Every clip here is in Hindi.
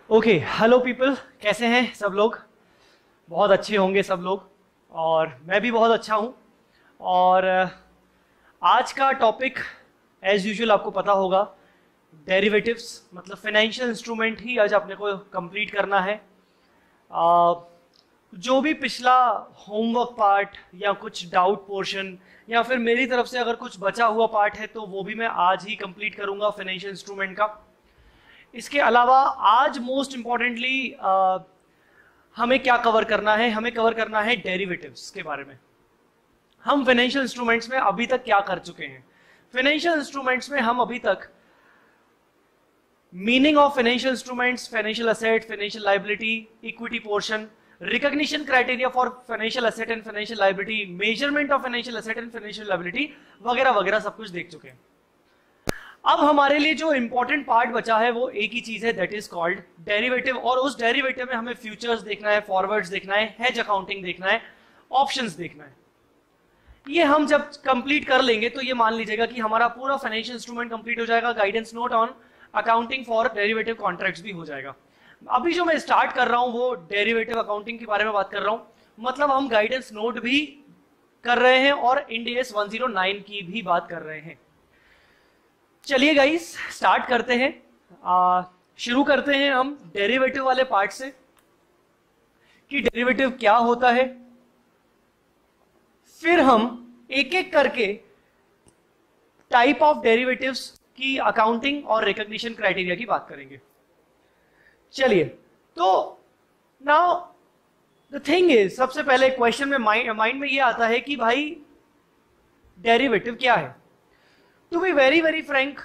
ओके, हेलो पीपल, कैसे हैं सब लोग? बहुत अच्छे होंगे सब लोग, और मैं भी बहुत अच्छा हूं। और आज का टॉपिक एज यूजुअल आपको पता होगा, डेरिवेटिव्स मतलब फाइनेंशियल इंस्ट्रूमेंट ही आज अपने को कंप्लीट करना है। जो भी पिछला होमवर्क पार्ट या कुछ डाउट पोर्शन या फिर मेरी तरफ से अगर कुछ बचा हुआ पार्ट है तो वो भी मैं आज ही कंप्लीट करूंगा फाइनेंशियल इंस्ट्रूमेंट का। इसके अलावा आज मोस्ट इंपॉर्टेंटली हमें क्या कवर करना है? हमें कवर करना है डेरिवेटिव्स के बारे में। हम फाइनेंशियल इंस्ट्रूमेंट्स में अभी तक क्या कर चुके हैं? फाइनेंशियल इंस्ट्रूमेंट्स में हम अभी तक meaning of financial instruments, financial asset, financial liability, equity portion, recognition criteria for financial asset and financial liability, measurement of financial asset and financial liability वगैरह वगैरह सब कुछ देख चुके हैं। अब हमारे लिए जो इंपॉर्टेंट पार्ट बचा है वो एक ही चीज है, दैट इज कॉल्ड डेरिवेटिव। और उस डेरिवेटिव में हमें फ्यूचर्स देखना है, फॉरवर्ड्स देखना है, हेज अकाउंटिंग देखना है, ऑप्शंस देखना है। ये हम जब कंप्लीट कर लेंगे तो ये मान लीजिएगा कि हमारा पूरा फाइनेंशियल इंस्ट्रूमेंट कंप्लीट हो जाएगा। Guidance note on accounting for derivative contracts भी हो जाएगा। अभी जो मैं स्टार्ट कर रहा हूं वो डेरिवेटिव अकाउंटिंग के बारे में बात कर रहा हूं, मतलब हम गाइडेंस नोट भी कर रहे हैं और इंड AS 109 की भी बात कर रहे हैं। चलिए गाइस, स्टार्ट करते हैं। शुरू करते हैं हम डेरिवेटिव वाले पार्ट से कि डेरिवेटिव क्या होता है। फिर हम एक एक करके टाइप ऑफ डेरिवेटिव्स की अकाउंटिंग और रिकॉग्निशन क्राइटेरिया की बात करेंगे। चलिए, तो नाउ द थिंग इज, सबसे पहले क्वेश्चन में माइंड में ये आता है कि भाई डेरिवेटिव क्या है? To be very very frank,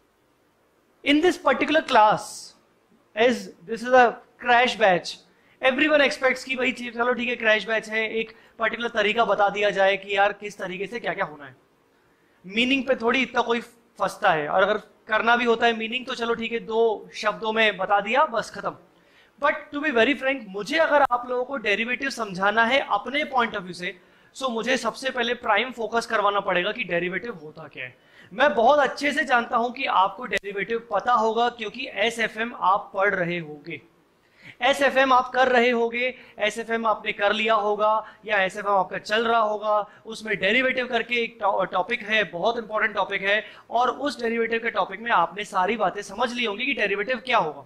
in this particular class, as this is a crash batch, everyone expects कि भाई चलो ठीक है क्रैश बैच है, एक पर्टिकुलर तरीका बता दिया जाए कि यार किस तरीके से क्या क्या होना है। मीनिंग पे थोड़ी इतना कोई फंसता है, और अगर करना भी होता है मीनिंग तो चलो ठीक है 2 शब्दों में बता दिया, बस खत्म। But to be very frank, मुझे अगर आप लोगों को डेरिवेटिव समझाना है अपने पॉइंट ऑफ व्यू से, सो मुझे सबसे पहले प्राइम फोकस करवाना पड़ेगा कि डेरिवेटिव होता क्या है। मैं बहुत अच्छे से जानता हूं कि आपको डेरिवेटिव पता होगा, क्योंकि एसएफएम आप पढ़ रहे होंगे, एसएफएम आप कर रहे होंगे, एसएफएम आपने कर लिया होगा या एसएफएम आपका चल रहा होगा। उसमें डेरिवेटिव करके एक टॉपिक है, बहुत इंपॉर्टेंट टॉपिक है, और उस डेरिवेटिव के टॉपिक में आपने सारी बातें समझ ली होंगी कि डेरिवेटिव क्या होगा।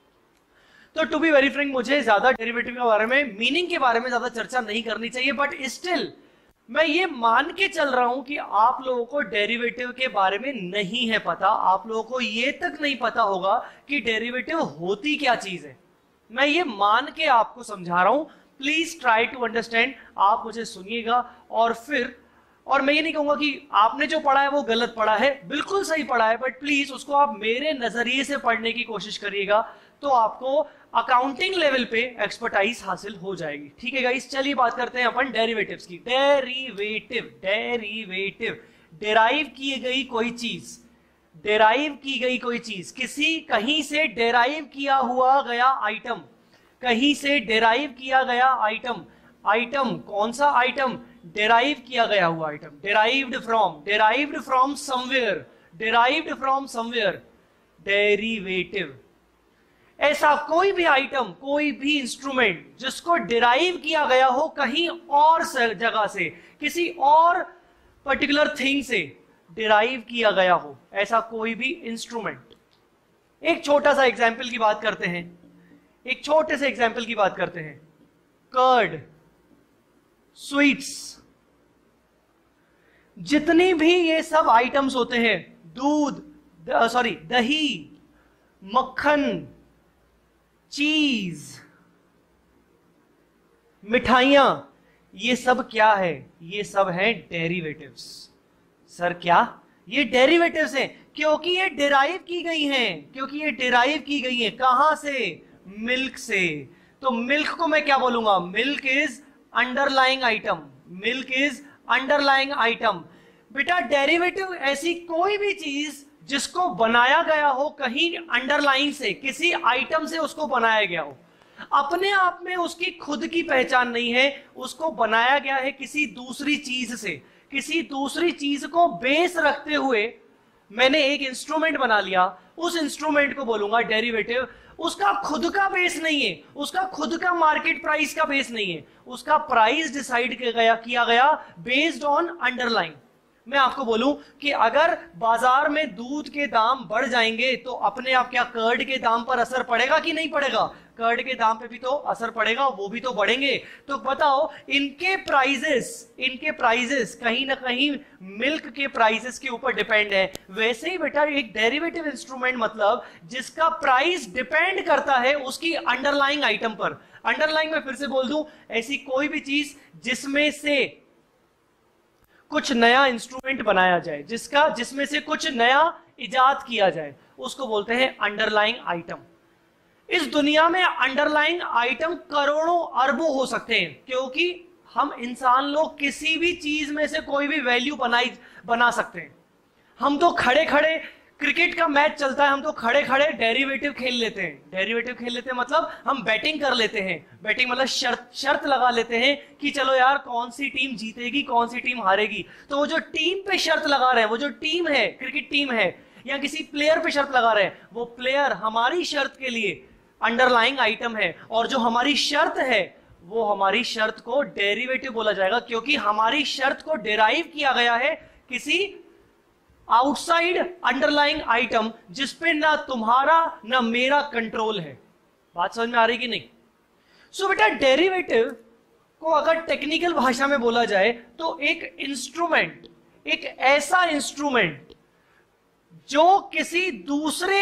तो टू बी वेरी फ्रैंक, मुझे ज्यादा डेरिवेटिव के बारे में, मीनिंग के बारे में ज्यादा चर्चा नहीं करनी चाहिए, बट स्टिल मैं ये मान के चल रहा हूं कि आप लोगों को डेरिवेटिव के बारे में नहीं है पता। आप लोगों को ये तक नहीं पता होगा कि डेरिवेटिव होती क्या चीज है। मैं ये मान के आपको समझा रहा हूं, प्लीज ट्राई टू अंडरस्टैंड। आप मुझे सुनिएगा, और मैं ये नहीं कहूंगा कि आपने जो पढ़ा है वो गलत पढ़ा है, बिल्कुल सही पढ़ा है, बट प्लीज उसको आप मेरे नजरिए से पढ़ने की कोशिश करिएगा, तो आपको अकाउंटिंग लेवल पे एक्सपर्टाइज हासिल हो जाएगी। ठीक है गाइस, चलिए बात करते हैं अपन डेरिवेटिव्स की। डेरिवेटिव डेराइव की गई कोई चीज, डेराइव की गई कोई चीज, किसी कहीं से डेराइव किया हुआ गया आइटम, कहीं से डेराइव किया गया आइटम। आइटम कौन सा आइटम? डेराइव किया गया हुआ item, derived from somewhere, derived from somewhere, derivative. ऐसा कोई भी आइटम, कोई भी इंस्ट्रूमेंट जिसको डिराइव किया गया हो कहीं और जगह से, किसी और पर्टिकुलर थिंग से डिराइव किया गया हो, ऐसा कोई भी इंस्ट्रूमेंट। एक छोटा सा एग्जाम्पल की बात करते हैं, एक छोटे से एग्जाम्पल की बात करते हैं। कर्ड, स्वीट्स, जितनी भी ये सब आइटम्स होते हैं, दूध, दही, मक्खन, चीज, मिठाइयां, ये सब क्या है? ये सब है डेरिवेटिव्स। सर क्या? ये डेरिवेटिव्स हैं क्योंकि ये डिराइव की गई हैं, क्योंकि ये डिराइव की गई हैं कहां से? मिल्क से। तो मिल्क को मैं क्या बोलूंगा? Milk is underlying item, milk is underlying item. बेटा डेरिवेटिव ऐसी कोई भी चीज जिसको बनाया गया हो कहीं अंडरलाइन से, किसी आइटम से उसको बनाया गया हो, अपने आप में उसकी खुद की पहचान नहीं है, उसको बनाया गया है किसी दूसरी चीज से, किसी दूसरी चीज को बेस रखते हुए मैंने एक इंस्ट्रूमेंट बना लिया, उस इंस्ट्रूमेंट को बोलूंगा डेरिवेटिव। उसका खुद का बेस नहीं है, उसका खुद का मार्केट प्राइस का बेस नहीं है, उसका प्राइस डिसाइड किया गया बेस्ड ऑन अंडरलाइन। मैं आपको बोलूं कि अगर बाजार में दूध के दाम बढ़ जाएंगे तो अपने आप क्या कर्ड के दाम पर असर पड़ेगा कि नहीं पड़ेगा? कर्ड के दाम पे भी तो असर पड़ेगा, वो भी तो बढ़ेंगे। तो बताओ इनके प्राइजेस कहीं ना कहीं मिल्क के प्राइजेस के ऊपर डिपेंड है। वैसे ही बेटा एक डेरिवेटिव इंस्ट्रूमेंट मतलब जिसका प्राइस डिपेंड करता है उसकी अंडरलाइंग आइटम पर। अंडरलाइंग में फिर से बोल दूं, ऐसी कोई भी चीज जिसमें से कुछ नया इंस्ट्रूमेंट बनाया जाए, जिसमें से कुछ नया इजाद किया जाए, उसको बोलते हैं अंडरलाइंग आइटम। इस दुनिया में अंडरलाइंग आइटम करोड़ों अरबों हो सकते हैं, क्योंकि हम इंसान लोग किसी भी चीज में से कोई भी वैल्यू बना सकते हैं। हम तो खड़े खड़े, क्रिकेट का मैच चलता है, हम तो खड़े खड़े डेरिवेटिव खेल लेते हैं। डेरिवेटिव खेल लेते हैं मतलब हम बैटिंग कर लेते हैं। बैटिंग मतलब शर्त लगा लेते हैं कि चलो यार कौन सी टीम जीतेगी, कौन सी टीम हारेगी। तो वो जो टीम पे शर्त लगा रहे हैं, वो जो टीम है, क्रिकेट टीम है, या किसी प्लेयर पे शर्त लगा रहे हैं, वो प्लेयर हमारी शर्त के लिए अंडरलाइंग आइटम है। और जो हमारी शर्त है वो हमारी शर्त को डेरिवेटिव बोला जाएगा, क्योंकि हमारी शर्त को डिराइव किया गया है किसी आउटसाइड अंडरलाइंग आइटम जिसपे ना तुम्हारा ना मेरा कंट्रोल है। बात समझ में आ रही कि नहीं? सो बेटा डेरिवेटिव को अगर टेक्निकल भाषा में बोला जाए तो एक इंस्ट्रूमेंट, एक ऐसा इंस्ट्रूमेंट जो किसी दूसरे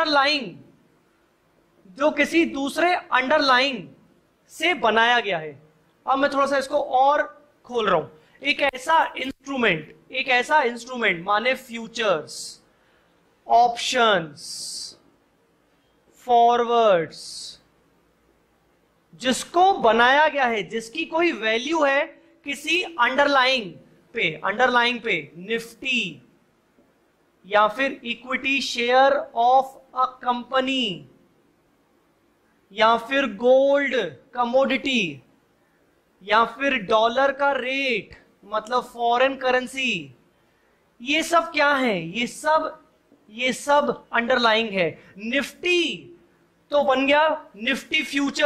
अंडरलाइंग से बनाया गया है। अब मैं थोड़ा सा इसको और खोल रहा हूं। एक ऐसा इंस्ट्रूमेंट माने फ्यूचर्स, ऑप्शंस, फॉरवर्ड्स, जिसको बनाया गया है, जिसकी कोई वैल्यू है किसी अंडरलाइंग पे, निफ्टी या फिर equity share of a company या फिर गोल्ड कमोडिटी या फिर डॉलर का रेट मतलब फॉरेन करेंसी। ये सब क्या है? ये सब अंडरलाइंग है। निफ्टी तो बन गया निफ्टी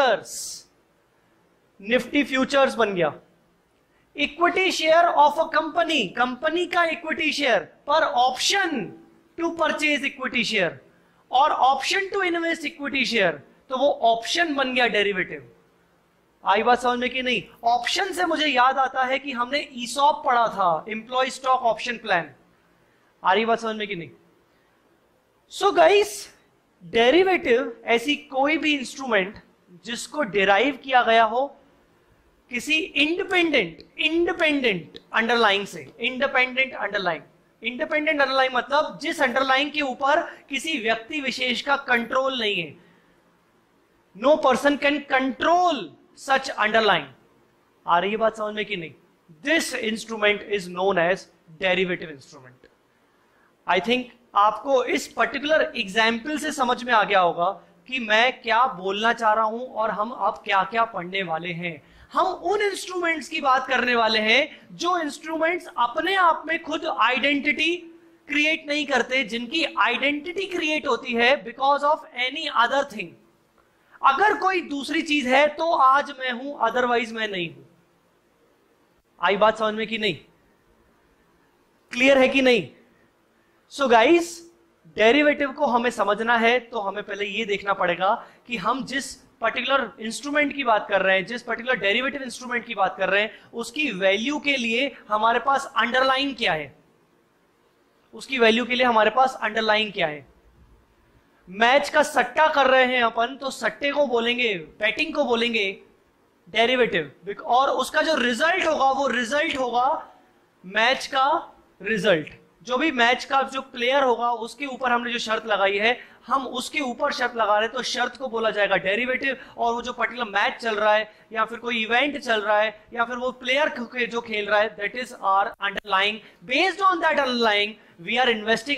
फ्यूचर्स बन गया। Equity share of a company का इक्विटी शेयर पर option to purchase equity share और option to invest equity share, तो वो ऑप्शन बन गया डेरिवेटिव। आई बात समझ में कि नहीं? ऑप्शन से मुझे याद आता है कि हमने ईसॉप पढ़ा था, एम्प्लॉय स्टॉक ऑप्शन प्लान। आ रही बात समझ में कि नहीं? सो गाइस, डेरिवेटिव ऐसी कोई भी इंस्ट्रूमेंट जिसको डिराइव किया गया हो किसी इंडिपेंडेंट अंडरलाइंग से। इंडिपेंडेंट अंडरलाइंग मतलब जिस अंडरलाइंग के ऊपर किसी व्यक्ति विशेष का कंट्रोल नहीं है। No person can control such underline. आ रही है बात समझ में कि नहीं? This instrument is known as derivative instrument. I think आपको इस पर्टिकुलर एग्जाम्पल से समझ में आ गया होगा कि मैं क्या बोलना चाह रहा हूं और हम अब क्या क्या पढ़ने वाले हैं। हम उन इंस्ट्रूमेंट्स की बात करने वाले हैं जो इंस्ट्रूमेंट्स अपने आप में खुद आइडेंटिटी क्रिएट नहीं करते, जिनकी आइडेंटिटी क्रिएट होती है because of any other thing. अगर कोई दूसरी चीज है तो आज मैं हूं, अदरवाइज मैं नहीं हूं। आई बात समझ में कि नहीं? क्लियर है कि नहीं? सो गाइस, डेरिवेटिव को हमें समझना है तो हमें पहले यह देखना पड़ेगा कि हम जिस पर्टिकुलर इंस्ट्रूमेंट की बात कर रहे हैं, जिस पर्टिकुलर डेरिवेटिव इंस्ट्रूमेंट की बात कर रहे हैं, उसकी वैल्यू के लिए हमारे पास अंडरलाइन क्या है। उसकी वैल्यू के लिए हमारे पास अंडरलाइन क्या है। मैच का सट्टा कर रहे हैं अपन, तो सट्टे को बोलेंगे, बैटिंग को बोलेंगे डेरिवेटिव, और उसका जो रिजल्ट होगा वो रिजल्ट होगा मैच का रिजल्ट। जो भी मैच का जो प्लेयर होगा उसके ऊपर हमने जो शर्त लगाई है, हम उसके ऊपर शर्त लगा रहे हैं, तो शर्त को बोला जाएगा डेरिवेटिव। और वो जो पर्टिकुलर मैच चल रहा है या फिर कोई इवेंट चल रहा है या फिर वो प्लेयर जो खेल रहा है, that is our underlying. Based on that underlying we are investing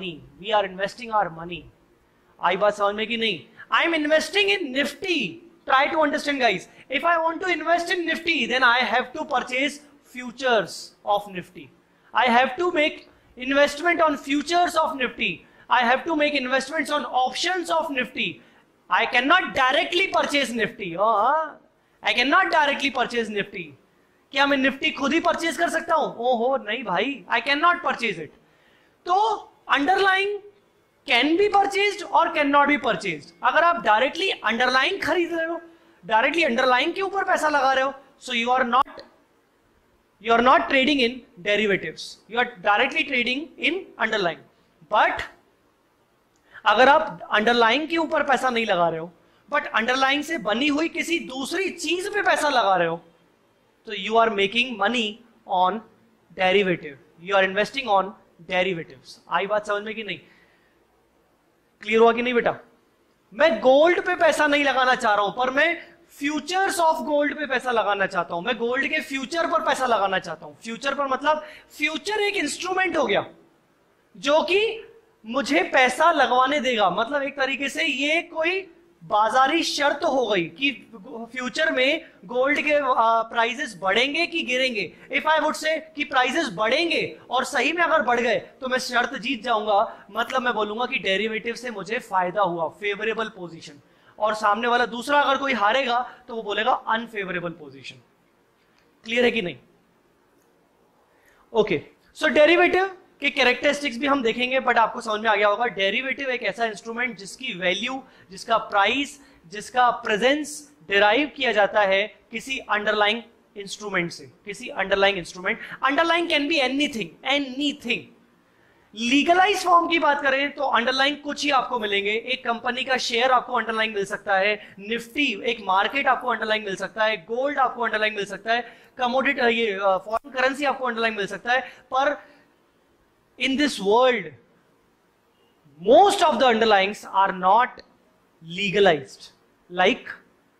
our money. आई बात समझ में कि नहीं? I am investing in Nifty. Try to understand guys. If I want to invest in Nifty then I have to purchase futures of Nifty. I have to make investment on futures of Nifty. I have to make investments on options of Nifty. I can not directly purchase Nifty, I can not directly purchase Nifty. क्या मैं निफ्टी खुद ही परचेज कर सकता हूं? ओहो नहीं भाई, I can not purchase it. तो अंडरलाइंग कैन बी परचेज्ड और कैन नॉट बी परचेज्ड। अगर आप डायरेक्टली अंडरलाइन खरीद रहे हो, डायरेक्टली अंडरलाइन के ऊपर पैसा लगा रहे हो, so you are not trading in derivatives, you are directly trading in underline. But अगर आप अंडरलाइन के ऊपर पैसा नहीं लगा रहे हो, बट अंडरलाइन से बनी हुई किसी दूसरी चीज पे पैसा लगा रहे हो, तो you are making money on derivative, you are investing on derivatives. आई बात समझ में कि नहीं? क्लियर हुआ कि नहीं बेटा? मैं गोल्ड पे पैसा नहीं लगाना चाह रहा हूं, पर मैं फ्यूचर्स ऑफ गोल्ड पे पैसा लगाना चाहता हूं। मैं गोल्ड के फ्यूचर पर पैसा लगाना चाहता हूं। फ्यूचर पर मतलब फ्यूचर एक इंस्ट्रूमेंट हो गया जो कि मुझे पैसा लगवाने देगा। मतलब एक तरीके से ये कोई बाजारी शर्त हो गई कि फ्यूचर में गोल्ड के प्राइसेस बढ़ेंगे कि गिरेंगे। इफ आई वुड से कि प्राइसेस बढ़ेंगे और सही में अगर बढ़ गए तो मैं शर्त जीत जाऊंगा। मतलब मैं बोलूंगा कि डेरिवेटिव से मुझे फायदा हुआ, फेवरेबल पोजीशन। और सामने वाला दूसरा अगर कोई हारेगा तो वो बोलेगा अनफेवरेबल पोजीशन। क्लियर है कि नहीं? ओके, सो डेरिवेटिव के कैरेक्टरिस्टिक्स भी हम देखेंगे, बट आपको समझ में आ गया होगा डेरिवेटिव एक ऐसा इंस्ट्रूमेंट जिसकी वैल्यू, जिसका प्राइस, जिसका प्रेजेंस डिराइव किया जाता है किसी अंडरलाइंग इंस्ट्रूमेंट से, किसी underlying instrument. Underlying can be anything, anything. Legalize form की बात करें तो अंडरलाइंग कुछ ही आपको मिलेंगे। एक कंपनी का शेयर आपको अंडरलाइंग मिल सकता है, निफ्टी एक मार्केट आपको अंडरलाइंग मिल सकता है, गोल्ड आपको अंडरलाइंग मिल सकता है, कमोडिटी ये फॉरेन करेंसी आपको अंडरलाइंग मिल सकता है। पर in this world most of the underlyings are not legalized, like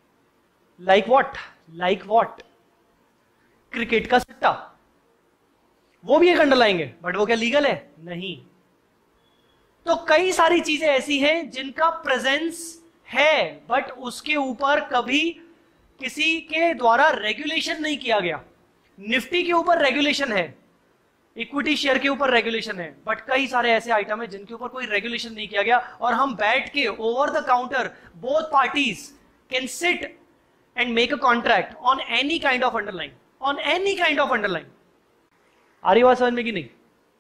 what cricket का सट्टा, वो भी एक अंडरलाइंग है, बट वो क्या लीगल है? नहीं। तो कई सारी चीजें ऐसी हैं जिनका प्रेजेंस है बट उसके ऊपर कभी किसी के द्वारा रेगुलेशन नहीं किया गया। निफ्टी के ऊपर रेगुलेशन है, इक्विटी शेयर के ऊपर रेगुलेशन है, बट कई सारे ऐसे आइटम है जिनके ऊपर कोई रेगुलेशन नहीं किया गया। और हम बैठ के over the counter both parties can sit and make a contract on any kind of underline, on any kind of underline. आ रही बात समझ में कि नहीं?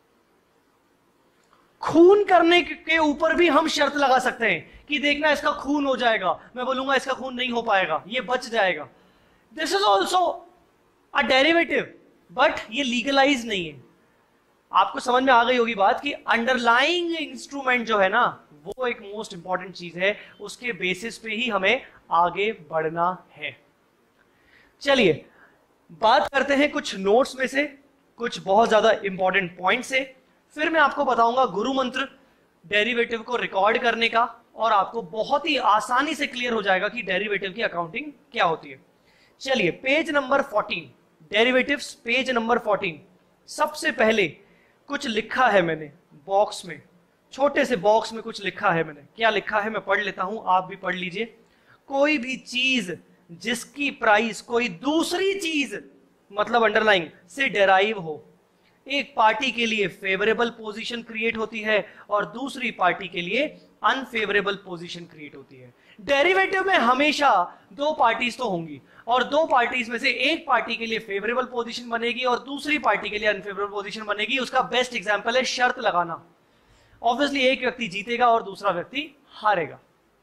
खून करने के ऊपर भी हम शर्त लगा सकते हैं कि देखना इसका खून हो जाएगा, मैं बोलूंगा इसका खून नहीं हो पाएगा, ये बच जाएगा। This is also a derivative, but ये लीगलाइज नहीं है। आपको समझ में आ गई होगी बात कि अंडरलाइंग इंस्ट्रूमेंट जो है ना, वो एक मोस्ट इंपॉर्टेंट चीज है, उसके बेसिस पे ही हमें आगे बढ़ना है। चलिए बात करते हैं कुछ नोट्स में से, कुछ बहुत ज्यादा इंपॉर्टेंट पॉइंट से, फिर मैं आपको बताऊंगा गुरु मंत्र डेरिवेटिव को रिकॉर्ड करने का, और आपको बहुत ही आसानी से क्लियर हो जाएगा कि डेरिवेटिव की अकाउंटिंग क्या होती है। चलिए page number 14, derivatives page number 14। सबसे पहले कुछ लिखा है मैंने बॉक्स में, छोटे से बॉक्स में कुछ लिखा है मैंने। क्या लिखा है मैं पढ़ लेता हूं, आप भी पढ़ लीजिए। कोई भी चीज जिसकी प्राइस कोई दूसरी चीज मतलब अंडरलाइंग से डेराइव हो, एक पार्टी के लिए फेवरेबल पोजीशन क्रिएट होती है और दूसरी पार्टी के लिए अनफेवरेबल पोजीशन क्रिएट होती है। डेरिवेटिव में हमेशा दो पार्टीज तो होंगी, और दो पार्टीज में से एक पार्टी के लिए फेवरेबल पोजीशन बनेगी और दूसरी पार्टी के लिए अनफेवरेबल पोजीशन बनेगी। उसका बेस्ट एग्जांपल है शर्त लगाना। ऑब्वियसली एक व्यक्ति जीतेगा और दूसरा व्यक्ति हारेगा।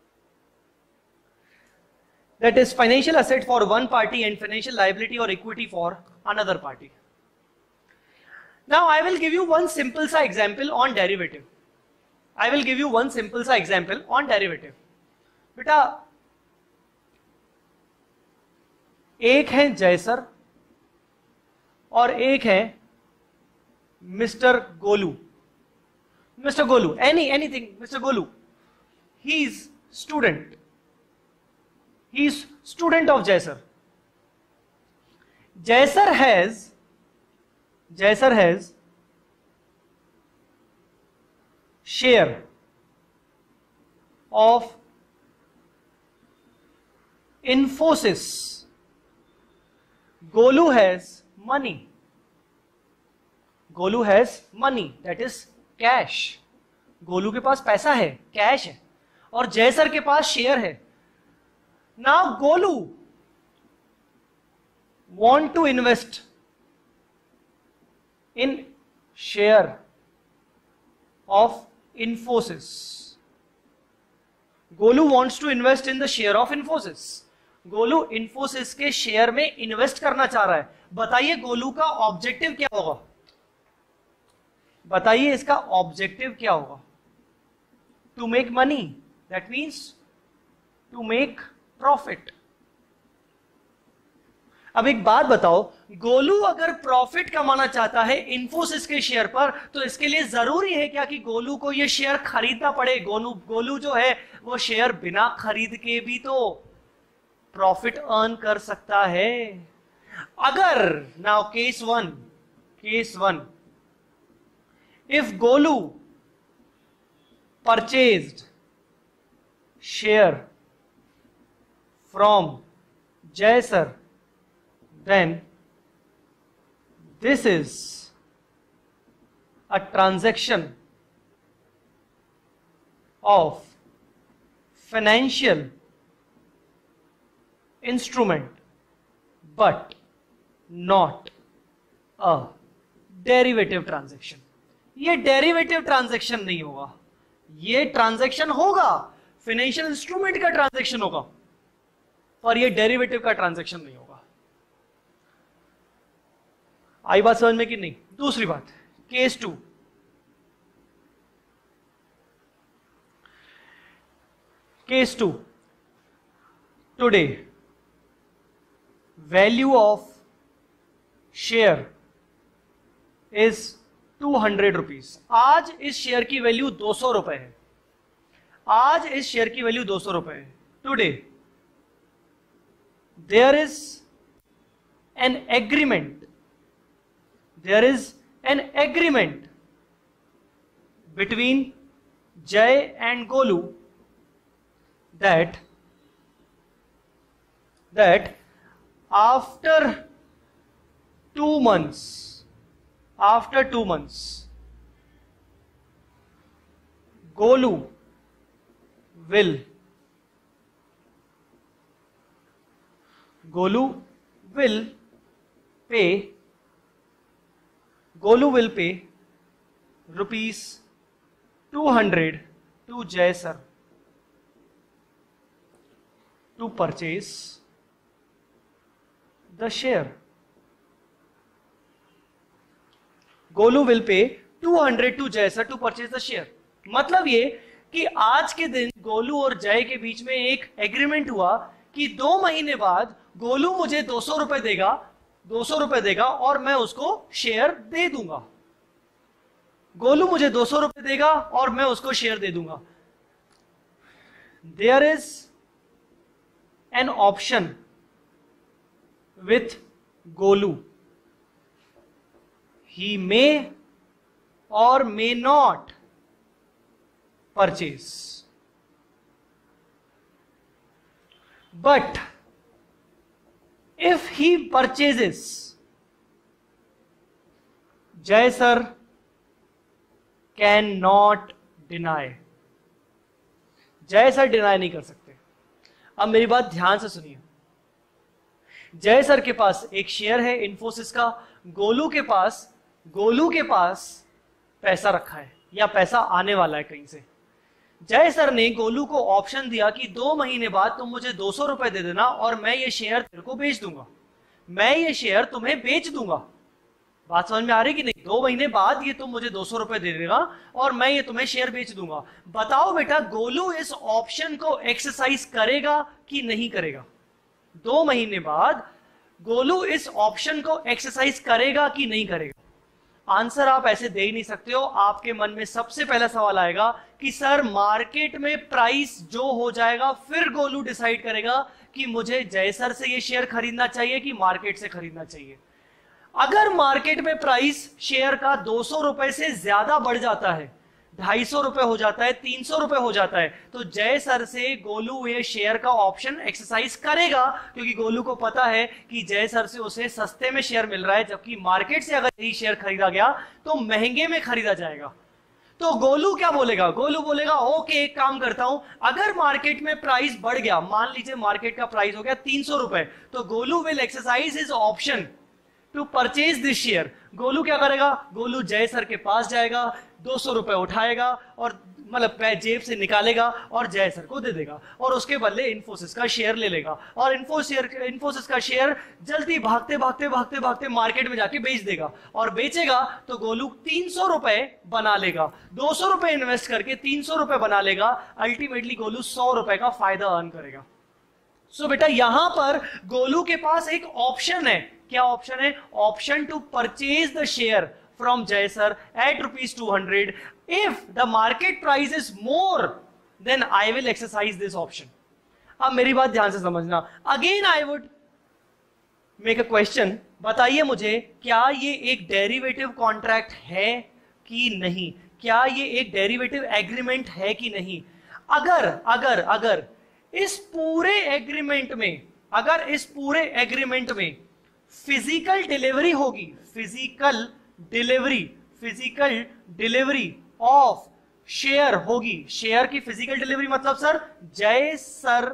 That is financial asset for one party and financial liability or equity for another party. Now I will give you one simple sa example on derivative. I will give you one simple sa example on derivative. बेटा एक है जय सर और एक है mister Golu. Mister Golu, anything, Mr. Golu. He is student. He is student of Jaisar. Jaisar has share of Infosys. Golu has money. Golu has money, that is cash. Golu के पास पैसा है, कैश है, और जय सर के पास शेयर है। Now Golu want to invest in share of Infosys. Golu wants to invest in the share of Infosys. Golu Infosys के शेयर में इन्वेस्ट करना चाह रहा है। बताइए गोलू का ऑब्जेक्टिव क्या होगा? बताइए इसका ऑब्जेक्टिव क्या होगा? To make money, that means to make profit. अब एक बात बताओ, गोलू अगर प्रॉफिट कमाना चाहता है Infosys के शेयर पर, तो इसके लिए जरूरी है क्या कि गोलू को यह शेयर खरीदना पड़े? गोलू जो है वो शेयर बिना खरीद के भी तो प्रॉफिट अर्न कर सकता है। अगर now case one, if Golu purchased share from Jay sir, then this is a transaction of financial instrument but not a derivative transaction. ये डेरिवेटिव ट्रांजैक्शन नहीं होगा, ये ट्रांजैक्शन होगा, फाइनेंशियल इंस्ट्रूमेंट का ट्रांजैक्शन होगा, पर ये डेरिवेटिव का ट्रांजैक्शन नहीं होगा। आई बात समझ में कि नहीं? दूसरी बात, case 2, today value of share is 200 rupees. आज इस शेयर की वैल्यू 200 रुपए है। आज इस शेयर की वैल्यू 200 रुपए है। Today there is an agreement, there is an agreement between Jay and Golu that after 2 months, Golu will pay rupees 200 to Jay sir to purchase the share. Golu will pay 200 to Jay sir to purchase the share. मतलब ये कि आज के दिन गोलू और जय के बीच में एक एग्रीमेंट हुआ कि 2 महीने बाद गोलू मुझे 200 रुपए देगा और मैं उसको शेयर दे दूंगा। गोलू मुझे 200 रुपए देगा और मैं उसको शेयर दे दूंगा। There is an option with Golu, he may or may not purchase, but if he purchases, Jay sir cannot deny. Jay sir deny नहीं कर सकते। अब मेरी बात ध्यान से सुनिए। जय सर के पास एक शेयर है Infosys का, गोलू के पास पैसा रखा है या पैसा आने वाला है कहीं से। जय सर ने गोलू को ऑप्शन दिया कि 2 महीने बाद तुम मुझे 200 रुपए दे देना और मैं ये शेयर तेरे को बेच दूंगा, मैं ये शेयर तुम्हें बेच दूंगा। बात समझ में आ रही कि नहीं? 2 महीने बाद ये तुम मुझे 200 रुपए दे देगा और मैं ये तुम्हें शेयर बेच दूंगा। बताओ बेटा, गोलू इस ऑप्शन को एक्सरसाइज करेगा कि नहीं करेगा? 2 महीने बाद गोलू इस ऑप्शन को एक्सरसाइज करेगा कि नहीं करेगा? आंसर आप ऐसे दे ही नहीं सकते हो। आपके मन में सबसे पहला सवाल आएगा कि सर मार्केट में प्राइस जो हो जाएगा फिर गोलू डिसाइड करेगा कि मुझे जय सर से ये शेयर खरीदना चाहिए कि मार्केट से खरीदना चाहिए। अगर मार्केट में प्राइस शेयर का 200 रुपए से ज्यादा बढ़ जाता है, 250 रुपए हो जाता है, 300 रुपए हो जाता है, तो जय सर से गोलू ये शेयर का ऑप्शन एक्सरसाइज करेगा, क्योंकि गोलू को पता है कि जय सर से उसे सस्ते में शेयर मिल रहा है, जबकि मार्केट से अगर यही शेयर खरीदा गया तो महंगे में खरीदा जाएगा। तो गोलू क्या बोलेगा, गोलू बोलेगा ओके एक काम करता हूं, अगर मार्केट में प्राइस बढ़ गया, मान लीजिए मार्केट का प्राइस हो गया 300 रुपए, तो Golu will exercise his option to purchase this share. Golu क्या करेगा, गोलू जय सर के पास जाएगा, 200 रुपए उठाएगा और मतलब जेब से निकालेगा और जय सर को दे देगा और उसके बदले इन्फोसिस का शेयर ले लेगा और इन्फोसिस का शेयर जल्दी भागते भागते भागते भागते मार्केट में जाके बेच देगा और बेचेगा तो गोलू 300 रुपए बना लेगा, 200 रुपए इन्वेस्ट करके 300 रुपए बना लेगा, अल्टीमेटली गोलू 100 रुपए का फायदा अर्न करेगा। सो बेटा यहां पर गोलू के पास एक ऑप्शन है, क्या ऑप्शन है, option to purchase the share from Jay sir at rupees 200. If the market price is more, then I will exercise this option. अब मेरी बात ध्यान से समझना, again I would make a question, बताइए मुझे क्या ये एक डेरिवेटिव कॉन्ट्रैक्ट है कि नहीं, क्या ये एक डेरिवेटिव एग्रीमेंट है कि नहीं। अगर अगर अगर इस पूरे एग्रीमेंट में, अगर इस पूरे एग्रीमेंट में फिजिकल डिलीवरी होगी, फिजिकल डिलीवरी ऑफ शेयर होगी, शेयर की फिजिकल डिलीवरी मतलब सर जय सर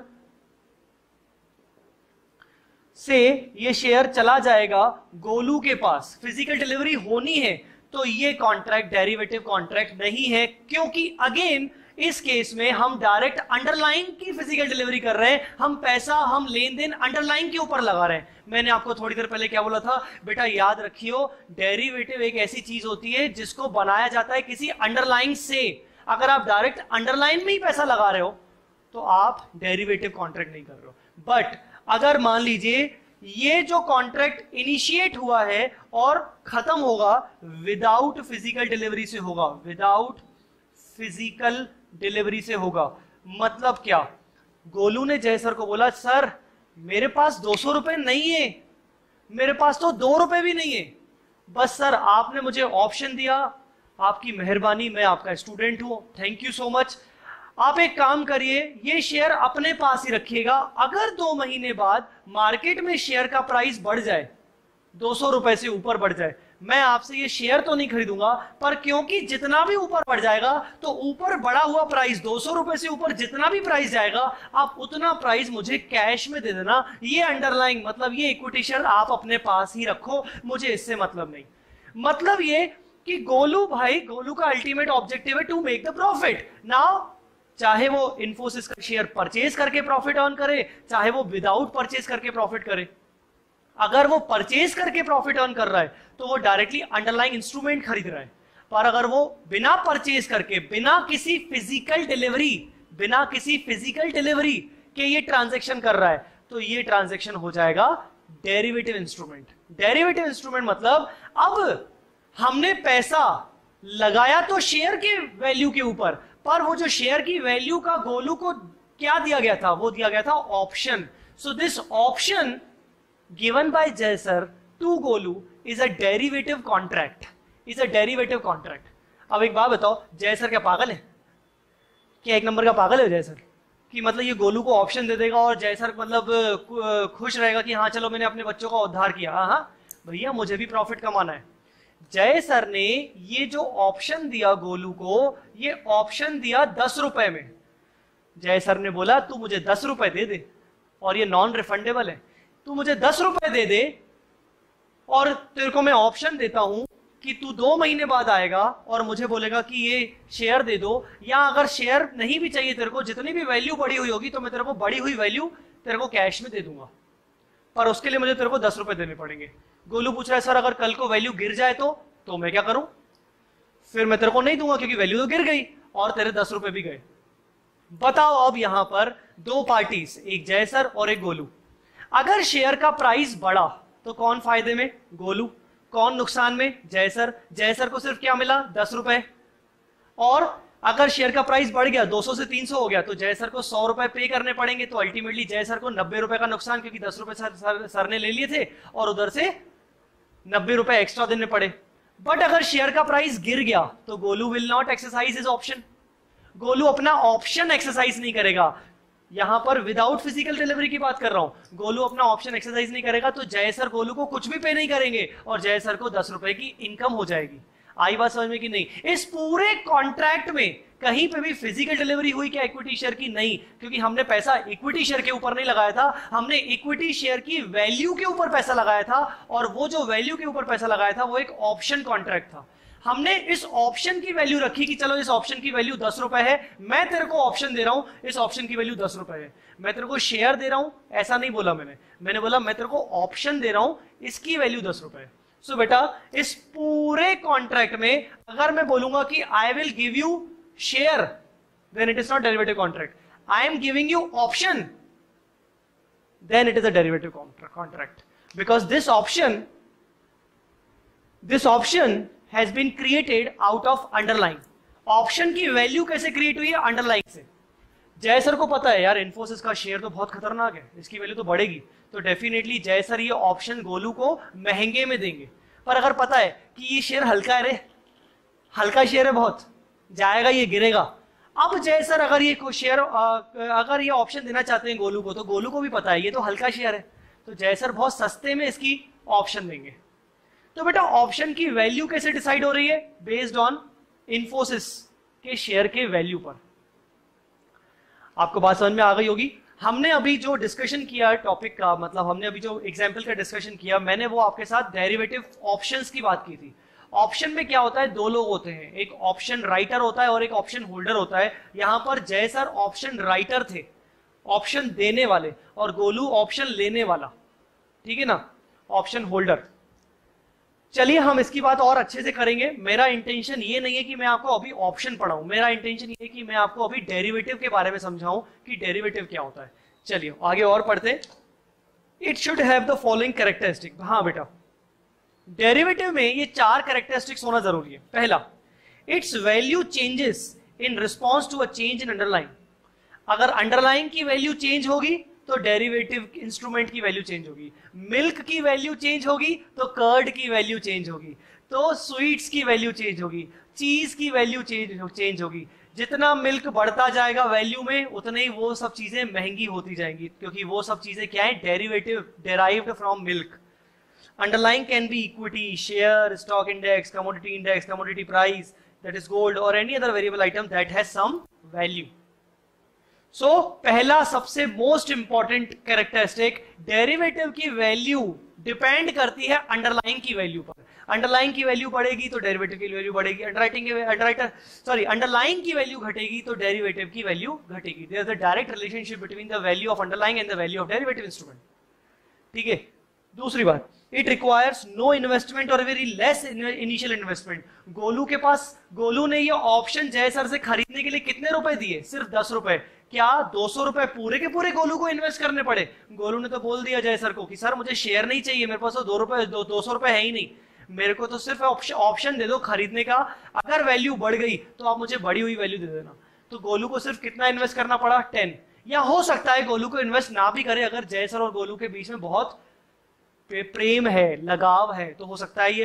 से ये शेयर चला जाएगा गोलू के पास, फिजिकल डिलीवरी होनी है, तो ये कॉन्ट्रैक्ट डेरिवेटिव कॉन्ट्रैक्ट नहीं है, क्योंकि अगेन इस केस में हम डायरेक्ट अंडरलाइन की फिजिकल डिलीवरी कर रहे हैं, हम पैसा, हम लेन देन अंडरलाइन के ऊपर लगा रहे हैं। मैंने आपको थोड़ी देर पहले क्या बोला था, बेटा याद रखियो डेरिवेटिव एक ऐसी चीज होती है जिसको बनाया जाता है किसी अंडरलाइन से। अगर आप डायरेक्ट अंडरलाइन में ही पैसा लगा रहे हो तो आप डेरिवेटिव कॉन्ट्रैक्ट नहीं कर रहे हो। बट अगर मान लीजिए ये जो कॉन्ट्रैक्ट इनिशिएट हुआ है और खत्म होगा विदाउट फिजिकल डिलीवरी से होगा, विदाउट फिजिकल डिलीवरी से होगा, मतलब क्या, गोलू ने जय सर को बोला सर मेरे पास 200 रुपए नहीं है, मेरे पास तो 2 रुपए भी नहीं है, बस सर आपने मुझे ऑप्शन दिया, आपकी मेहरबानी, मैं आपका स्टूडेंट हूं, थैंक यू सो मच, आप एक काम करिए ये शेयर अपने पास ही रखिएगा, अगर 2 महीने बाद मार्केट में शेयर का प्राइस बढ़ जाए, 200 रुपए से ऊपर बढ़ जाए, मैं आपसे ये शेयर तो नहीं खरीदूंगा, पर क्योंकि जितना भी ऊपर बढ़ जाएगा तो ऊपर बढ़ा हुआ प्राइस 200 रुपए से ऊपर जितना भी प्राइस जाएगा आप उतना प्राइस मुझे कैश में दे देना, ये अंडरलाइंग मतलब ये इक्विटी शेयर आप अपने पास ही रखो, मुझे इससे मतलब नहीं। मतलब ये कि गोलू भाई, गोलू का अल्टीमेट ऑब्जेक्टिव है to make the profit. Now चाहे वो इन्फोसिस का शेयर परचेज करके प्रॉफिट अर्न करे, चाहे वो विदाउट परचेज करके प्रॉफिट करे, अगर वो परचेज करके प्रॉफिट अर्न कर रहा है तो वो डायरेक्टली अंडरलाइंग इंस्ट्रूमेंट खरीद रहा है, पर अगर वो बिना परचेज करके, बिना किसी फिजिकल डिलीवरी के ये ट्रांजैक्शन कर रहा है तो ये ट्रांजैक्शन हो जाएगा डेरिवेटिव इंस्ट्रूमेंट। डेरिवेटिव इंस्ट्रूमेंट मतलब अब हमने पैसा लगाया तो शेयर के वैल्यू के ऊपर, पर वो जो शेयर की वैल्यू का गोलू को क्या दिया गया था, वो दिया गया था option. So this option given by Jay sir to Golu is a derivative contract, is a derivative contract। अब एक बात बताओ, जय सर क्या पागल है, क्या एक नंबर का पागल है जय सर, कि मतलब ये गोलू को ऑप्शन दे देगा और जय सर मतलब खुश रहेगा कि हाँ चलो मैंने अपने बच्चों का उद्धार किया, हाँ भैया मुझे भी प्रॉफिट कमाना है। जय सर ने ये जो ऑप्शन दिया गोलू को, ये ऑप्शन दिया 10 रुपए में। जय सर ने बोला तू मुझे 10 रुपए दे दे और ये नॉन रिफंडेबल है, तू मुझे 10 रुपए दे दे और तेरे को मैं ऑप्शन देता हूं कि तू 2 महीने बाद आएगा और मुझे बोलेगा कि ये शेयर दे दो, या अगर शेयर नहीं भी चाहिए तेरे को, जितनी भी वैल्यू बढ़ी हुई होगी तो मैं तेरे को बढ़ी हुई वैल्यू तेरे को कैश में दे दूंगा, पर उसके लिए मुझे तेरे को 10 रुपए देने पड़ेंगे। गोलू पूछ रहा है सर अगर कल को वैल्यू गिर जाए तो मैं क्या करूं, फिर मैं तेरे को नहीं दूंगा क्योंकि वैल्यू तो गिर गई और तेरे 10 रुपए भी गए। बताओ अब यहां पर 2 पार्टीज, एक जय सर और एक गोलू, अगर शेयर का प्राइस बढ़ा तो कौन फायदे में, गोलू, कौन नुकसान में, जय सर। जय सर को सिर्फ क्या मिला, 10 रुपए, और अगर शेयर का प्राइस बढ़ गया 200 से 300 हो गया तो जय सर को 100 रुपए पे करने पड़ेंगे, तो अल्टीमेटली जय सर को 90 रुपए का नुकसान, क्योंकि 10 रुपए सर ने ले लिए थे और उधर से 90 रुपए एक्स्ट्रा देने पड़े। बट अगर शेयर का प्राइस गिर गया तो Golu will not exercise his option, Golu अपना ऑप्शन एक्सरसाइज नहीं करेगा। यहां पर विदाउट फिजिकल डिलीवरी की बात कर रहा हूं, गोलू अपना ऑप्शन एक्सरसाइज नहीं करेगा तो जय सर गोलू को कुछ भी पे नहीं करेंगे और जय सर को 10 रुपए की इनकम हो जाएगी। आई बात समझ में कि नहीं? इस पूरे कॉन्ट्रैक्ट में कहीं पे भी फिजिकल डिलीवरी हुई क्या इक्विटी शेयर की? नहीं, क्योंकि हमने पैसा इक्विटी शेयर के ऊपर नहीं लगाया था, हमने इक्विटी शेयर की वैल्यू के ऊपर पैसा लगाया था, और वो जो वैल्यू के ऊपर पैसा लगाया था वो एक ऑप्शन कॉन्ट्रैक्ट था। हमने इस ऑप्शन की वैल्यू रखी कि चलो इस ऑप्शन की वैल्यू 10 रुपए है, मैं तेरे को ऑप्शन दे रहा हूं, इस ऑप्शन की वैल्यू 10 रुपए है, मैं तेरे को शेयर दे रहा हूं, ऐसा नहीं बोला मैंने बोला मैं तेरे को ऑप्शन दे रहा हूं, इसकी वैल्यू 10 रुपए है। सो बेटा इस पूरे कॉन्ट्रैक्ट में अगर मैं बोलूंगा कि I will give you share, then it is not derivative contract. I am giving you option, then it is a derivative contract, because this option has been created out of underlying। Option की वैल्यू कैसे क्रिएट हुई है? अंडरलाइंग से। जय सर को पता है यार इन्फोसिस का शेयर तो बहुत खतरनाक है, इसकी वैल्यू तो बढ़ेगी, तो डेफिनेटली जय सर ये ऑप्शन गोलू को महंगे में देंगे। पर अगर पता है कि ये शेयर हल्का है, रे हल्का शेयर है, बहुत जाएगा, ये गिरेगा, अब जय सर अगर ये शेयर अगर ये ऑप्शन देना चाहते हैं गोलू को, तो गोलू को भी पता है ये तो हल्का शेयर है, तो जय सर बहुत सस्ते में इसकी ऑप्शन देंगे। तो बेटा ऑप्शन की वैल्यू कैसे डिसाइड हो रही है? बेस्ड ऑन इन्फोसिस के शेयर के वैल्यू पर। आपको बात समझ में आ गई होगी। हमने अभी जो डिस्कशन किया टॉपिक का, मतलब हमने अभी जो एग्जांपल का डिस्कशन किया, मैंने वो आपके साथ डेरिवेटिव ऑप्शंस की बात की थी। ऑप्शन में क्या होता है? दो लोग होते हैं, एक ऑप्शन राइटर होता है और एक ऑप्शन होल्डर होता है। यहां पर जय सर ऑप्शन राइटर थे, ऑप्शन देने वाले, और गोलू ऑप्शन लेने वाला, ठीक है ना, ऑप्शन होल्डर। चलिए हम इसकी बात और अच्छे से करेंगे। मेरा इंटेंशन ये नहीं है कि मैं आपको अभी ऑप्शन पढ़ाऊं, मेरा इंटेंशन ये है कि मैं आपको अभी डेरिवेटिव के बारे में समझाऊं कि डेरिवेटिव क्या होता है। चलिए आगे और पढ़ते। It should have the following characteristic. हाँ बेटा, डेरिवेटिव में ये 4 कैरेक्टरिस्टिक्स होना जरूरी है। पहला, its value changes in response to a change in underline. अगर अंडरलाइन की वैल्यू चेंज होगी तो डेरिवेटिव इंस्ट्रूमेंट की वैल्यू चेंज होगी। मिल्क की वैल्यू चेंज होगी तो कर्ड की वैल्यू चेंज होगी, तो स्वीट्स की वैल्यू चेंज होगी, चीज की वैल्यू चेंज होगी। जितना मिल्क बढ़ता जाएगा वैल्यू में, उतने ही वो सब चीजें महंगी होती जाएंगी, क्योंकि वो सब चीजें क्या है? Derivative, derived from milk. Underline can be equity, share, stock index, commodity price, that is gold, और any other variable item that has some value. So पहला सबसे मोस्ट इंपॉर्टेंट कैरेक्टरिस्टिक, डेरिवेटिव की वैल्यू डिपेंड करती है अंडरलाइन की वैल्यू पर। अंडरलाइन की वैल्यू बढ़ेगी तो डेरिवेटिव की वैल्यू बढ़ेगी, अंडरलाइन की वैल्यू घटेगी तो डेरिवेटिव की वैल्यू घटेगी। There is a direct relationship between the value of underline and the value of derivative instrument. ठीक है। दूसरी बात, it requires no investment or very less initial investment. Golu ने ये ऑप्शन जय सर से खरीदने के लिए कितने रुपए दिए? सिर्फ 10 रुपए। क्या 200 रुपए पूरे के पूरे गोलू को इन्वेस्ट करने पड़े? गोलू ने तो बोल दिया जय सर को कि सर मुझे शेयर नहीं चाहिए, मेरे पास तो 200 रुपए है ही नहीं, मेरे को तो सिर्फ ऑप्शन दे दो खरीदने का, अगर वैल्यू बढ़ गई तो आप मुझे बढ़ी हुई वैल्यू दे देना। तो गोलू को सिर्फ कितना इन्वेस्ट करना पड़ा? 10। या हो सकता है गोलू को इन्वेस्ट ना भी करे, अगर जय सर और गोलू के बीच में बहुत प्रेम है, लगाव है, तो हो सकता है ये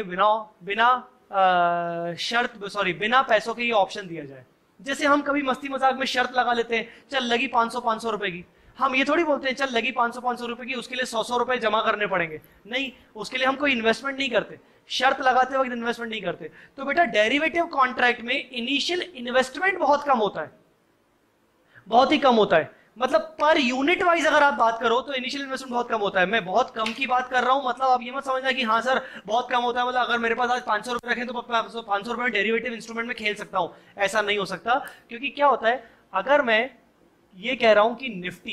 बिना पैसों के ये ऑप्शन दिया जाए। जैसे हम कभी मस्ती मजाक में शर्त लगा लेते हैं, चल लगी 500 रुपए की, हम ये थोड़ी बोलते हैं चल लगी 500 रुपए की, उसके लिए 100 रुपए जमा करने पड़ेंगे, नहीं, उसके लिए हम कोई इन्वेस्टमेंट नहीं करते, शर्त लगाते वक्त इन्वेस्टमेंट नहीं करते। तो बेटा डेरिवेटिव कॉन्ट्रैक्ट में इनिशियल इन्वेस्टमेंट बहुत कम होता है, बहुत ही कम होता है। मतलब पर यूनिट वाइज अगर आप बात करो तो इनिशियल इन्वेस्टमेंट बहुत कम होता है। मैं बहुत कम की बात कर रहा हूं, मतलब आप ये मत समझना कि हाँ सर बहुत कम होता है, मतलब अगर मेरे पास आज 500 रुपए रखें तो 500 रुपए में डेरिवेटिव इंस्ट्रूमेंट में खेल सकता हूं, ऐसा नहीं हो सकता। क्योंकि क्या होता है, अगर मैं ये कह रहा हूं कि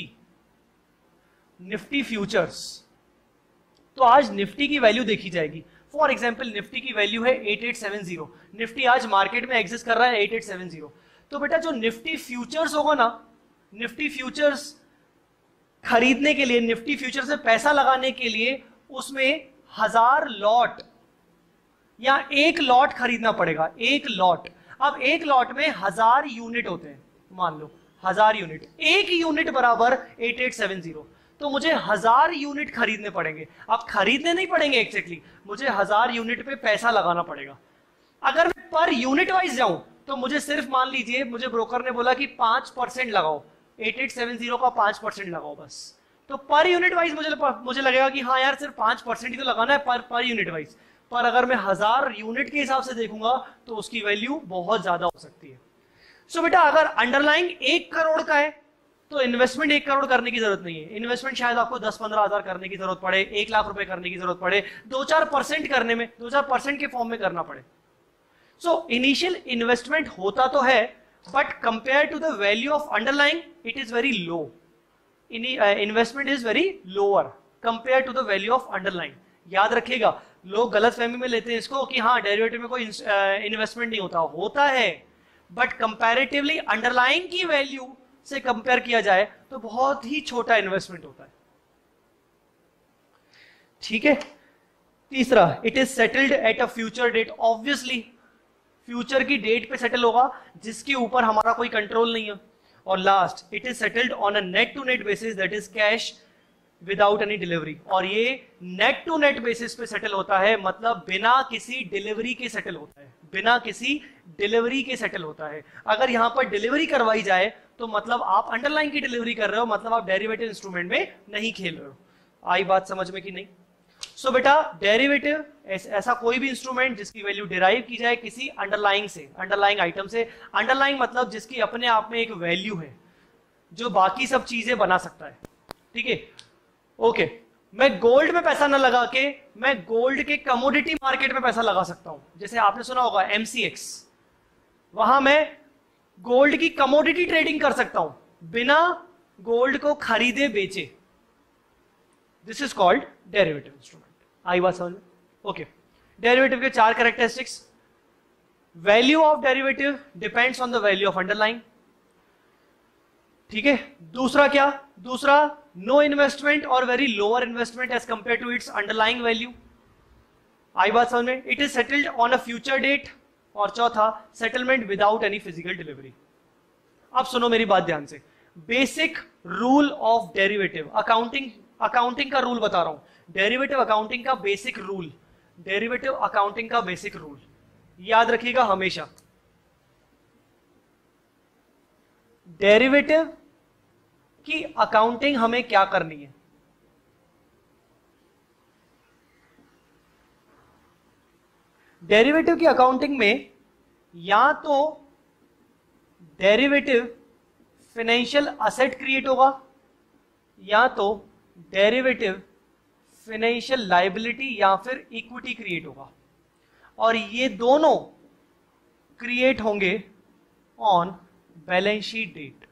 निफ्टी फ्यूचर्स, तो आज निफ्टी की वैल्यू देखी जाएगी। फॉर एग्जाम्पल निफ्टी की वैल्यू है 8870, निफ्टी आज मार्केट में एग्जिस्ट कर रहा है 8870। तो बेटा जो निफ्टी फ्यूचर्स होगा ना, निफ्टी फ्यूचर्स खरीदने के लिए, निफ्टी फ्यूचर्स में पैसा लगाने के लिए उसमें 1000 लॉट या 1 लॉट खरीदना पड़ेगा, 1 लॉट। अब 1 लॉट में 1000 यूनिट होते हैं, मान लो 1000 यूनिट, 1 यूनिट बराबर 8870, तो मुझे 1000 यूनिट खरीदने पड़ेंगे। अब खरीदने नहीं पड़ेंगे एग्जैक्टली, मुझे 1000 यूनिट पे पैसा लगाना पड़ेगा। अगर मैं पर यूनिट वाइज जाऊं तो मुझे सिर्फ मान लीजिए, मुझे ब्रोकर ने बोला कि 5% लगाओ, 8870 का 5% लगाओ बस, तो पर यूनिट वाइज मुझे लगेगा कि हाँ यार सिर्फ 5% ही तो लगाना है पर यूनिट वाइज। पर अगर मैं 1000 यूनिट के हिसाब से देखूंगा तो उसकी वैल्यू बहुत ज्यादा हो सकती है। सो बेटा अगर अंडरलाइंग 1 करोड़ का है तो इन्वेस्टमेंट 1 करोड़ करने की जरूरत नहीं है। इन्वेस्टमेंट शायद आपको 10-15 हजार करने की जरूरत पड़े, 1 लाख रुपए करने की जरूरत पड़े, 2-4% करने में, 2-4% के फॉर्म में करना पड़े। सो इनिशियल इन्वेस्टमेंट होता तो है, but compare to the value of underlying it is very low. Investment is very lower compare to the value of underlying. याद रखिएगा, लोग गलत फहमी में लेते हैं इसको कि हाँ डेरिवेटिव में कोई इन्वेस्टमेंट नहीं होता, होता है, बट कंपैरेटिवली अंडरलाइंग की वैल्यू से कंपेयर किया जाए तो बहुत ही छोटा इन्वेस्टमेंट होता है। ठीक है। तीसरा, it is settled at a future date. Obviously future की डेट पे सेटल होगा जिसके ऊपर हमारा कोई कंट्रोल नहीं है। और last, it is settled on a net to net basis, that is cash without any delivery. और ये नेट टू नेट बेसिस पे सेटल होता है, मतलब बिना किसी डिलीवरी के सेटल होता है, बिना किसी डिलीवरी के सेटल होता है। अगर यहां पर डिलीवरी करवाई जाए तो मतलब आप अंडरलाइन की डिलीवरी कर रहे हो, मतलब आप डेरिवेटिव इंस्ट्रूमेंट में नहीं खेल रहे हो। आई बात समझ में कि नहीं? सो बेटा डेरिवेटिव ऐसा कोई भी इंस्ट्रूमेंट जिसकी वैल्यू डिराइव की जाए किसी अंडरलाइंग से, अंडरलाइंग आइटम से। अंडरलाइंग मतलब जिसकी अपने आप में एक वैल्यू है जो बाकी सब चीजें बना सकता है। ठीक है, ओके। मैं गोल्ड में पैसा ना लगा के मैं गोल्ड के कमोडिटी मार्केट में पैसा लगा सकता हूं। जैसे आपने सुना होगा MCX, वहां मैं गोल्ड की कमोडिटी ट्रेडिंग कर सकता हूं बिना गोल्ड को खरीदे बेचे। This is called derivative instrument. आई बात समझ में? ओके। डेरिवेटिव के 4 characteristics. Value of derivative depends on the value of underline. ठीक है। दूसरा क्या? दूसरा, no investment or very lower investment as compare to its underlying value. आई बात समझ में? It is settled on a future date. और चौथा, settlement without any physical delivery. अब सुनो मेरी बात ध्यान से। Basic rule of derivative, accounting का रूल बता रहा हूं। डेरिवेटिव अकाउंटिंग का बेसिक रूल, डेरिवेटिव अकाउंटिंग का बेसिक रूल याद रखिएगा हमेशा। डेरिवेटिव की अकाउंटिंग हमें क्या करनी है? डेरिवेटिव की अकाउंटिंग में या तो डेरिवेटिव फाइनेंशियल असेट क्रिएट होगा या तो डेरिवेटिव फाइनेंशियल लायबिलिटी या फिर इक्विटी क्रिएट होगा। और ये दोनों क्रिएट होंगे on balance sheet date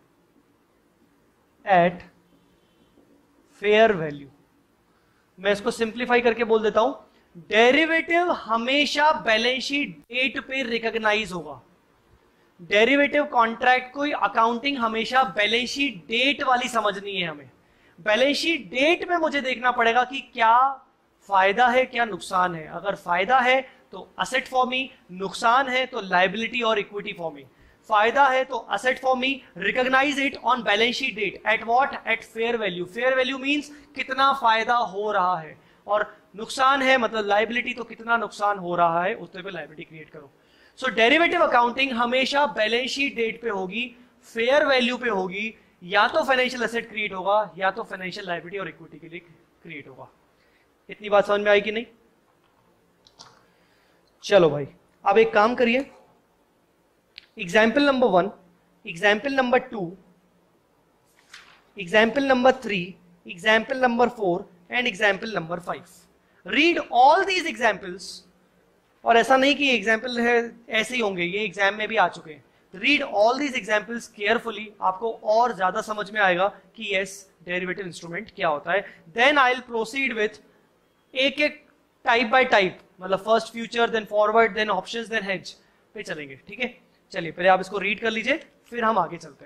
at fair value. मैं इसको सिंप्लीफाई करके बोल देता हूं, डेरिवेटिव हमेशा बैलेंस शीट डेट पे रिकॉग्नाइज होगा। डेरिवेटिव कॉन्ट्रैक्ट को अकाउंटिंग हमेशा बैलेंस शीट डेट वाली समझनी है। हमें बैलेंस शीट डेट में मुझे देखना पड़ेगा कि क्या फायदा है क्या नुकसान है। अगर फायदा है तो असेट फॉर मी, नुकसान है तो लायबिलिटी और इक्विटी फॉर मी। फायदा है तो asset for me, recognise it on balance sheet date at what? At fair value. Fair value means कितना फायदा हो रहा है, और नुकसान है मतलब लायबिलिटी, तो कितना नुकसान हो रहा है उतने पे लायबिलिटी क्रिएट करो। सो डेरिवेटिव अकाउंटिंग हमेशा बैलेंस शीट डेट पे होगी, फेयर वैल्यू पे होगी, या तो फाइनेंशियल एसेट क्रिएट होगा या तो फाइनेंशियल लायबिलिटी और इक्विटी के लिए क्रिएट होगा। इतनी बात समझ में आई कि नहीं? चलो भाई, अब एक काम करिए, example number 1, example number 2, example number 3, example number 4 and example number 5। Read all these examples. और ऐसा नहीं कि एग्जाम्पल है ऐसे ही होंगे, ये एग्जाम में भी आ चुके हैं। Read all these examples carefully, आपको और ज्यादा समझ में आएगा कि यस डेरिवेटिव इंस्ट्रूमेंट क्या होता है। Then I will proceed with एक एक टाइप बाय टाइप, मतलब first future, then forward, then options, then hedge पे चलेंगे। ठीक है, चलिए पहले आप इसको रीड कर लीजिए, फिर हम आगे चलते हैं।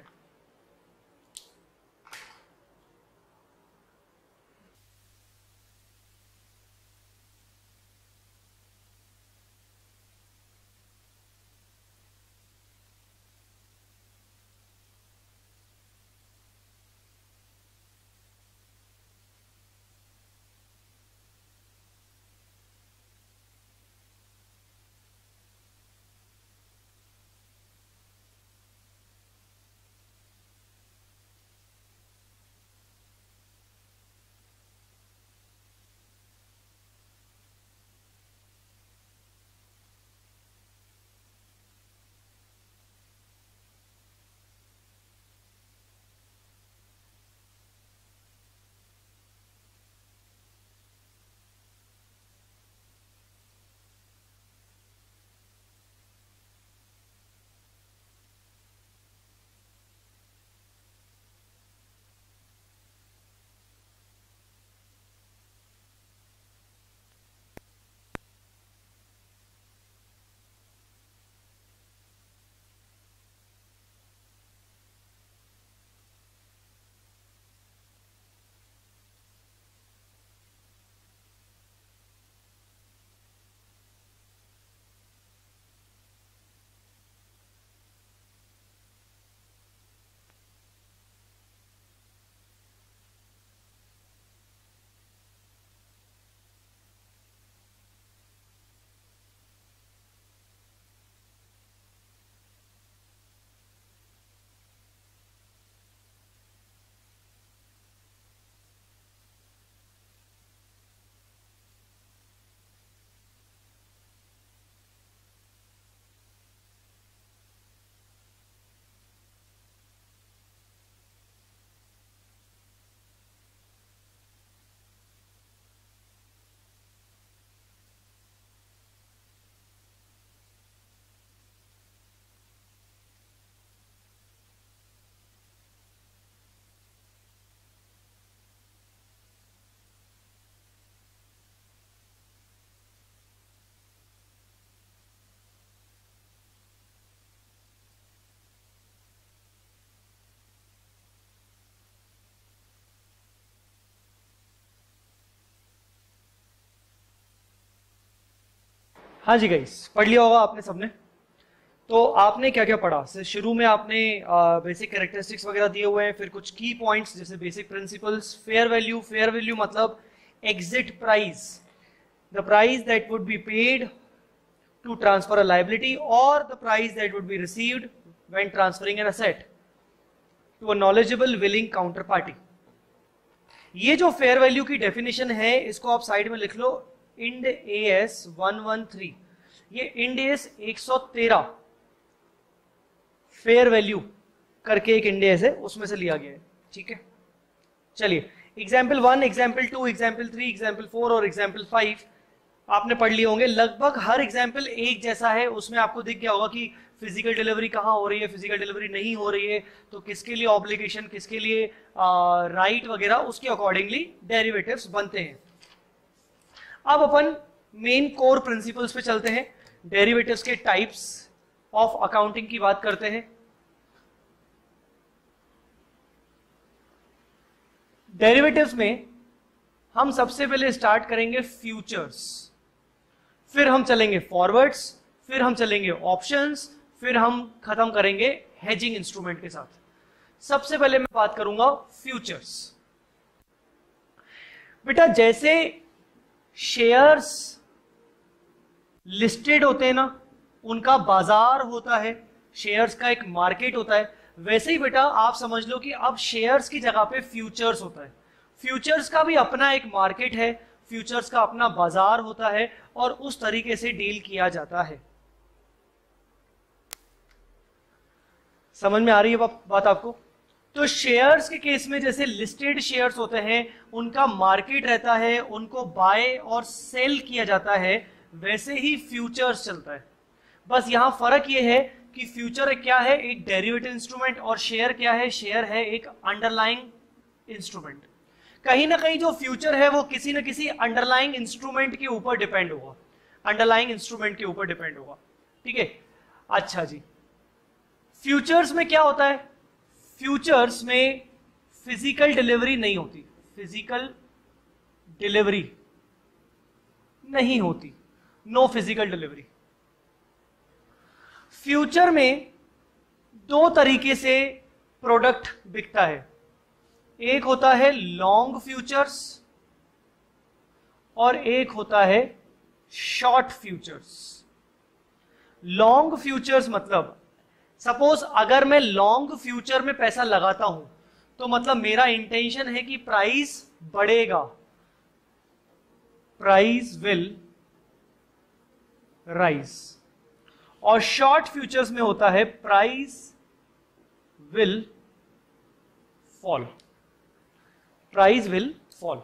हाँ जी गाइस, पढ़ लिया होगा आपने सबने। तो आपने क्या क्या पढ़ा? शुरू में आपने बेसिक कैरेक्टरिस्टिक्स वगैरह दिए हुए हैं, फिर कुछ की पॉइंट्स जैसे basic principles, fair value. Fair value मतलब exit price, the price that would be paid to transfer a liability और the price that would be received when transferring an asset to a knowledgeable willing counterparty. ये जो फेयर वैल्यू की डेफिनेशन है, इसको आप साइड में लिख लो, इंड एएस 113। ये इंड एएस 113 फेयर वैल्यू करके एक इंड एएस है, उसमें से लिया गया है। ठीक है, चलिए एग्जाम्पल 1, एग्जाम्पल 2, एग्जाम्पल 3, एग्जाम्पल 4 और एग्जाम्पल 5 आपने पढ़ लिए होंगे। लगभग हर एग्जाम्पल एक जैसा है। उसमें आपको दिख गया होगा कि फिजिकल डिलीवरी कहाँ हो रही है, फिजिकल डिलीवरी नहीं हो रही है, तो किसके लिए ऑब्लिगेशन, किसके लिए राइट वगैरह, उसके अकॉर्डिंगली डेरिवेटिव्स बनते हैं। अब अपन मेन कोर प्रिंसिपल्स पे चलते हैं, डेरिवेटिव्स के टाइप्स ऑफ अकाउंटिंग की बात करते हैं। डेरिवेटिव्स में हम सबसे पहले स्टार्ट करेंगे फ्यूचर्स, फिर हम चलेंगे फॉरवर्ड्स, फिर हम चलेंगे ऑप्शंस, फिर हम खत्म करेंगे हेजिंग इंस्ट्रूमेंट के साथ। सबसे पहले मैं बात करूंगा फ्यूचर्स। बेटा जैसे शेयर्स लिस्टेड होते हैं ना, उनका बाजार होता है, शेयर्स का एक मार्केट होता है, वैसे ही बेटा आप समझ लो कि अब शेयर्स की जगह पे फ्यूचर्स होता है। फ्यूचर्स का भी अपना एक मार्केट है, फ्यूचर्स का अपना बाजार होता है और उस तरीके से डील किया जाता है। समझ में आ रही है बात आपको? तो शेयर्स के केस में जैसे लिस्टेड शेयर्स होते हैं, उनका मार्केट रहता है, उनको बाय और सेल किया जाता है, वैसे ही फ्यूचर्स चलता है। बस यहां फर्क यह है कि फ्यूचर क्या है, एक डेरिवेटिव इंस्ट्रूमेंट, और शेयर क्या है, शेयर है एक अंडरलाइंग इंस्ट्रूमेंट। कहीं ना कहीं जो फ्यूचर है वो किसी न किसी अंडरलाइंग इंस्ट्रूमेंट के ऊपर डिपेंड होगा, अंडरलाइंग इंस्ट्रूमेंट के ऊपर डिपेंड होगा। ठीक है, अच्छा जी। फ्यूचर्स में क्या होता है? फ्यूचर्स में फिजिकल डिलीवरी नहीं होती, फिजिकल डिलीवरी नहीं होती, नो फिजिकल डिलीवरी। फ्यूचर में दो तरीके से प्रोडक्ट बिकता है, एक होता है लॉन्ग फ्यूचर्स और एक होता है शॉर्ट फ्यूचर्स। लॉन्ग फ्यूचर्स मतलब सपोज अगर मैं लॉन्ग फ्यूचर में पैसा लगाता हूं तो मतलब मेरा इंटेंशन है कि प्राइस बढ़ेगा, प्राइस विल राइज। और शॉर्ट फ्यूचर्स में होता है price will fall, price will fall.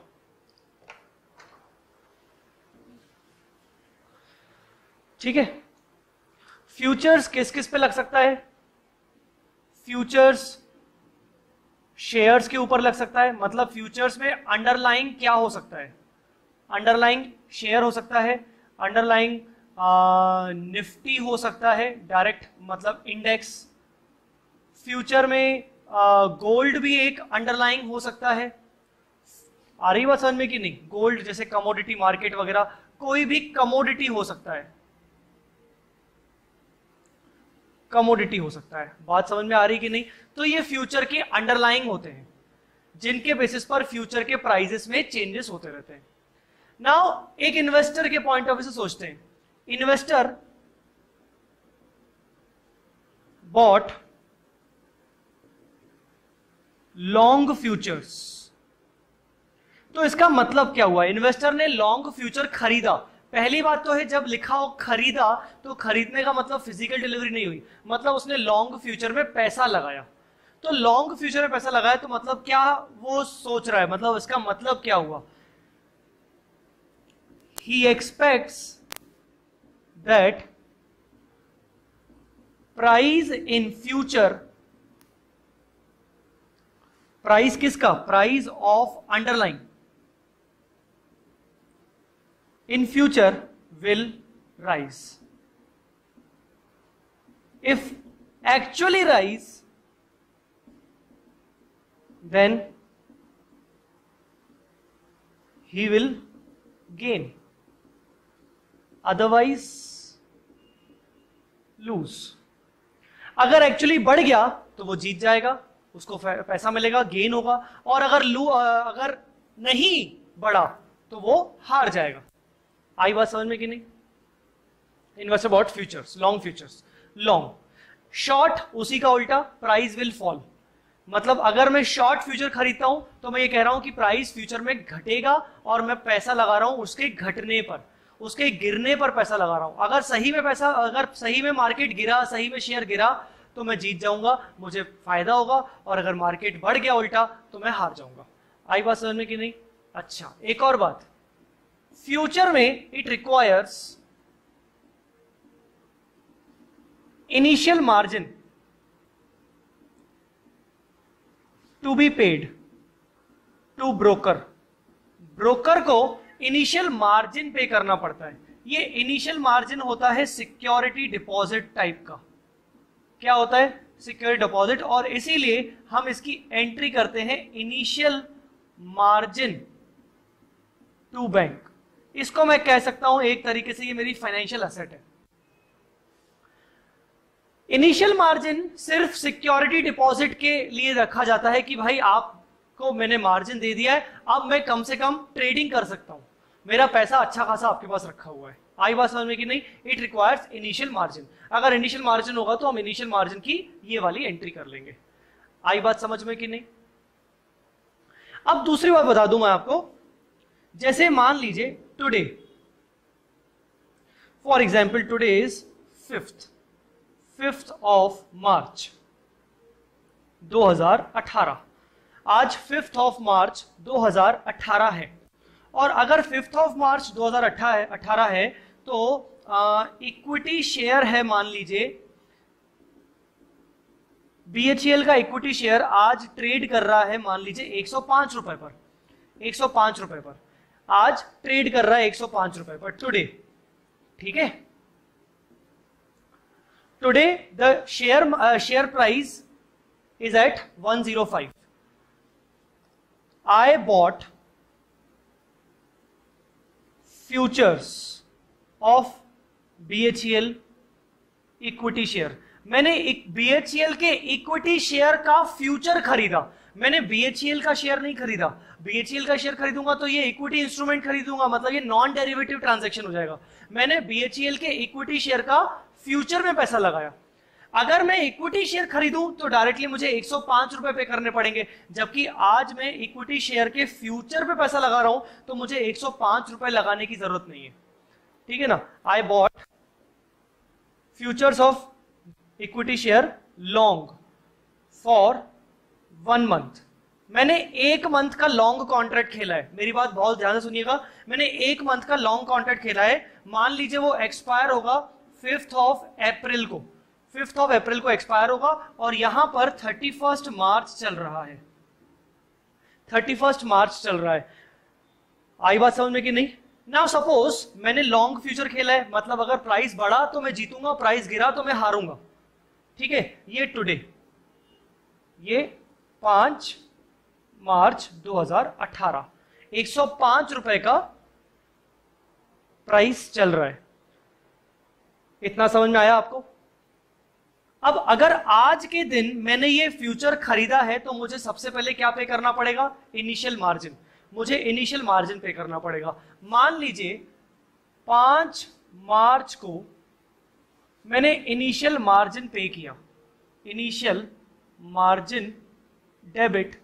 ठीक है, फ्यूचर्स किस किस पे लग सकता है? फ्यूचर्स शेयर्स के ऊपर लग सकता है, मतलब फ्यूचर्स में अंडरलाइंग क्या हो सकता है? अंडरलाइंग शेयर हो सकता है, अंडरलाइंग निफ्टी हो सकता है, डायरेक्ट मतलब इंडेक्स। फ्यूचर में गोल्ड भी एक अंडरलाइंग हो सकता है। आ रही बात समझ में कि नहीं? गोल्ड जैसे कमोडिटी मार्केट वगैरह, कोई भी कमोडिटी हो सकता है, कमोडिटी हो सकता है। बात समझ में आ रही कि नहीं? तो ये फ्यूचर के अंडरलाइंग होते हैं, जिनके बेसिस पर फ्यूचर के प्राइसेस में चेंजेस होते रहते हैं। नाउ एक इन्वेस्टर के पॉइंट ऑफ व्यू से सोचते हैं, इन्वेस्टर बॉट लॉन्ग फ्यूचर्स, तो इसका मतलब क्या हुआ? इन्वेस्टर ने लॉन्ग फ्यूचर खरीदा। पहली बात तो है जब लिखा हो खरीदा, तो खरीदने का मतलब फिजिकल डिलीवरी नहीं हुई, मतलब उसने लॉन्ग फ्यूचर में पैसा लगाया। तो लॉन्ग फ्यूचर में पैसा लगाया तो मतलब क्या वो सोच रहा है, मतलब इसका मतलब क्या हुआ? he expects that price in future, price किसका? Price of underlying in future will rise. If actually rise, then he will gain. Otherwise lose. अगर एक्चुअली बढ़ गया तो वो जीत जाएगा, उसको पैसा मिलेगा, गेन होगा, और अगर नहीं बढ़ा तो वो हार जाएगा। आई बात समझ में कि नहीं? Invest about futures, long futures. Long short उसी का उल्टा, प्राइस विल फॉल। मतलब अगर मैं शॉर्ट फ्यूचर खरीदता हूं तो मैं ये कह रहा हूं कि प्राइस फ्यूचर में घटेगा और मैं पैसा लगा रहा हूं उसके घटने पर, उसके गिरने पर पैसा लगा रहा हूं। अगर सही में मार्केट गिरा, सही में शेयर गिरा तो मैं जीत जाऊंगा, मुझे फायदा होगा, और अगर मार्केट बढ़ गया उल्टा तो मैं हार जाऊंगा। आई बात समझ में कि नहीं? अच्छा, एक और बात, फ्यूचर में it requires initial margin to be paid to broker. Broker को इनिशियल मार्जिन पे करना पड़ता है। ये इनिशियल मार्जिन होता है सिक्योरिटी डिपॉजिट टाइप का। क्या होता है? सिक्योरिटी डिपॉजिट, और इसीलिए हम इसकी एंट्री करते हैं इनिशियल मार्जिन टू बैंक। इसको मैं कह सकता हूं एक तरीके से ये मेरी फाइनेंशियल एसेट है। इनिशियल मार्जिन सिर्फ सिक्योरिटी डिपॉजिट के लिए रखा जाता है कि भाई आपको मैंने मार्जिन दे दिया है, अब मैं कम से कम ट्रेडिंग कर सकता हूं, मेरा पैसा अच्छा खासा आपके पास रखा हुआ है। आई बात समझ में कि नहीं? It requires initial margin. अगर इनिशियल मार्जिन होगा तो हम इनिशियल मार्जिन की ये वाली एंट्री कर लेंगे। आई बात समझ में कि नहीं? अब दूसरी बात बता दूं मैं आपको, जैसे मान लीजिए today, for example today is 5th of March 2018। आज 5th ऑफ मार्च 2018 है, और अगर 5th ऑफ मार्च 2018 है तो इक्विटी शेयर है, मान लीजिए BHEL का इक्विटी शेयर आज ट्रेड कर रहा है मान लीजिए 105 रुपए पर, 105 रुपए पर आज ट्रेड कर रहा है 105 रुपए पर टुडे। ठीक है, today the share price is at 105. I bought futures of BHEL equity share. मैंने BHEL के इक्विटी शेयर का फ्यूचर खरीदा, मैंने BHEL का शेयर नहीं खरीदा। BHEL का शेयर खरीदूंगा तो ये इक्विटी इंस्ट्रूमेंट खरीदूंगा, मतलब ये नॉन डेरिवेटिव ट्रांजैक्शन हो जाएगा। मैंने BHEL के इक्विटी शेयर का फ्यूचर में पैसा लगाया। अगर मैं इक्विटी शेयर खरीदूं तो डायरेक्टली मुझे 105 रुपए पे करने पड़ेंगे, जबकि आज मैं इक्विटी शेयर के फ्यूचर पे पैसा लगा रहा हूं तो मुझे 105 रुपए लगाने की जरूरत नहीं है। ठीक है ना? I bought futures of equity share long for 1 month. मैंने 1 मंथ का लॉन्ग कॉन्ट्रैक्ट खेला है। मेरी बात बहुत ध्यान से सुनिएगा, मैंने 1 मंथ का लॉन्ग कॉन्ट्रैक्ट खेला है। मान लीजिए वो एक्सपायर होगा 5th ऑफ अप्रैल को, 5th ऑफ अप्रैल को एक्सपायर होगा, और यहां पर 31st मार्च चल रहा है, 31st मार्च चल रहा है। आई बात समझ में कि नहीं? नाउ सपोज मैंने लॉन्ग फ्यूचर खेला है, मतलब अगर प्राइस बढ़ा तो मैं जीतूंगा, प्राइस गिरा तो मैं हारूंगा। ठीक है, ये टुडे, ये 5 मार्च 2018, 105 रुपए का प्राइस चल रहा है। इतना समझ में आया आपको? अब अगर आज के दिन मैंने ये फ्यूचर खरीदा है तो मुझे सबसे पहले क्या पे करना पड़ेगा? Initial margin. मुझे इनिशियल मार्जिन पे करना पड़ेगा। मान लीजिए 5 मार्च को मैंने इनिशियल मार्जिन पे किया, initial margin debit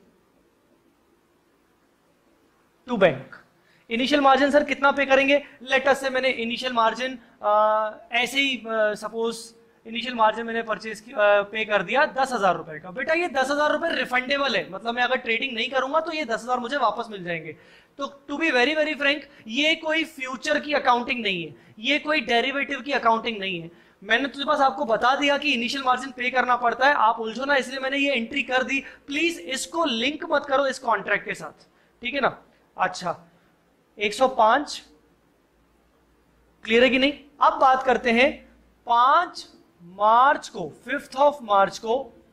to bank. Initial margin sir कितना पे करेंगे? लेट अस से मैंने इनिशियल मार्जिन ऐसे ही सपोज इनिशियल मार्जिन मैंने परचेज पे कर दिया 10,000 रुपए का। बेटा ये 10,000 रुपए रिफंडेबल है, मतलब मैं अगर ट्रेडिंग नहीं करूंगा तो ये 10,000 मुझे वापस मिल जाएंगे। तो to be very very frank, ये कोई फ्यूचर की अकाउंटिंग नहीं है, ये कोई डेरिवेटिव की अकाउंटिंग नहीं है। मैंने तुझे पास आपको बता दिया कि इनिशियल मार्जिन पे करना पड़ता है, आप उलझो ना, इसलिए मैंने ये एंट्री कर दी। प्लीज इसको लिंक मत करो इस कॉन्ट्रैक्ट के साथ, ठीक है ना? अच्छा, 105 क्लियर है कि नहीं? अब बात करते हैं 5 मार्च को, 5th ऑफ मार्च को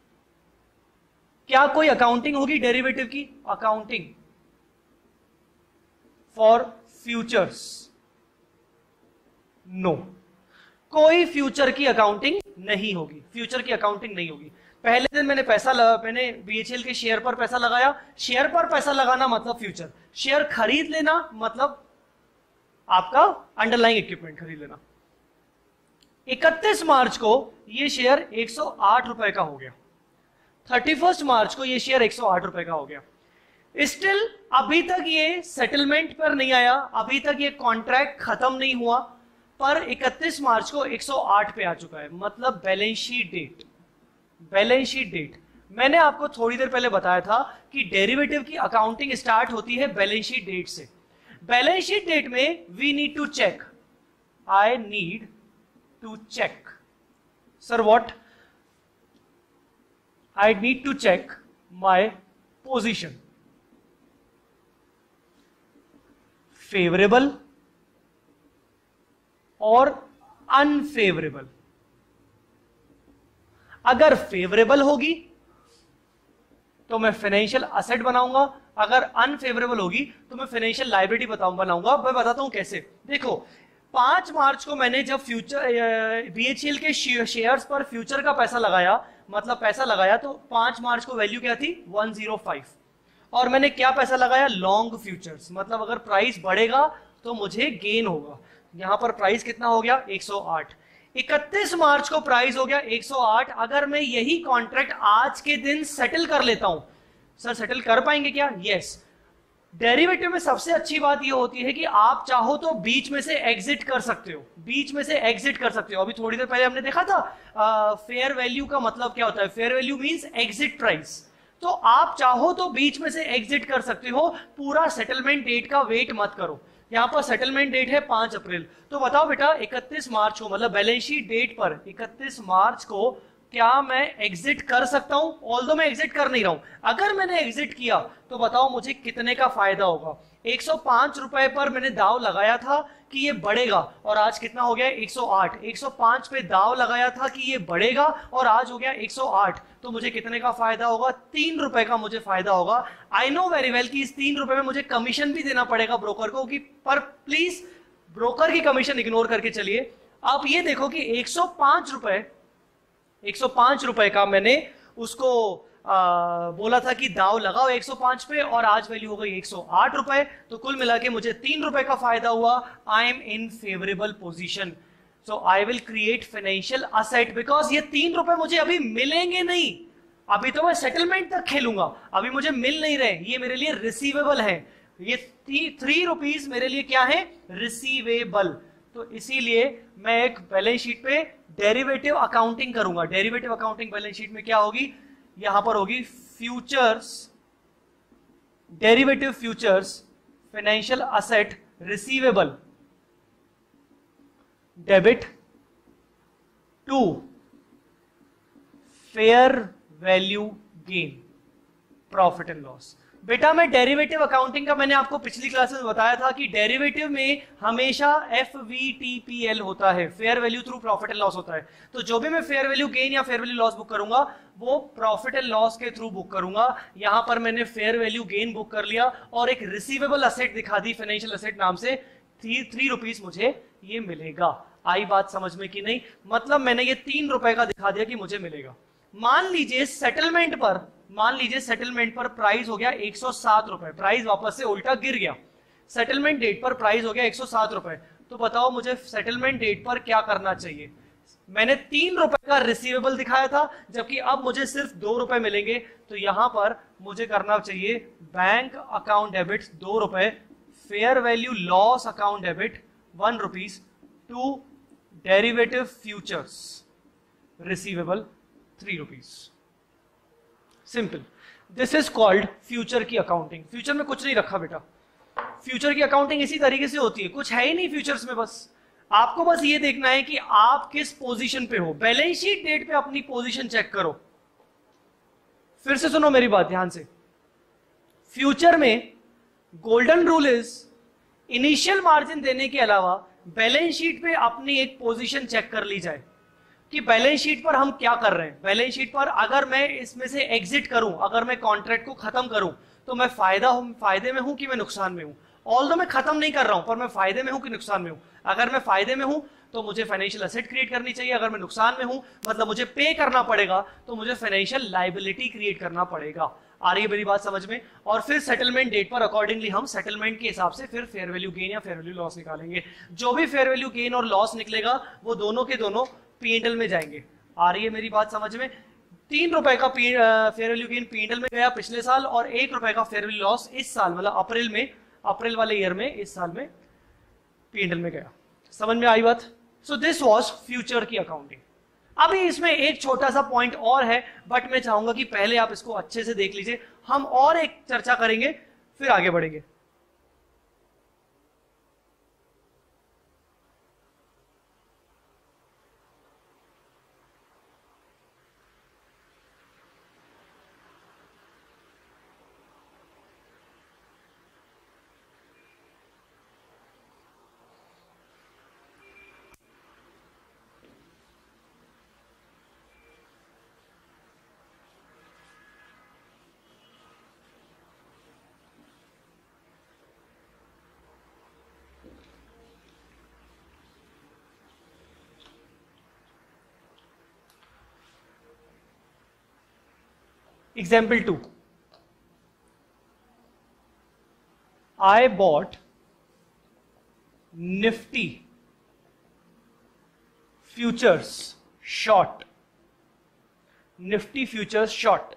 क्या कोई अकाउंटिंग होगी डेरिवेटिव की? अकाउंटिंग फॉर फ्यूचर्स, नो, कोई फ्यूचर की अकाउंटिंग नहीं होगी, फ्यूचर की अकाउंटिंग नहीं होगी। पहले दिन मैंने मैंने बीएचईएल के शेयर पर पैसा लगाया, शेयर पर पैसा लगाना मतलब फ्यूचर, शेयर खरीद लेना मतलब आपका अंडरलाइंग इक्विपमेंट खरीद लेना। 31 मार्च को ये शेयर 108 रुपए का हो गया, 31 मार्च को ये शेयर 108 रुपए का हो गया। स्टिल अभी तक ये सेटलमेंट पर नहीं आया, अभी तक ये कॉन्ट्रैक्ट खत्म नहीं हुआ, पर 31 मार्च को 108 पे आ चुका है, मतलब balance sheet date. Balance sheet date मैंने आपको थोड़ी देर पहले बताया था कि डेरिवेटिव की अकाउंटिंग स्टार्ट होती है बैलेंस शीट डेट से। बैलेंस शीट डेट में we need to check, I need to check, sir what? I need to check my position, favourable और अनफेवरेबल। अगर फेवरेबल होगी तो मैं फाइनेंशियल असेट बनाऊंगा, अगर अनफेवरेबल होगी तो मैं फाइनेंशियल लायबिलिटी बनाऊंगा। मैं बताता हूं कैसे। देखो 5 मार्च को मैंने जब फ्यूचर बीएचईएल के शेयर्स पर फ्यूचर का पैसा लगाया, मतलब पैसा लगाया, तो 5 मार्च को वैल्यू क्या थी 105, और मैंने क्या पैसा लगाया लॉन्ग फ्यूचर्स, मतलब अगर प्राइस बढ़ेगा तो मुझे गेन होगा। यहां पर प्राइस कितना हो गया 108। 31 मार्च को प्राइस हो गया 108। अगर मैं यही कॉन्ट्रैक्ट आज के दिन सेटल कर लेता हूं, सर सेटल कर पाएंगे क्या? यस। डेरिवेटिव में सबसे अच्छी बात यह होती है कि आप चाहो तो बीच में से एग्जिट कर सकते हो, बीच में से एग्जिट कर सकते हो। अभी थोड़ी देर पहले हमने देखा था फेयर वैल्यू का मतलब क्या होता है, fair value means exit price. तो आप चाहो तो बीच में से एग्जिट कर सकते हो, पूरा सेटलमेंट डेट का वेट मत करो। यहां पर सेटलमेंट डेट है 5 अप्रैल, तो बताओ बेटा 31 मार्च को, मतलब बैलेंस शीट डेट पर 31 मार्च को क्या मैं एग्जिट कर सकता हूं? ऑल्दो मैं एग्जिट कर नहीं रहा हूं, अगर मैंने एग्जिट किया तो बताओ मुझे कितने का फायदा होगा? 105 रुपए पर मैंने दाव लगाया था कि ये बढ़ेगा, और आज कितना हो गया 108। 105 पे दाव लगाया था कि ये बढ़ेगा और आज हो गया 108, तो मुझे कितने का फायदा होगा? 3 रुपए का मुझे फायदा होगा। आई नो वेरी वेल कि इस 3 रुपए में मुझे कमीशन भी देना पड़ेगा ब्रोकर को, कि पर प्लीज ब्रोकर की कमीशन इग्नोर करके चलिए। आप ये देखो कि 105 रुपए का मैंने उसको बोला था कि दाव लगाओ 105 पे, और आज वैल्यू हो गई 108 रुपए, तो कुल मिला के मुझे 3 रुपए का फायदा हुआ। I am in favourable position, so I will create financial asset, because ये 3 रुपए मुझे अभी मिलेंगे नहीं, अभी तो मैं सेटलमेंट तक खेलूंगा, अभी मुझे मिल नहीं रहे, ये मेरे लिए रिसीवेबल है। ये 3 रुपीज मेरे लिए क्या है? रिसीवेबल। तो इसीलिए मैं एक बैलेंस शीट पे डेरिवेटिव अकाउंटिंग करूंगा। डेरिवेटिव अकाउंटिंग बैलेंस शीट में क्या होगी? यहां पर होगी futures, derivative futures, financial asset receivable, debit to fair value gain, profit and loss. बेटा मैं डेरिवेटिव अकाउंटिंग का मैंने आपको पिछली क्लास में बताया था कि डेरिवेटिव में हमेशा FVTPL होता है, fair value through profit and loss होता है। तो जो भी मैं फेयर वैल्यू गेन या फेयर वैल्यू लॉस बुक करूंगा वो प्रॉफिट एंड लॉस के थ्रू बुक करूंगा। यहां पर मैंने फेयर वैल्यू गेन बुक कर लिया और एक रिसीवेबल असेट दिखा दी फाइनेंशियल असेट नाम से, 3 रुपीज मुझे ये मिलेगा। आई बात समझ में कि नहीं? मतलब मैंने ये 3 रुपए का दिखा दिया कि मुझे मिलेगा। मान लीजिए सेटलमेंट पर प्राइस हो गया 107 रुपए, प्राइस वापस से उल्टा गिर गया, सेटलमेंट डेट पर प्राइस हो गया 107 रुपए, तो बताओ मुझे सेटलमेंट डेट पर क्या करना चाहिए? मैंने 3 रुपए का रिसीवेबल दिखाया था, जबकि अब मुझे सिर्फ 2 रुपए मिलेंगे, तो यहां पर मुझे करना चाहिए बैंक अकाउंट डेबिट 2 रुपए, fair value loss account debit 1 rupees, to derivative futures receivable 3 rupees. Simple, this is called future की अकाउंटिंग। फ्यूचर में कुछ नहीं रखा बेटा, फ्यूचर की अकाउंटिंग इसी तरीके से होती है, कुछ है ही नहीं फ्यूचर्स में। बस आपको बस ये देखना है कि आप किस पोजीशन पे हो। बैलेंस शीट डेट पे अपनी पोजीशन चेक करो। फिर से सुनो मेरी बात ध्यान से। फ्यूचर में golden rule is initial margin देने के अलावा बैलेंस शीट पे अपनी एक पोजीशन चेक कर ली जाए कि बैलेंस शीट पर हम क्या कर रहे हैं। बैलेंस शीट पर अगर मैं इसमें से एग्जिट करूं, अगर मैं कॉन्ट्रैक्ट को खत्म करूं, तो मैं फायदे में हूं कि मैं नुकसान में हूं। ऑल्दो मैं खत्म नहीं कर रहा हूं, पर मैं फायदे में हूं कि नुकसान में हूं। अगर मैं फायदे में हूं तो मुझे फाइनेंशियल एसेट क्रिएट करनी चाहिए, अगर मैं नुकसान में हूं मतलब मुझे पे करना पड़ेगा, तो मुझे फाइनेंशियल लायबिलिटी क्रिएट करना पड़ेगा। आ रही है मेरी बात समझ में? और फिर सेटलमेंट डेट पर अकॉर्डिंगली हम सेटलमेंट के हिसाब से फिर फेयर वैल्यू गेन या फेयर वैल्यू लॉस निकालेंगे। जो भी फेयर वैल्यू गेन और लॉस निकलेगा वो दोनों के दोनों P&L में जाएंगे। आ रही है मेरी बात समझ में? 3 रुपए का फेयर वैल्यू गेन P&L में गया पिछले साल, और 1 रुपए का फेयर वैल्यू लॉस इस साल मतलब अप्रैल वाले ईयर में, इस साल में P&L में गया। समझ में आई बात? सो दिस वॉज फ्यूचर की अकाउंटिंग। अभी इसमें एक छोटा सा पॉइंट और है, बट मैं चाहूंगा कि पहले आप इसको अच्छे से देख लीजिए, हम और एक चर्चा करेंगे फिर आगे बढ़ेंगे। Example 2. I bought Nifty futures short. Nifty futures short.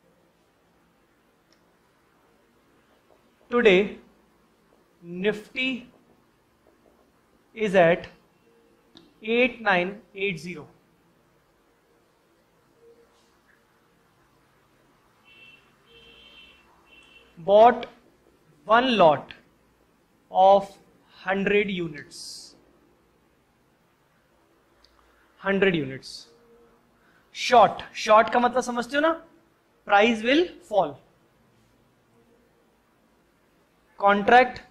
Today, Nifty is at 8980. Bought one lot of 100 units. 100 units. Short. Short का मतलब समझते हो ना? Price will fall. Contract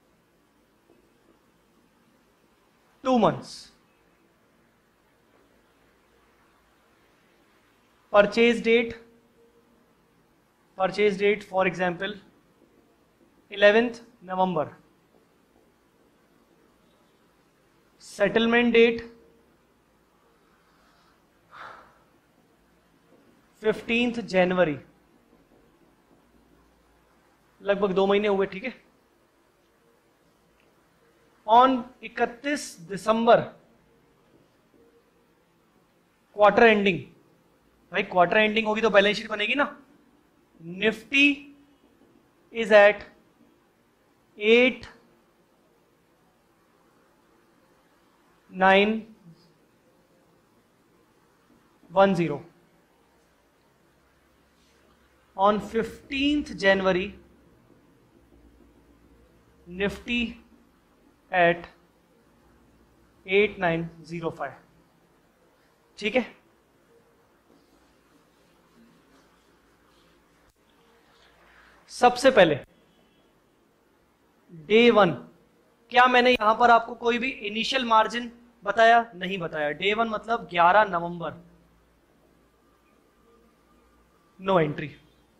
2 months. Purchase date for example 11th November. Settlement date 15th January. लगभग 2 महीने हुए, ठीक है। ऑन 31 दिसंबर क्वार्टर एंडिंग, भाई क्वार्टर एंडिंग होगी तो बैलेंस शीट बनेगी ना। Nifty is at 8910. On 15th January, Nifty at 8905. ठीक है। सबसे पहले डे 1, क्या मैंने यहां पर आपको कोई भी इनिशियल मार्जिन बताया? नहीं बताया। डे 1 मतलब 11 नवंबर, no entry.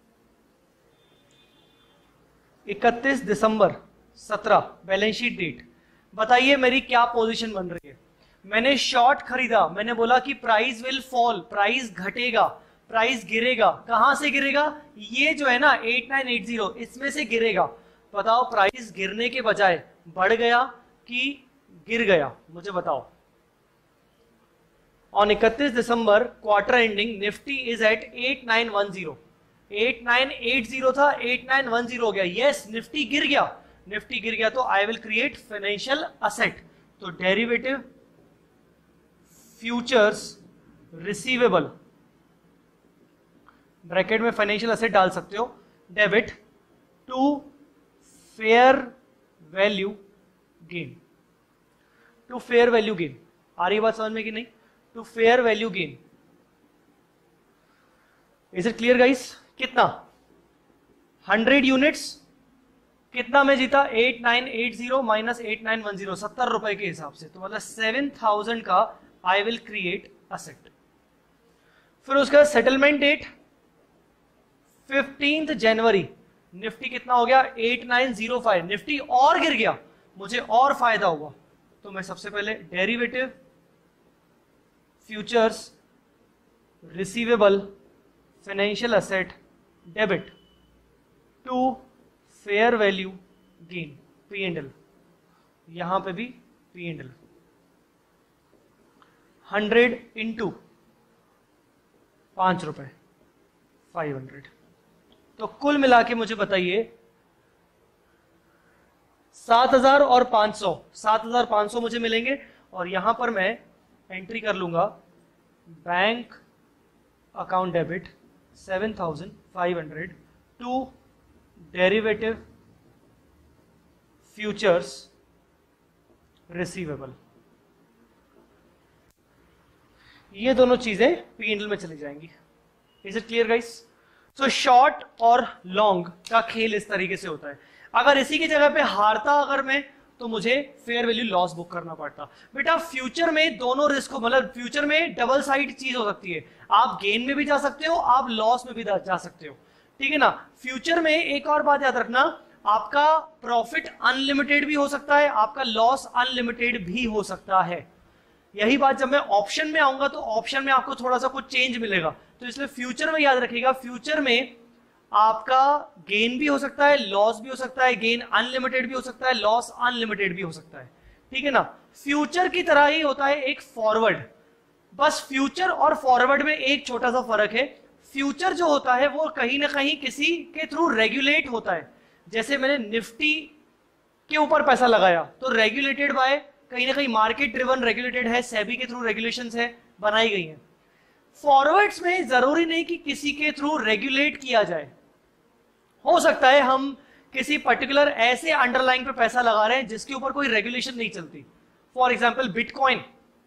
31 December 17 balance sheet date. बताइए मेरी क्या पोजीशन बन रही है? मैंने शॉर्ट खरीदा, मैंने बोला कि प्राइस विल फॉल, प्राइस घटेगा, प्राइस गिरेगा। कहां से गिरेगा? ये जो है ना 8980, इसमें से गिरेगा। बताओ प्राइस गिरने के बजाय बढ़ गया कि गिर गया? मुझे बताओ। On 31 December quarter ending Nifty is at 8910। 8980 था, 8910 हो गया। यस, निफ्टी गिर गया। निफ्टी गिर गया तो I will create financial asset. तो डेरिवेटिव फ्यूचर्स रिसीवेबल, ब्रैकेट में फाइनेंशियल एसेट डाल सकते हो, debit to fair value gain. To fair value gain. आ रही बात समझ में कि नहीं? To fair value gain. Is it clear guys? कितना? 100 यूनिट्स कितना में जीता? 8980 माइनस 8910, 70 रुपए के हिसाब से। तो मतलब 7000 का आई विल क्रिएट असेट। फिर उसका सेटलमेंट डेट 15th जनवरी। निफ्टी कितना हो गया? 8905। निफ्टी और गिर गया, मुझे और फायदा हुआ। तो मैं सबसे पहले derivative futures receivable financial asset debit to fair value gain P&L, यहां पे भी P&L 100 इंटू 5 रुपए 500। तो कुल मिला के मुझे बताइए 7,000 और 500, 7,500 मुझे मिलेंगे। और यहां पर मैं एंट्री कर लूंगा bank account debit 7,500 to derivative futures receivable. ये दोनों चीजें P&L में चली जाएंगी। Is it clear guys? So short और लॉन्ग का खेल इस तरीके से होता है। अगर इसी की जगह पे हारता अगर मैं, तो मुझे फेयर वैल्यू लॉस बुक करना पड़ता। बेटा फ्यूचर में दोनों रिस्क हो, मतलब फ्यूचर में डबल साइड चीज हो सकती है। आप गेन में भी जा सकते हो, आप लॉस में भी जा सकते हो, ठीक है ना। फ्यूचर में एक और बात याद रखना, आपका प्रॉफिट अनलिमिटेड भी हो सकता है, आपका लॉस अनलिमिटेड भी हो सकता है। यही बात जब मैं ऑप्शन में आऊंगा तो ऑप्शन में आपको थोड़ा सा कुछ चेंज मिलेगा। तो इसलिए फ्यूचर में याद रखिएगा, फ्यूचर में आपका गेन भी हो सकता है, लॉस भी हो सकता है, गेन अनलिमिटेड भी हो सकता है, लॉस अनलिमिटेड भी हो सकता है, ठीक है ना। फ्यूचर की तरह ही होता है एक फॉरवर्ड, बस फ्यूचर और फॉरवर्ड में एक छोटा सा फर्क है। फ्यूचर जो होता है वो कहीं ना कहीं किसी के थ्रू रेगुलेट होता है। जैसे मैंने निफ्टी के ऊपर पैसा लगाया तो रेगुलेटेड बाय, कहीं ना कहीं मार्केट ड्रिवन रेगुलेटेड है, सेबी के थ्रू रेगुलेशंस है, बनाई गई है। फॉरवर्ड्स में जरूरी नहीं कि किसी के थ्रू रेगुलेट किया जाए। हो सकता है हम किसी पर्टिकुलर ऐसे अंडरलाइन पे पैसा लगा रहे हैं जिसके ऊपर कोई रेगुलेशन नहीं चलती। फॉर एग्जांपल बिटकॉइन,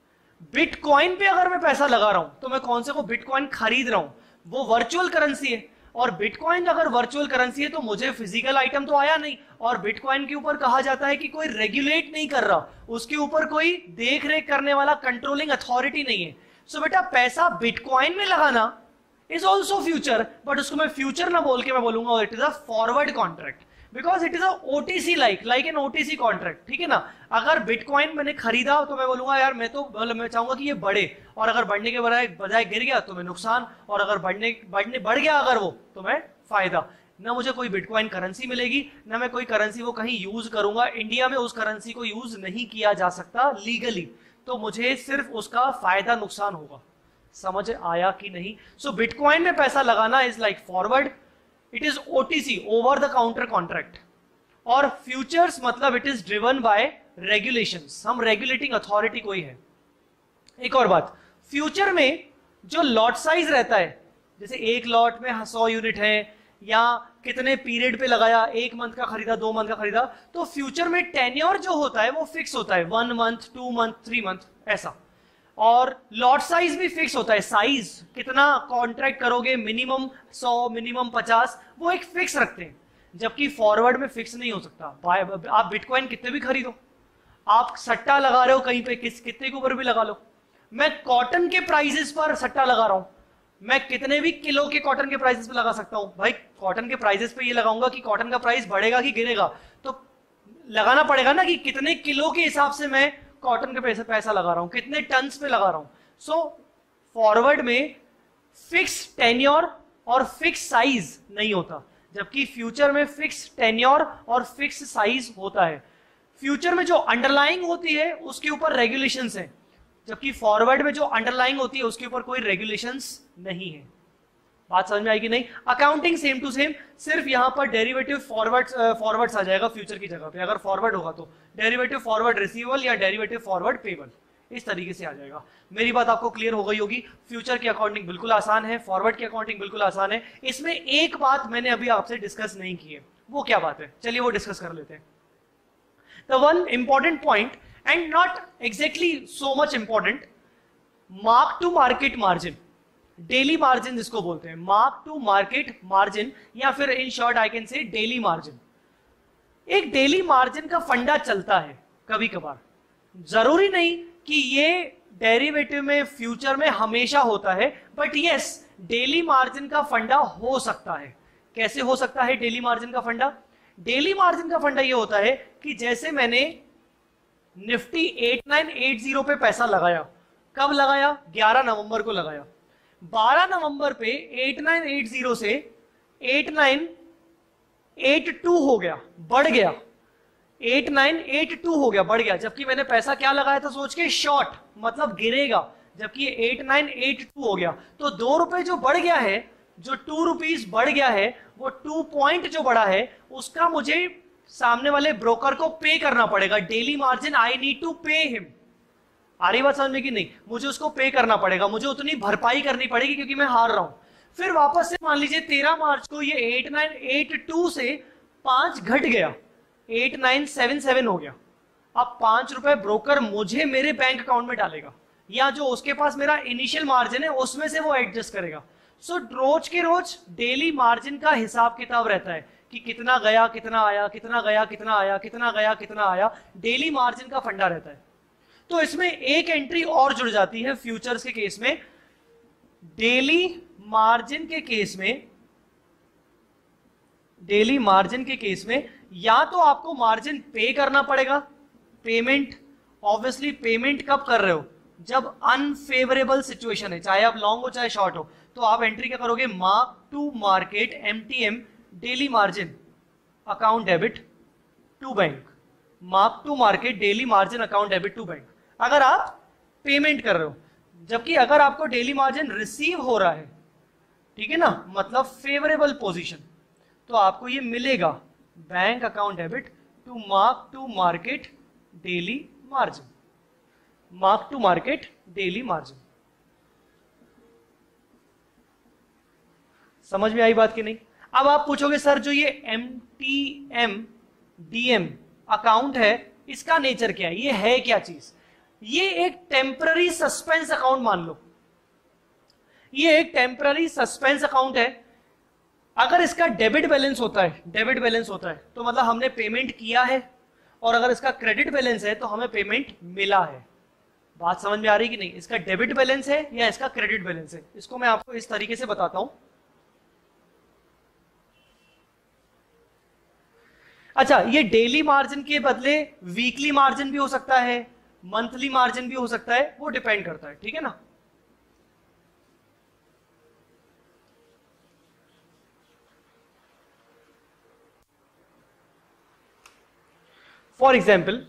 बिटकॉइन पे अगर मैं पैसा लगा रहा हूं तो मैं कौन से को बिटकॉइन खरीद रहा हूं, वो वर्चुअल करेंसी है। और बिटकॉइन अगर वर्चुअल करेंसी है तो मुझे फिजिकल आइटम तो आया नहीं, और बिटकॉइन के ऊपर कहा जाता है कि कोई रेगुलेट नहीं कर रहा, उसके ऊपर कोई देख रेख करने वाला कंट्रोलिंग अथॉरिटी नहीं है। सो बेटा पैसा बिटकॉइन में लगाना इज ऑल्सो फ्यूचर, बट उसको मैं फ्यूचर ना बोल के मैं बोलूंगा it is a forward contract, because it is a OTC like an OTC contract, ठीक है ना। अगर बिटकॉइन मैंने खरीदा तो मैं बोलूंगा यार मैं तो मैं चाहूंगा कि ये बढ़े, और अगर बढ़ने के बजाय गिर गया तो मैं नुकसान, और अगर बढ़ गया अगर वो तो मैं फायदा। ना मुझे कोई बिटकॉइन करेंसी मिलेगी, ना मैं कोई करेंसी वो कहीं यूज करूंगा। इंडिया में उस करेंसी को यूज नहीं किया जा सकता लीगली, तो मुझे सिर्फ उसका फायदा नुकसान होगा। समझ आया कि नहीं? सो बिटकॉइन में पैसा लगाना is like forward, it is OTC over the counter contract. और फ्यूचर्स मतलब it is driven by regulations, हम रेगुलेटिंग अथॉरिटी कोई है। एक और बात, फ्यूचर में जो लॉट साइज रहता है, जैसे एक लॉट में 100 यूनिट है, या कितने पीरियड पे लगाया, 1 मंथ का खरीदा, 2 मंथ का खरीदा, तो फ्यूचर में टेन्योर जो होता है वो फिक्स होता है, 1 मंथ, 2 मंथ, 3 मंथ ऐसा। और लॉट साइज भी फिक्स होता है, साइज कितना कॉन्ट्रैक्ट करोगे, मिनिमम 100, मिनिमम 50, वो एक फिक्स रखते हैं। जबकि फॉरवर्ड में फिक्स नहीं हो सकता। आप बिटकॉइन कितने भी खरीदो, आप सट्टा लगा रहे हो कहीं पे, कितने के ऊपर भी लगा लो। मैं कॉटन के प्राइसेस पर सट्टा लगा रहा हूं, मैं कितने भी किलो के कॉटन के प्राइसेस पे लगा सकता हूं। भाई कॉटन के प्राइसेस पे ये लगाऊंगा कि कॉटन का प्राइस बढ़ेगा कि गिरेगा, तो लगाना पड़ेगा ना कि कितने किलो के हिसाब से मैं कॉटन के पैसा लगा रहा हूं, कितने टन्स पे लगा रहा हूं। सो फॉरवर्ड में फिक्स टेन्योर और फिक्स साइज नहीं होता, जबकि फ्यूचर में फिक्स टेन्योर और फिक्स साइज होता है। फ्यूचर में जो अंडरलाइंग होती है उसके ऊपर रेगुलेशंस है, जबकि फॉरवर्ड में जो अंडरलाइंग होती है उसके ऊपर कोई रेगुलेशंस नहीं है। बात समझ में आएगी नहीं? अकाउंटिंग सेम टू सेम, सिर्फ यहां पर डेरिवेटिव फॉरवर्ड्स आ जाएगा फ्यूचर की जगह पे। अगर फॉरवर्ड होगा तो डेरिवेटिव फॉरवर्ड रिसीवेबल या डेरिवेटिव फॉरवर्ड पेबल, इस तरीके से आ जाएगा। मेरी बात आपको क्लियर हो गई होगी। फ्यूचर की अकाउंटिंग बिल्कुल आसान है, फॉरवर्ड की अकाउंटिंग बिल्कुल आसान है। इसमें एक बात मैंने अभी आपसे डिस्कस नहीं की है, वो क्या बात है? चलिए वो डिस्कस कर लेते हैं। The one important point, and not exactly so much important, mark to market margin, daily margin जिसको बोलते हैं, मार्क टू मार्केट मार्जिन, या फिर in short I can say daily margin. एक डेली मार्जिन का फंडा चलता है कभी कभार, जरूरी नहीं कि ये डेरिवेटिव में फ्यूचर में हमेशा होता है, बट यस डेली मार्जिन का फंडा हो सकता है। कैसे हो सकता है डेली मार्जिन का फंडा? डेली मार्जिन का फंडा ये होता है कि जैसे मैंने निफ्टी 8980 पे पैसा लगाया। कब लगाया? 11 नवंबर को लगाया। 12 नवंबर पे 8980 से 8982 हो गया, बढ़ गया। 8982 हो गया, बढ़ गया, जबकि मैंने पैसा क्या लगाया था सोच के? शॉर्ट, मतलब गिरेगा, जबकि 8982 हो गया। तो 2 रुपए जो बढ़ गया है, जो 2 रुपीज बढ़ गया है, वो 2 पॉइंट जो बढ़ा है उसका मुझे सामने वाले ब्रोकर को पे करना पड़ेगा। Daily margin I need to pay him. आ रही बात समझ में कि नहीं? मुझे उसको पे करना पड़ेगा, मुझे उतनी भरपाई करनी पड़ेगी क्योंकि मैं हार रहा हूं। फिर वापस से मान लीजिए 13 मार्च को ये 8982 से 5 घट गया, 8977 हो गया। अब 5 रुपए ब्रोकर मुझे मेरे बैंक अकाउंट में डालेगा, या जो उसके पास मेरा इनिशियल मार्जिन है उसमें से वो एडजस्ट करेगा। सो रोज के रोज डेली मार्जिन का हिसाब किताब रहता है कि कितना गया कितना आया, कितना गया कितना आया, कितना गया कितना आया। डेली मार्जिन का फंडा रहता है। तो इसमें एक एंट्री और जुड़ जाती है फ्यूचर्स के केस में। डेली मार्जिन के केस में, डेली मार्जिन के केस में या तो आपको मार्जिन पे करना पड़ेगा। पेमेंट, ऑब्वियसली पेमेंट कब कर रहे हो? जब अनफेवरेबल सिचुएशन है, चाहे आप लॉन्ग हो चाहे शॉर्ट हो। तो आप एंट्री क्या करोगे? Mark to market MTM daily margin account debit to bank. Mark to market daily margin account debit to bank, अगर आप पेमेंट कर रहे हो। जबकि अगर आपको डेली मार्जिन रिसीव हो रहा है, ठीक है ना, मतलब फेवरेबल पोजीशन, तो आपको ये मिलेगा bank account debit to market daily margin. Mark to market daily margin. समझ में आई बात कि नहीं? अब आप पूछोगे सर जो ये MTM DM अकाउंट है इसका नेचर क्या है, ये है क्या चीज? ये एक टेम्पररी सस्पेंस अकाउंट मान लो, ये एक टेम्पररी सस्पेंस अकाउंट है। अगर इसका डेबिट बैलेंस होता है, डेबिट बैलेंस होता है तो मतलब हमने पेमेंट किया है, और अगर इसका क्रेडिट बैलेंस है तो हमें पेमेंट मिला है। बात समझ में आ रही कि नहीं? इसका डेबिट बैलेंस है या इसका क्रेडिट बैलेंस है, इसको मैं आपको इस तरीके से बताता हूं। अच्छा, ये डेली मार्जिन के बदले वीकली मार्जिन भी हो सकता है, मंथली मार्जिन भी हो सकता है, वो डिपेंड करता है, ठीक है ना। For example,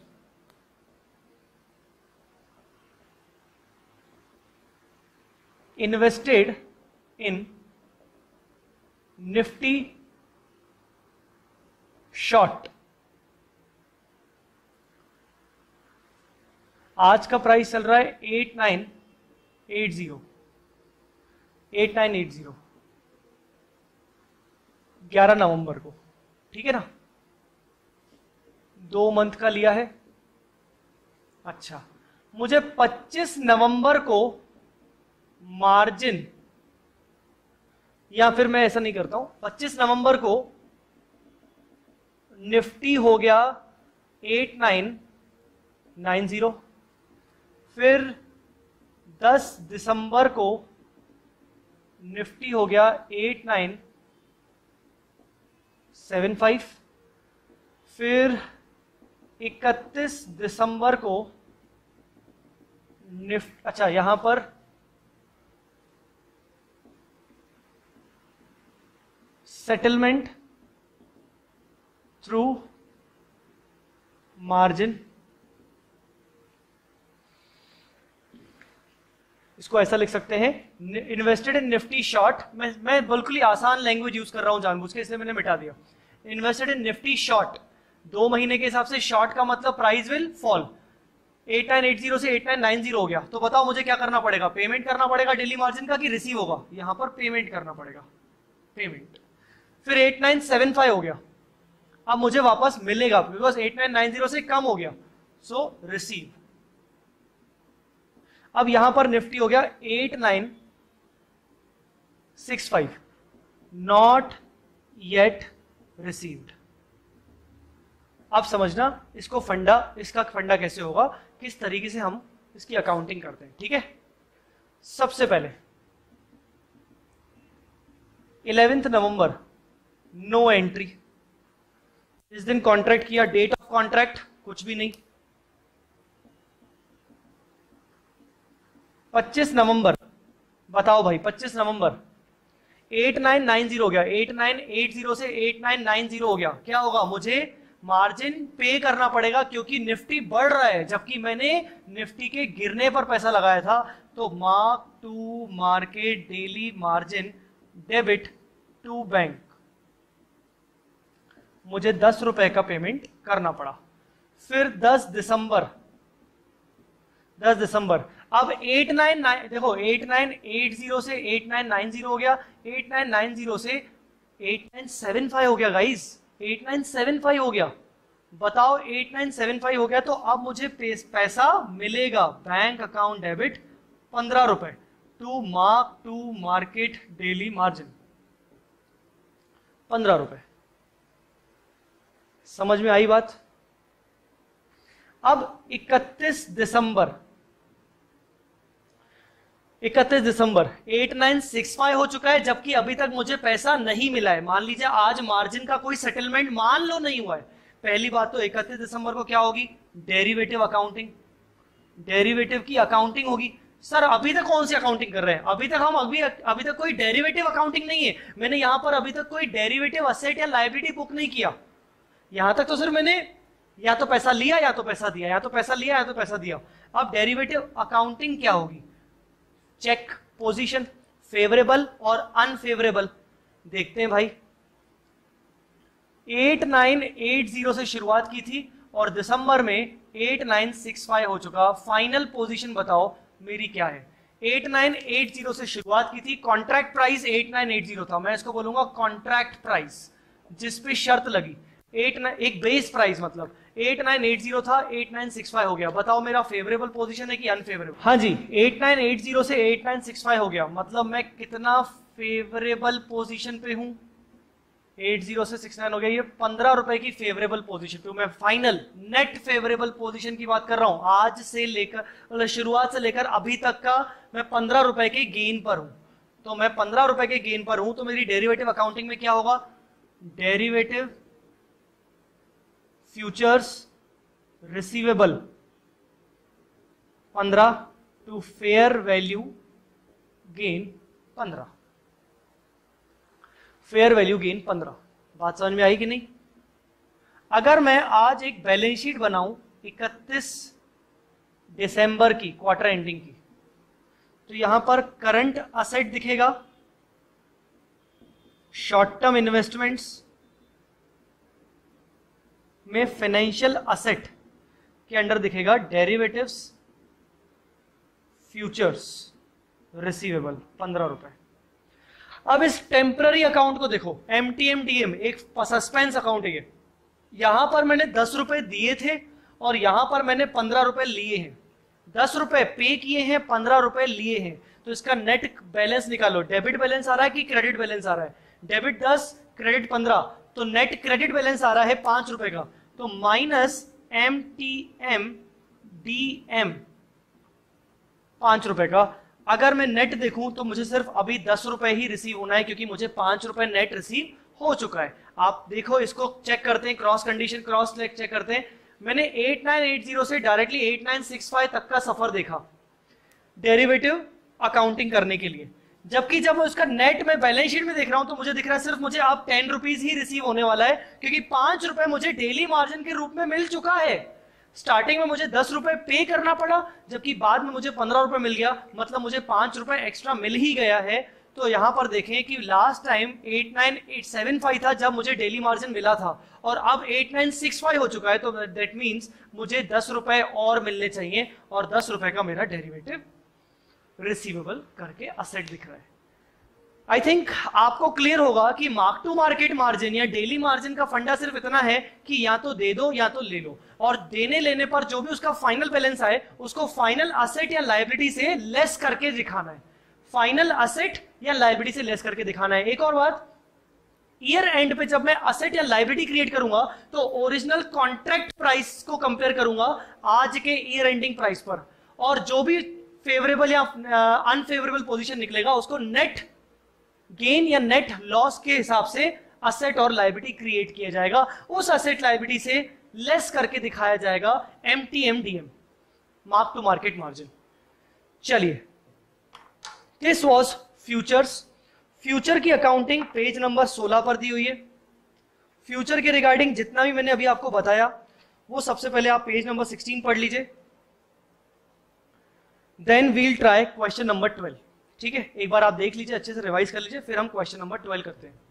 invested in Nifty short, आज का प्राइस चल रहा है 8980, 11 नवंबर को, ठीक है ना। 2 मंथ का लिया है। अच्छा, मुझे 25 नवंबर को मार्जिन, या फिर मैं ऐसा नहीं करता हूं, 25 नवंबर को निफ्टी हो गया 8990, फिर 10 दिसंबर को निफ्टी हो गया 8975, फिर 31 दिसंबर को अच्छा यहां पर सेटलमेंट थ्रू मार्जिन, इसको ऐसा लिख सकते हैं, इन्वेस्टेड इन निफ्टी शॉर्ट। मैं बिल्कुल ही आसान लैंग्वेज यूज कर रहा हूं जानबूझ के, इसलिए मैंने मिटा दिया। इन्वेस्टेड इन निफ्टी शॉर्ट 2 महीने के हिसाब से, शॉर्ट का मतलब प्राइस विल फॉल। 8980 से 8990 हो गया, तो बताओ मुझे क्या करना पड़ेगा? पेमेंट करना पड़ेगा डेली मार्जिन का कि रिसीव होगा? यहां पर पेमेंट करना पड़ेगा, पेमेंट। फिर 8975 हो गया, अब मुझे वापस मिलेगा बिकॉज 8990 से कम हो गया, सो रिसीव। अब यहां पर निफ्टी हो गया 8965, नॉट येट रिसीव्ड। अब समझना इसको फंडा, इसका फंडा कैसे होगा, किस तरीके से हम इसकी अकाउंटिंग करते हैं, ठीक है। सबसे पहले 11 नवंबर नो एंट्री, इस दिन कॉन्ट्रैक्ट किया, डेट ऑफ कॉन्ट्रैक्ट कुछ भी नहीं, 25 नवंबर, बताओ भाई 25 नवंबर 8990 हो गया, 8980 से 8990 हो गया। क्या होगा, मुझे मार्जिन पे करना पड़ेगा क्योंकि निफ्टी बढ़ रहा है जबकि मैंने निफ्टी के गिरने पर पैसा लगाया था। तो mark to market daily margin debit to bank, मुझे 10 रुपए का पेमेंट करना पड़ा। फिर 10 दिसंबर अब 899 देखो 8980 से 8990 हो गया, 8990 से 8975 हो गया गाइस, 8975 हो गया। बताओ 8975 हो गया तो अब मुझे पैसा मिलेगा बैंक अकाउंट डेबिट 15 रुपए टू मार्केट डेली मार्जिन 15 रुपए। समझ में आई बात? अब 31 दिसंबर 8965 हो चुका है जबकि अभी तक मुझे पैसा नहीं मिला है। मान लीजिए आज मार्जिन का कोई सेटलमेंट मान लो नहीं हुआ है। पहली बात तो 31 दिसंबर को क्या होगी, डेरिवेटिव अकाउंटिंग, डेरिवेटिव की अकाउंटिंग होगी। सर अभी तक कौन सी अकाउंटिंग कर रहे हैं, अभी तक कोई डेरिवेटिव अकाउंटिंग नहीं है। मैंने यहां पर अभी तक कोई डेरिवेटिव असेट या लायबिलिटी बुक नहीं किया। यहां तक तो सिर्फ मैंने या तो पैसा लिया या तो पैसा दिया, या तो पैसा लिया या तो पैसा दिया। अब डेरिवेटिव अकाउंटिंग क्या होगी, चेक पोजीशन फेवरेबल और अनफेवरेबल। देखते हैं भाई, 8980 से शुरुआत की थी और दिसंबर में 8965 हो चुका। फाइनल पोजीशन बताओ मेरी क्या है। 8980 से शुरुआत की थी, कॉन्ट्रैक्ट प्राइस 8980 था, मैं इसको बोलूंगा कॉन्ट्रैक्ट प्राइस जिस पे शर्त लगी। एक बेस प्राइस मतलब 8980 था, 8965 हो गया। बताओ मेरा फेवरेबल पोजीशन है कि अनफेवरेबल? हाँ जी, 8980 से 8965 हो गया, मतलब मैं कितना फेवरेबल पोजीशन पे हूं। 80 से 69 हो गया, ये 15 रुपए की फेवरेबल पोजीशन पे हूं मैं। फाइनल नेट फेवरेबल पोजीशन की बात कर रहा हूं, आज से लेकर मतलब शुरुआत से लेकर अभी तक का मैं 15 रुपए के गेन पर हूं। तो मैं 15 रुपए के गेन पर हूं तो मेरी डेरिवेटिव अकाउंटिंग में क्या होगा, derivative futures receivable 15 to fair value gain 15, fair value gain 15। बात समझ में आई कि नहीं? अगर मैं आज एक बैलेंस शीट बनाऊं 31 दिसंबर की, क्वार्टर एंडिंग की, तो यहां पर करंट असेट दिखेगा, शॉर्ट टर्म इन्वेस्टमेंट्स में फाइनेंशियल असेट के अंडर दिखेगा डेरिवेटिव्स फ्यूचर्स रिसीवेबल 15 रुपए। अब इस टेम्पररी अकाउंट को देखो, MTMDM एक सस्पेंस अकाउंट है। यहां पर मैंने 10 रुपए दिए थे और यहां पर मैंने 15 रुपए लिए हैं। 10 रुपए पे किए हैं, 15 रुपए लिए हैं, तो इसका नेट बैलेंस निकालो। डेबिट बैलेंस आ रहा है कि क्रेडिट बैलेंस आ रहा है? डेबिट 10 क्रेडिट 15, तो नेट क्रेडिट बैलेंस आ रहा है 5 रुपए का। तो माइनस MTMDM 5 रुपए का। अगर मैं नेट देखूं तो मुझे सिर्फ अभी 10 रुपए ही रिसीव होना है क्योंकि मुझे 5 रुपए नेट रिसीव हो चुका है। आप देखो, इसको चेक करते हैं, क्रॉस कंडीशन क्रॉस चेक करते हैं। मैंने 8980 से डायरेक्टली 8965 तक का सफर देखा डेरिवेटिव अकाउंटिंग करने के लिए, जबकि जब उसका नेट में बैलेंस शीट में देख रहा हूं तो मुझे दिख रहा है सिर्फ मुझे अब 10 रुपीज ही रिसीव होने वाला है क्योंकि 5 रुपए मुझे डेली मार्जिन के रूप में मिल चुका है। स्टार्टिंग में मुझे 10 रुपए पे करना पड़ा जबकि बाद में मुझे 15 रुपए मिल गया, मतलब मुझे 5 रुपए एक्स्ट्रा मिल ही गया है। तो यहां पर देखें कि लास्ट टाइम 8975 था जब मुझे डेली मार्जिन मिला था और अब 8965 हो चुका है, तो दैट मीन्स मुझे 10 रुपए और मिलने चाहिए और 10 रुपए का मेरा डेरिवेटिव रिसीवेबल करके असेट दिख रहा है। आई थिंक आपको क्लियर होगा कि मार्क टू मार्केट मार्जिन या डेली मार्जिन का फंडा सिर्फ इतना है कि या तो दे दो या तो ले लो, और देने लेने पर जो भी उसका फाइनल बैलेंस आए उसको फाइनल असेट या लायबिलिटी से लेस करके दिखाना है। फाइनल असेट या लायबिलिटी से लेस करके दिखाना है। एक और बात, ईयर एंड पे जब मैं असेट या लायबिलिटी क्रिएट करूंगा तो ओरिजिनल कॉन्ट्रैक्ट प्राइस को कंपेयर करूंगा आज के ईयर एंडिंग प्राइस पर, और जो भी फेवरेबल या अनफेवरेबल पोजीशन निकलेगा उसको नेट गेन या नेट लॉस के हिसाब से असेट और लायबिलिटी क्रिएट किया जाएगा। उस असेट लायबिलिटी से लेस करके दिखाया जाएगा MTMDM, mark to market margin. चलिए दिस वॉज फ्यूचर्स। फ्यूचर की अकाउंटिंग पेज नंबर 16 पर दी हुई है। फ्यूचर के रिगार्डिंग जितना भी मैंने अभी आपको बताया वो सबसे पहले आप पेज नंबर 16 पढ़ लीजिए, then we'll try question number 12। ठीक है, एक बार आप देख लीजिए, अच्छे से रिवाइज कर लीजिए, फिर हम क्वेश्चन नंबर 12 करते हैं।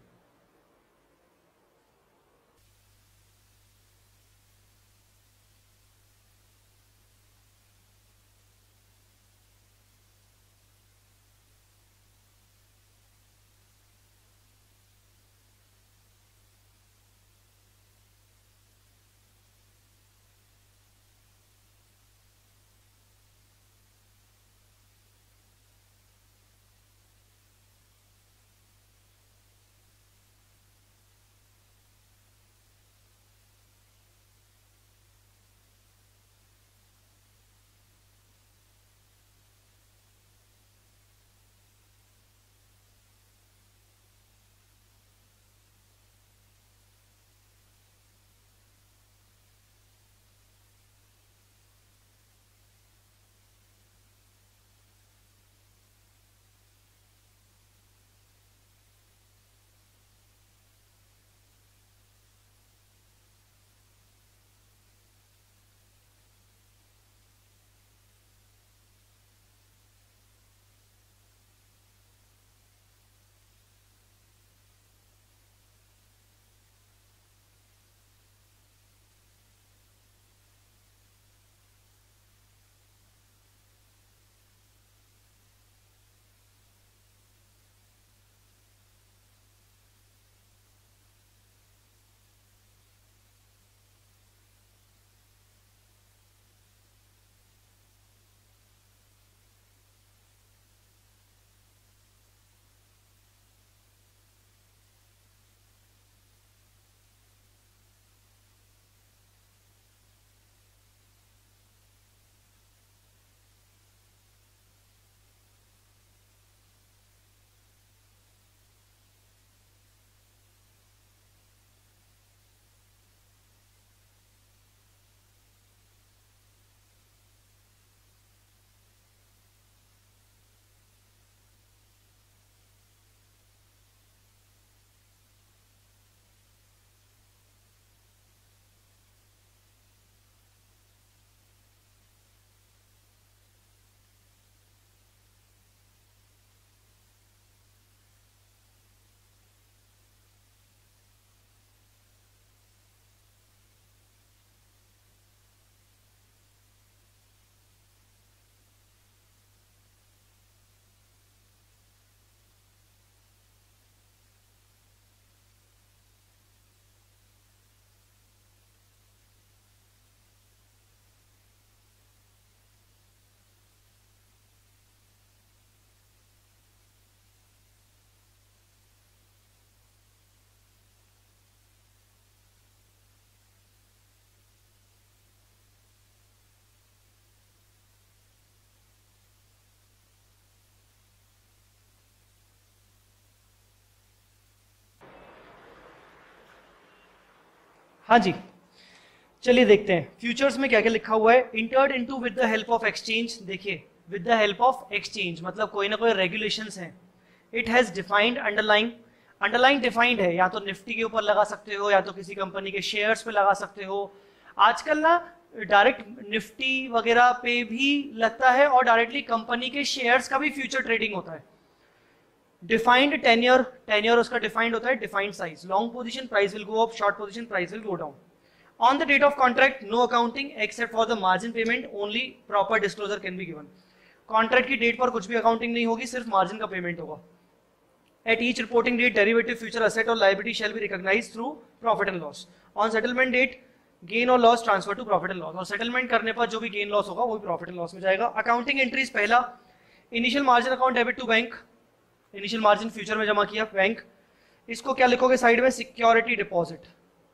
हाँ जी, चलिए देखते हैं फ्यूचर्स में क्या क्या लिखा हुआ है। Entered into with the help of exchange. देखिए, with the help of exchange मतलब कोई ना कोई रेगुलेशंस हैं। It has defined underline. Underline defined है, या तो निफ्टी के ऊपर लगा सकते हो या तो किसी कंपनी के शेयर्स पे लगा सकते हो। आजकल ना डायरेक्ट निफ्टी वगैरह पे भी लगता है और डायरेक्टली कंपनी के शेयर्स का भी फ्यूचर ट्रेडिंग होता है। डिफाइंड टेन्योर, टेन्योर उसका डिफाइंड होता है। Defined size, long position price will go up, short position price will go down. On the date of contract no accounting except for the margin payment, only proper disclosure can be given. Contract की डेट पर कुछ भी अकाउंटिंग नहीं होगी, सिर्फ मार्जिन का पेमेंट होगा। At each reporting date derivative future asset और liability shall be recognised through profit and loss. On settlement date gain और loss transfer to profit and loss, और सेटलमेंट करने पर जो भी गेन लॉस होगा वो भी प्रॉफिट एंड लॉस में जाएगा। अकाउंटिंग एंट्रीज, पहला initial margin account debit to bank, initial margin future में जमा किया बैंक। इसको क्या लिखोगे साइड में, सिक्योरिटी डिपॉजिट।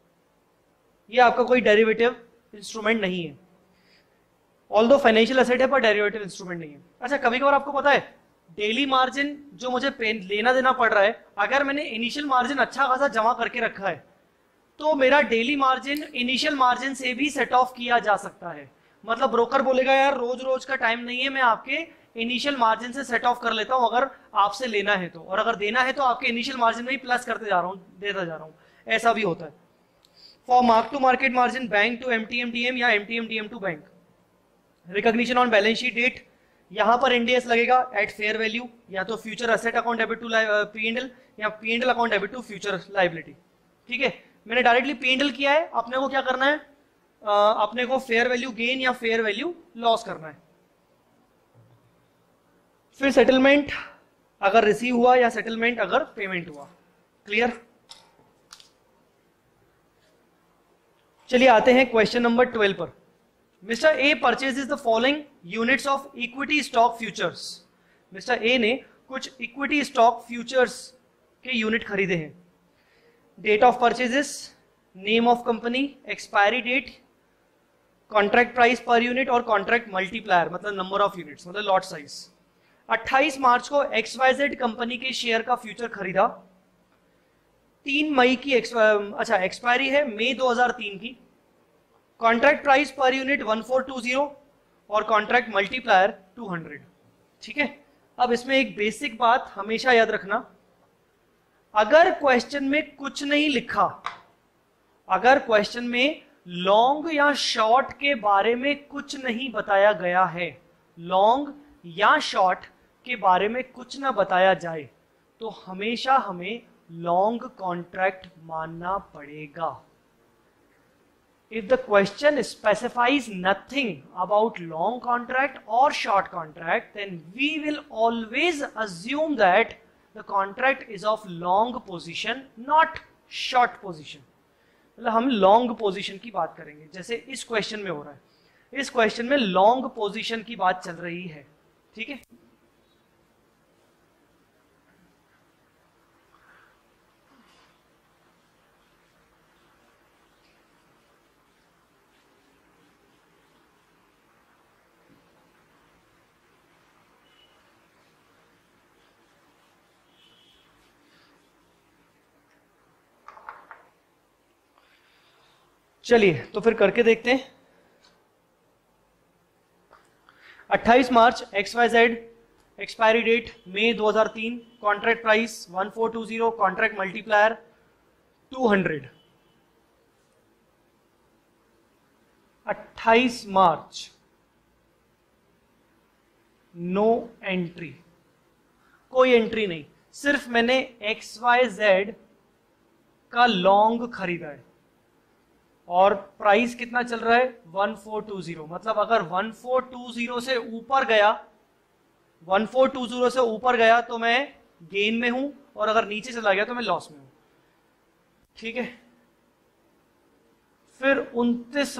ये आपका कोई डेरिवेटिव इंस्ट्रूमेंट नहीं है, ऑल्दो फाइनेंशियल एसेट है पर डेरिवेटिव इंस्ट्रूमेंट नहीं है। अच्छा, कभी कभार आपको पता है डेली मार्जिन जो मुझे लेना देना पड़ रहा है, अगर मैंने इनिशियल मार्जिन अच्छा खासा जमा करके रखा है तो मेरा डेली मार्जिन इनिशियल मार्जिन से भी सेट ऑफ किया जा सकता है। मतलब ब्रोकर बोलेगा यार रोज रोज का टाइम नहीं है, मैं आपके इनिशियल मार्जिन से सेट ऑफ कर लेता हूं अगर आपसे लेना है तो, और अगर देना है तो आपके इनिशियल मार्जिन में ही प्लस करते जा रहा हूं, देता जा रहा हूं, ऐसा भी होता है। For mark to market margin bank to MTM DM या MTM DM to bank, recognition on balance sheet date, यहां पर एनडीएस लगेगा एट फेयर वैल्यू, या तो future asset account debit to PNL या PNL account debit to future liability. ठीक है, मैंने डायरेक्टली पीएनएल किया है, अपने को क्या करना है, अपने को फेयर वैल्यू गेन या फेयर वैल्यू लॉस करना है। फिर सेटलमेंट अगर रिसीव हुआ या सेटलमेंट अगर पेमेंट हुआ। क्लियर? चलिए आते हैं क्वेश्चन नंबर 12 पर। Mister A purchases the following units of equity stock futures. Mister A ने कुछ इक्विटी स्टॉक फ्यूचर्स के यूनिट खरीदे हैं। Date of purchases, name of company, expiry date, contract price per unit और कॉन्ट्रैक्ट मल्टीप्लायर मतलब नंबर ऑफ यूनिट्स मतलब लॉट साइज। 28 मार्च को XYZ कंपनी के शेयर का फ्यूचर खरीदा। 3 मई की एक्सपायरी है मई 2003 की। कॉन्ट्रैक्ट प्राइस पर यूनिट 1420 और कॉन्ट्रैक्ट मल्टीप्लायर 200। ठीक है, अब इसमें एक बेसिक बात हमेशा याद रखना, अगर क्वेश्चन में कुछ नहीं लिखा, अगर क्वेश्चन में लॉन्ग या शॉर्ट के बारे में कुछ नहीं बताया गया है, लॉन्ग या शॉर्ट के बारे में कुछ ना बताया जाए तो हमेशा हमें लॉन्ग कॉन्ट्रैक्ट मानना पड़ेगा। If the question specifies nothing about long contract or short contract, then we will always assume that the contract is of long position, not short position. मतलब हम लॉन्ग पोजीशन की बात करेंगे, जैसे इस क्वेश्चन में हो रहा है। इस क्वेश्चन में लॉन्ग पोजीशन की बात चल रही है। ठीक है, चलिए तो फिर करके देखते हैं। 28 मार्च XYZ, एक्सपायरी डेट मई 2003, contract price 1420, contract multiplier 200। 28 March, no entry, कोई एंट्री नहीं, सिर्फ मैंने XYZ का लॉन्ग खरीदा है और प्राइस कितना चल रहा है 1420। मतलब अगर 1420 से ऊपर गया, 1420 से ऊपर गया तो मैं गेन में हूं, और अगर नीचे चला गया तो मैं लॉस में हूं। ठीक है, फिर 29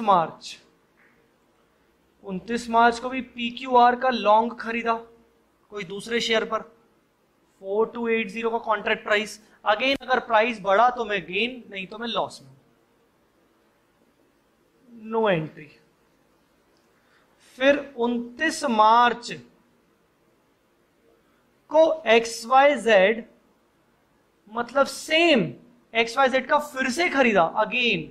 मार्च को भी PQR का लॉन्ग खरीदा कोई दूसरे शेयर पर 4280 का कॉन्ट्रैक्ट प्राइस। अगेन अगर प्राइस बढ़ा तो मैं गेन, नहीं तो मैं लॉस में, नो एंट्री। फिर 29 मार्च को XYZ मतलब सेम XYZ का फिर से खरीदा अगेन।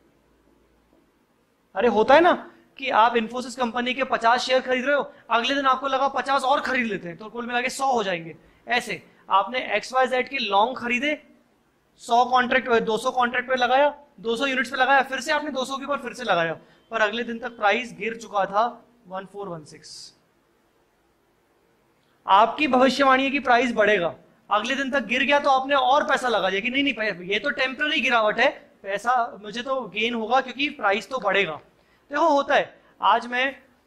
अरे होता है ना कि आप इन्फोसिस कंपनी के 50 शेयर खरीद रहे हो, अगले दिन आपको लगा 50 और खरीद लेते हैं तो कुल मिला के 100 हो जाएंगे। ऐसे आपने XYZ के लॉन्ग खरीदे, 100 कॉन्ट्रैक्ट 200 कॉन्ट्रैक्ट पे लगाया, 200 यूनिट्स पे लगाया, फिर से आपने 200 के ऊपर फिर से लगाया, पर अगले दिन तक प्राइस गिर चुका था 1416। आपकी भविष्यवाणी है कि प्राइस बढ़ेगा, अगले दिन तक गिर गया तो आपने और पैसा लगा दिया कि नहीं नहीं ये तो टेम्पररी गिरावट है, पैसा मुझे तो गेन होगा क्योंकि प्राइस तो बढ़ेगा। देखो होता है, आज मैं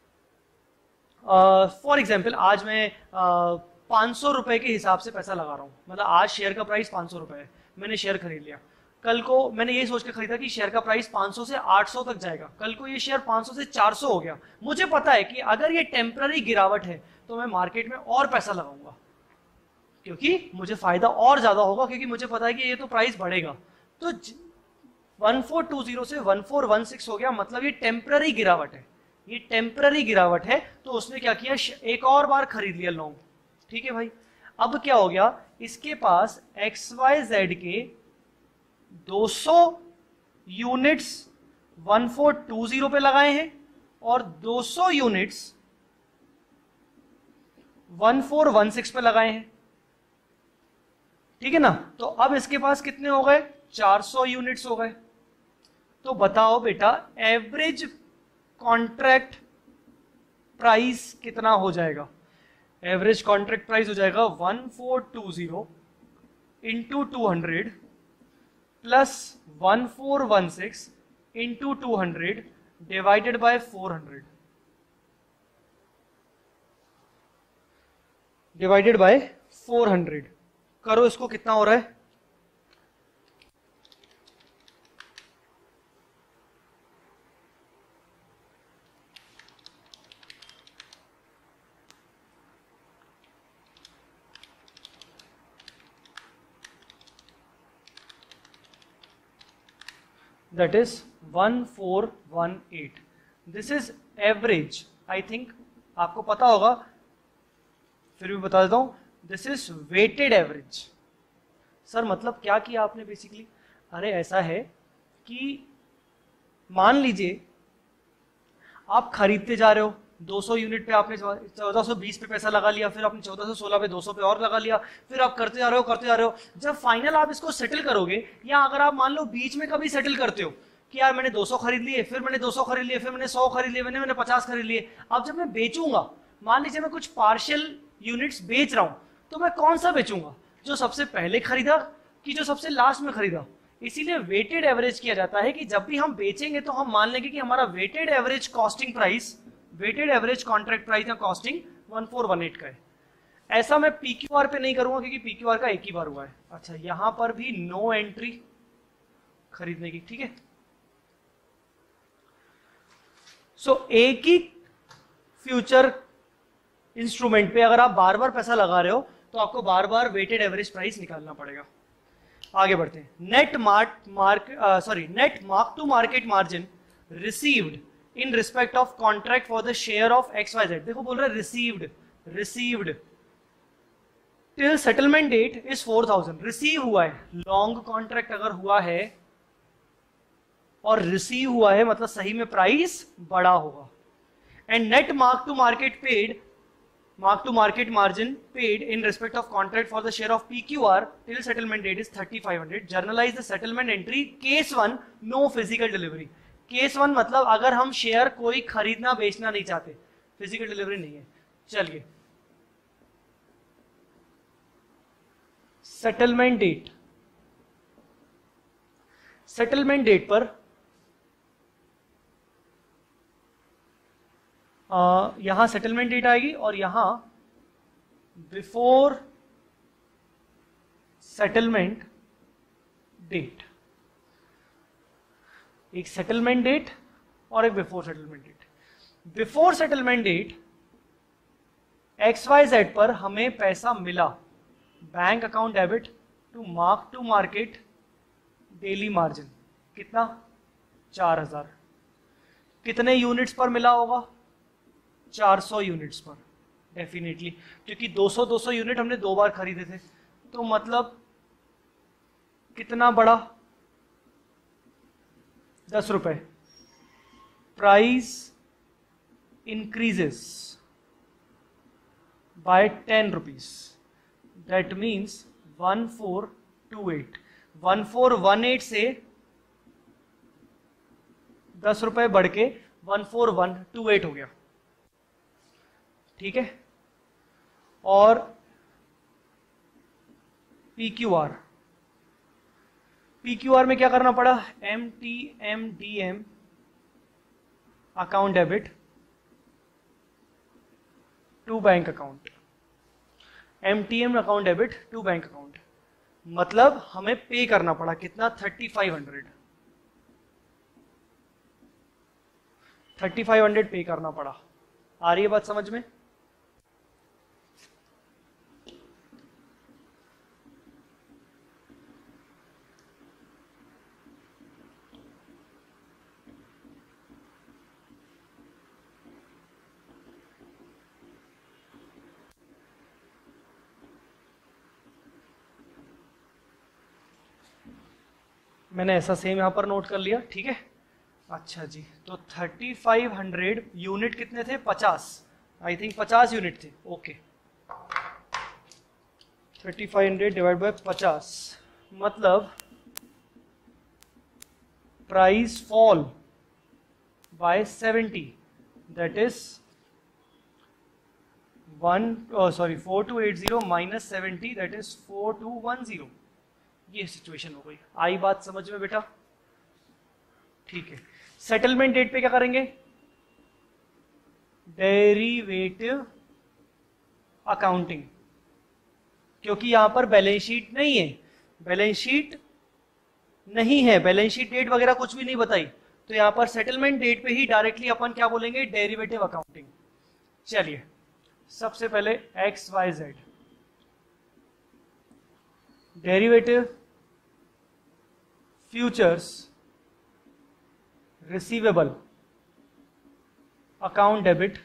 फॉर एग्जाम्पल आज मैं 500 रुपए के हिसाब से पैसा लगा रहा हूं, मतलब आज शेयर का प्राइस 500 रुपए है, मैंने शेयर खरीद लिया। कल को मैंने ये सोच के खरीदा कि शेयर का प्राइस 500 से 800 तक जाएगा, कल को ये शेयर 500 से 400 हो गया। मुझे पता है कि अगर ये टेम्पररी गिरावट है तो मैं मार्केट में और पैसा लगाऊंगा क्योंकि मुझे फायदा और ज्यादा होगा, क्योंकि मुझे पता है कि ये तो प्राइस बढ़ेगा। तो 1420 से 1416 हो गया, मतलब ये टेम्पररी गिरावट है, ये टेम्पररी गिरावट है। तो उसने क्या किया, एक और बार खरीद लिया लॉन्ग। ठीक है भाई, अब क्या हो गया, इसके पास XYZ के 200 यूनिट्स 1420 पे लगाए हैं और 200 यूनिट्स 1416 पे लगाए हैं, ठीक है ना। तो अब इसके पास कितने हो गए, 400 यूनिट्स हो गए। तो बताओ बेटा एवरेज कॉन्ट्रैक्ट प्राइस कितना हो जाएगा। एवरेज कॉन्ट्रैक्ट प्राइस हो जाएगा 1420 into 200 plus 1416 into 200 divided by 400 divided by 400। करो इसको, कितना हो रहा है, that is 1418. This is average. I think आपको पता होगा, फिर भी बता देता हूं, this is weighted average. Sir मतलब क्या किया आपने बेसिकली, अरे ऐसा है कि मान लीजिए आप खरीदते जा रहे हो 200 यूनिट पे, आपने 1420 पे पैसा लगा लिया, फिर आपने 1416 पे 200 पे और लगा लिया, फिर आप करते जा रहे हो। जब फाइनल आप इसको सेटल करोगे, या अगर आप मान लो बीच में कभी सेटल करते हो कि यार मैंने 200 खरीद लिए, फिर मैंने 200 खरीद लिए, फिर मैंने 100 खरीद लिए, मैंने 50 खरीद लिए। अब जब मैं बेचूंगा, मान लीजिए मैं कुछ पार्शियल यूनिट्स बेच रहा हूं, तो मैं कौन सा बेचूंगा, जो सबसे पहले खरीदा कि जो सबसे लास्ट में खरीदा। इसीलिए वेटेड एवरेज किया जाता है कि जब भी हम बेचेंगे तो हम मान लेंगे कि हमारा weighted average costing price, weighted average contract price या कॉस्टिंग 1418 का है। ऐसा मैं पीक्यूआर पे नहीं करूंगा क्योंकि पीक्यूआर का एक ही बार हुआ है। अच्छा, यहां पर भी नो एंट्री खरीदने की, ठीक है। सो एक ही फ्यूचर इंस्ट्रूमेंट पे अगर आप बार बार पैसा लगा रहे हो तो आपको बार बार वेटेड एवरेज प्राइस निकालना पड़ेगा। आगे बढ़ते हैं। Net mark to market margin received in respect of contract for the share of XYZ। देखो बोल रहा है received till settlement date is 4000। Receive हुआ है, लॉन्ग कॉन्ट्रैक्ट अगर हुआ है और रिसीव हुआ है मतलब सही में प्राइस बड़ा होगा। And net mark to market margin paid in respect of contract for the share of PQR till settlement date is 3500। Journalise the settlement entry case 1 no physical delivery. Case 1 मतलब अगर हम शेयर कोई खरीदना बेचना नहीं चाहते, फिजिकल डिलीवरी नहीं है। चलिए, सेटलमेंट डेट पर यहां सेटलमेंट डेट आएगी और यहां बिफोर सेटलमेंट डेट, एक सेटलमेंट डेट और एक before settlement date. Before settlement date XYZ पर हमें पैसा मिला, bank account debit to market daily margin, कितना 4000। कितने यूनिट्स पर मिला होगा, 400 यूनिट्स पर डेफिनेटली, क्योंकि 200 यूनिट हमने 2 बार खरीदे थे। तो मतलब कितना बड़ा, 10 रुपए। Price increases by 10 rupees, that means 1428। 1418 से 10 रुपए बढ़ के 14128 हो गया, ठीक है। और PQR में क्या करना पड़ा, MTMDM account debit to bank account, MTM account debit to bank account, मतलब हमें पे करना पड़ा कितना, 3500 पे करना पड़ा। आ रही है बात समझ में। मैंने ऐसा सेम यहां पर नोट कर लिया, ठीक है। अच्छा जी, तो 3500 यूनिट कितने थे, 50, आई थिंक 50 यूनिट थे, ओके। 3500 डिवाइड बाय 50, मतलब price fall by 70, that is 4280 minus 70, that is 4210। ये सिचुएशन हो गई। आई बात समझ में बेटा? ठीक है, सेटलमेंट डेट पे क्या करेंगे? डेरिवेटिव अकाउंटिंग, क्योंकि यहां पर बैलेंस शीट नहीं है, बैलेंस शीट नहीं है, बैलेंस शीट डेट वगैरह कुछ भी नहीं बताई, तो यहां पर सेटलमेंट डेट पे ही डायरेक्टली अपन क्या बोलेंगे? Derivative accounting. चलिए, सबसे पहले X Y Z, derivative futures receivable account debit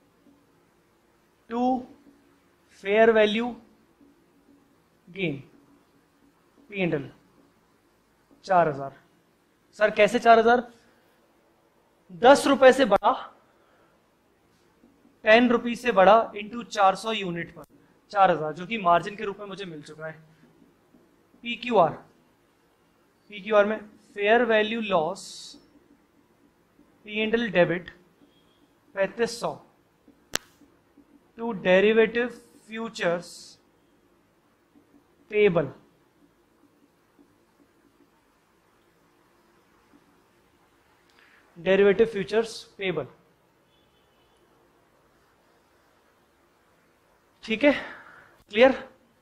to fair value gain P&L 4000। Sir कैसे 4000? 10 रुपए से बड़ा, 10 रुपीज से बड़ा इंटू 400 यूनिट पर 4000, जो कि मार्जिन के रूप में मुझे मिल चुका है। PQR, PQR में fair value loss P&L debit 3500 to derivative futures payable derivative futures payable. ठीक है, clear?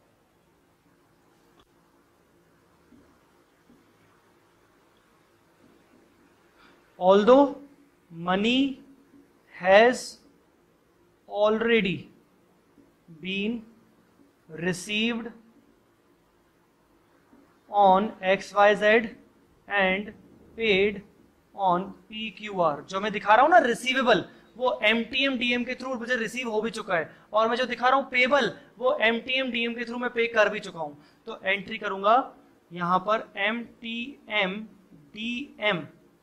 Although money has already been received on XYZ and paid on PQR। जो मैं दिखा रहा हूं ना रिसीवेबल, वो MTM DM के थ्रू मुझे रिसीव हो भी चुका है, और मैं जो दिखा रहा हूं पेबल, वो MTM DM के थ्रू मैं पे कर भी चुका हूं। तो एंट्री करूंगा यहां पर MTM DM,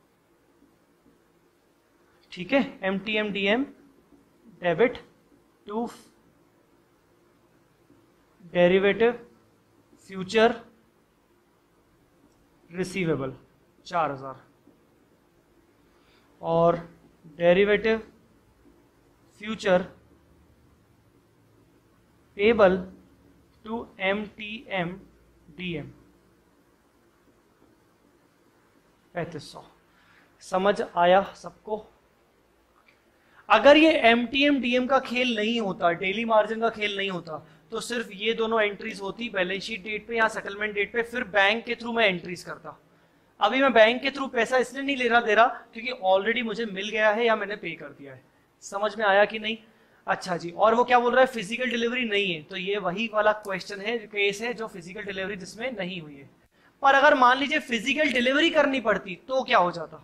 ठीक है, MTM DM debit to derivative future receivable 4000, और derivative future payable to MTM DM 3500। समझ आया सबको? अगर ये MTM DM का खेल नहीं होता, डेली मार्जिन का खेल नहीं होता, तो सिर्फ ये दोनों एंट्रीज होती बैलेंस शीट डेट पे या सेटलमेंट डेट पे, फिर बैंक के थ्रू मैं एंट्रीज करता। अभी मैं बैंक के थ्रू पैसा इसलिए नहीं दे रहा क्योंकि ऑलरेडी मुझे मिल गया है या मैंने पे कर दिया है। समझ में आया कि नहीं? अच्छा जी, और वो क्या बोल रहा है? फिजिकल डिलीवरी नहीं है, तो ये वही वाला क्वेश्चन है, केस है जो फिजिकल डिलीवरी जिसमें नहीं हुई है। पर अगर मान लीजिए फिजिकल डिलीवरी करनी पड़ती तो क्या हो जाता?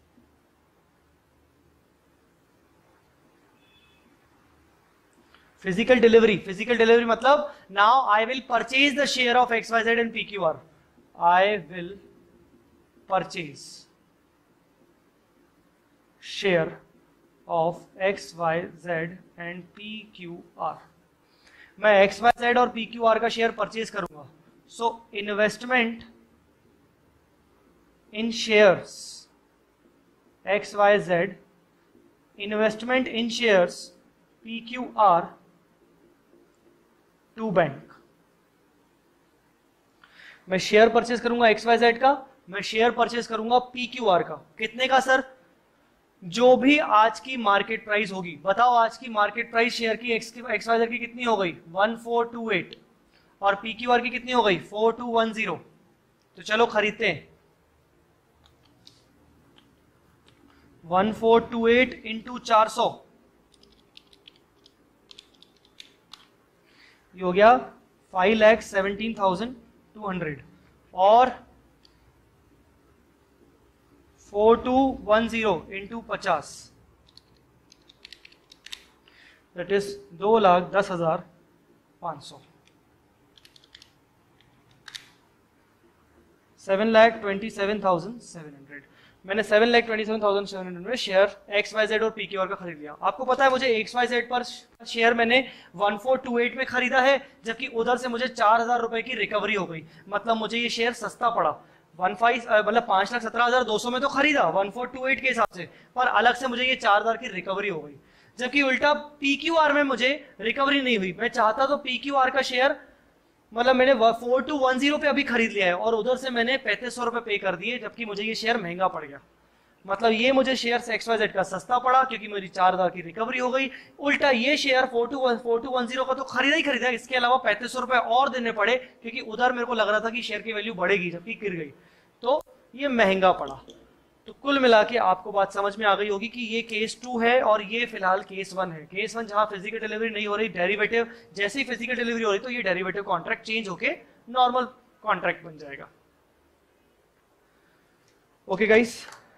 फिजिकल डिलीवरी मतलब now I will purchase the share of XYZ and PQR। I will purchase share of XYZ and PQR। मैं XYZ और PQR का शेयर परचेज करूंगा। So investment in shares XYZ, investment in shares PQR to bank. मैं शेयर परचेज करूंगा XYZ का, मैं शेयर परचेज करूंगा PQR का। कितने का सर? जो भी आज की मार्केट प्राइस होगी। बताओ आज की मार्केट प्राइस शेयर की XYZ की कितनी हो गई? 1428, और PQR की कितनी हो गई? 4210। तो चलो खरीदते हैं। 1428 इंटू 400, ये हो गया 5,17,200, और 4210 इंटू 50, दैट इज 2,10,500, 7,27,700। मैंने 7,27,700 में शेयर XYZ और PQR का खरीद लिया। आपको पता है मुझे XYZ पर शेयर मैंने 1428 में खरीदा है, जबकि उधर से मुझे 4,000 रुपए की रिकवरी हो गई। मतलब मुझे ये शेयर सस्ता पड़ा। 5,17,200 में तो खरीदा 1428 के हिसाब से, पर अलग से मुझे ये 4,000 की रिकवरी हो गई। जबकि उल्टा PQR में मुझे रिकवरी नहीं हुई। मैं चाहता तो PQR का शेयर मतलब मैंने 4210 पे अभी खरीद लिया है और उधर से मैंने 3500 रुपए पे कर दिए, जबकि मुझे ये शेयर महंगा पड़ गया। मतलब ये मुझे शेयर XYZ का सस्ता पड़ा क्योंकि मेरी 4,000 की रिकवरी हो गई। उल्टा ये शेयर 4210 का तो खरीदा ही खरीदा, इसके अलावा 3500 रुपए और देने पड़े क्योंकि उधर मेरे को लग रहा था कि शेयर की वैल्यू बढ़ेगी, जबकि गिर गई, तो ये महंगा पड़ा। तो कुल मिला के आपको बात समझ में आ गई होगी कि ये केस 2 है और ये फिलहाल केस 1 है। केस 1 जहां फिजिकल डिलीवरी नहीं हो रही, डेरिवेटिव, जैसे ही फिजिकल डिलीवरी हो रही तो ये डेरिवेटिव कॉन्ट्रैक्ट चेंज होके नॉर्मल कॉन्ट्रैक्ट बन जाएगा। ओके गाइस,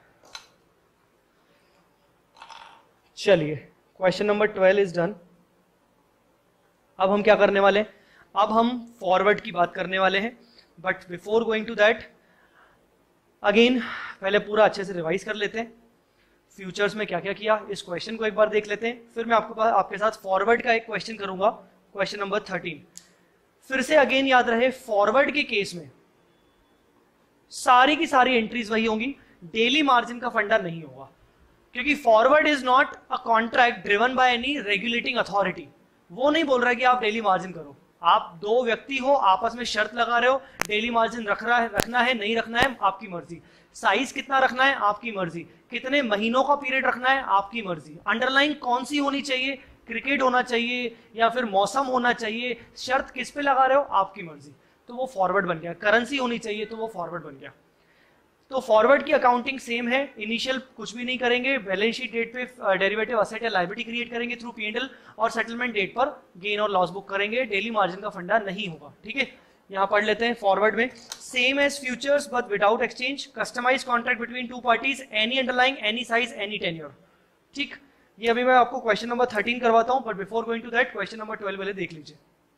चलिए क्वेश्चन नंबर 12 इज डन। अब हम क्या करने वाले हैं? अब हम फॉरवर्ड की बात करने वाले हैं, but before going to that again पहले पूरा अच्छे से रिवाइज कर लेते हैं। फ्यूचर्स में क्या क्या किया, इस क्वेश्चन को एक बार देख लेते हैं, फिर मैं आपके साथ फॉरवर्ड का एक क्वेश्चन करूंगा, क्वेश्चन नंबर 13। फिर से अगेन याद रहे, फॉरवर्ड के केस में सारी की सारी एंट्रीज वही होंगी, डेली मार्जिन का फंडा नहीं होगा, क्योंकि forward is not a contract driven by any regulating authority. वो नहीं बोल रहा है कि आप डेली मार्जिन करो। आप दो व्यक्ति हो, आपस में शर्त लगा रहे हो, डेली मार्जिन रखना है नहीं रखना है आपकी मर्जी, साइज कितना रखना है आपकी मर्जी, कितने महीनों का पीरियड रखना है आपकी मर्जी, अंडरलाइन कौन सी होनी चाहिए, क्रिकेट होना चाहिए या फिर मौसम होना चाहिए, शर्त किस पे लगा रहे हो आपकी मर्जी। तो वो फॉरवर्ड बन गया। करेंसी होनी चाहिए तो वो फॉरवर्ड बन गया। तो फॉरवर्ड की अकाउंटिंग सेम है, इनिशियल कुछ भी नहीं करेंगे, बैलेंस शीट डेट पे डेरिवेटिव असेट या लायबिलिटी क्रिएट करेंगे थ्रू P&L और सेटलमेंट डेट पर गेन और लॉस बुक करेंगे। डेली मार्जिन का फंडा नहीं होगा। ठीक है, यहां पढ़ लेते हैं फॉरवर्ड में, same as futures but without exchange, customise contract between two parties, any underlying, any size, any tenure. ठीक, ये अभी मैं आपको क्वेश्चन नंबर 13 करवाता हूं, but before going to that question number 12 पहले देख लीजिए।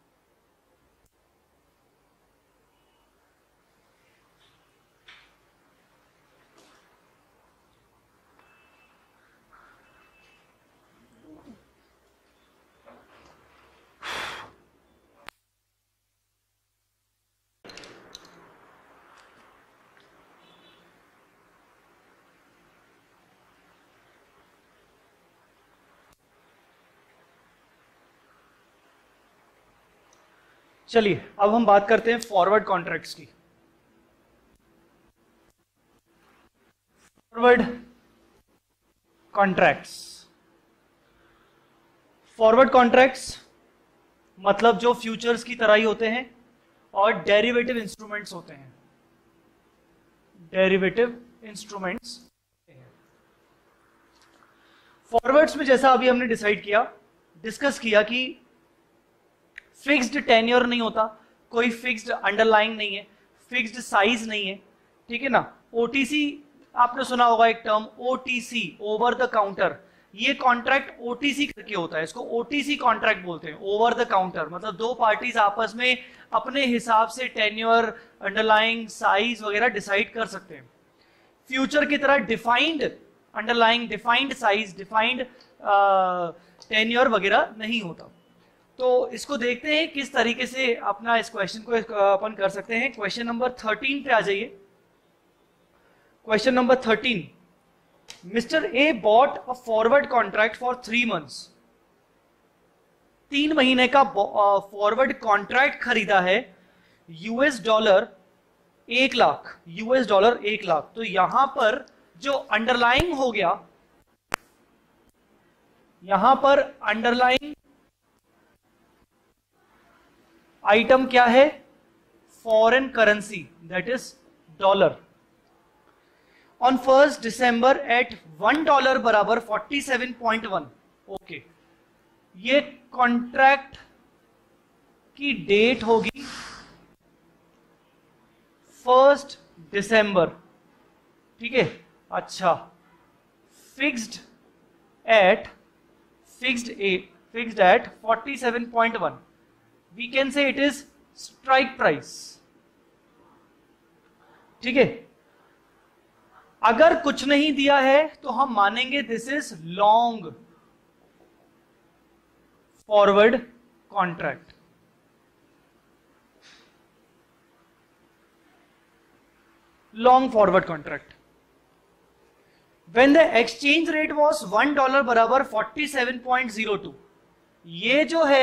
चलिए अब हम बात करते हैं फॉरवर्ड कॉन्ट्रैक्ट्स की। फॉरवर्ड कॉन्ट्रैक्ट्स, फॉरवर्ड कॉन्ट्रैक्ट्स मतलब जो फ्यूचर्स की तरह ही होते हैं और डेरिवेटिव इंस्ट्रूमेंट्स होते हैं। डेरिवेटिव इंस्ट्रूमेंट्स फॉरवर्ड्स में जैसा अभी हमने डिस्कस किया कि फिक्स्ड टेन्योर नहीं होता, कोई फिक्स्ड अंडरलाइंग नहीं है, फिक्स्ड साइज नहीं है। ठीक है ना। ओटीसी आपने सुना होगा एक term, OTC, over the counter. ये कॉन्ट्रैक्ट ओटीसी करके होता है, इसको ओटीसी कॉन्ट्रैक्ट बोलते हैं, ओवर द काउंटर। मतलब दो पार्टीज आपस में अपने हिसाब से टेन्योर, अंडरलाइंग, साइज वगैरह डिसाइड कर सकते हैं। फ्यूचर की तरह defined underlying, defined size, defined tenure वगैरह नहीं होता। तो इसको देखते हैं किस तरीके से अपना इस क्वेश्चन को अपन कर सकते हैं। क्वेश्चन नंबर 13 पे आ जाइए। Question number 13, mister A bought a forward contract for 3 months। 3 महीने का फॉरवर्ड कॉन्ट्रैक्ट खरीदा है, $1 लाख, $1 लाख। तो यहां पर जो अंडरलाइंग हो गया, यहां पर अंडरलाइंग आइटम क्या है? Foreign currency, that is dollar. On 1 December at $1 बराबर 47.1। ओके, ये कॉन्ट्रैक्ट की डेट होगी 1 December। ठीक है, अच्छा, fixed at 47.1। we can say it is strike price। ठीक है, अगर कुछ नहीं दिया है तो हम मानेंगे this is long forward contract. Long forward contract. When the exchange rate was $1 बराबर 47.02, ये जो है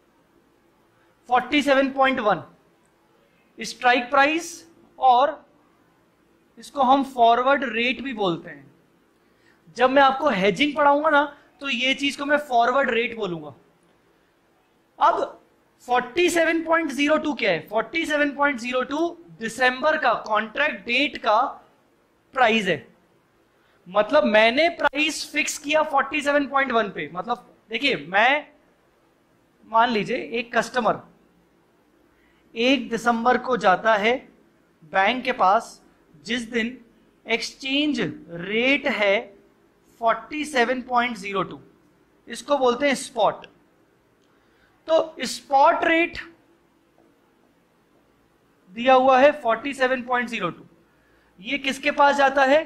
47.1 स्ट्राइक प्राइस, और इसको हम फॉरवर्ड रेट भी बोलते हैं। जब मैं आपको हेजिंग पढ़ाऊंगा ना तो ये चीज को मैं फॉरवर्ड रेट बोलूंगा। अब 47.02 क्या है? 47.02 दिसंबर का कॉन्ट्रैक्ट डेट का प्राइस है। मतलब मैंने प्राइस फिक्स किया 47.1 पे। मतलब देखिए, मैं मान लीजिए एक कस्टमर 1 दिसंबर को जाता है बैंक के पास, जिस दिन एक्सचेंज रेट है 47.02, इसको बोलते हैं स्पॉट। तो स्पॉट रेट दिया हुआ है 47.02, ये किसके पास जाता है?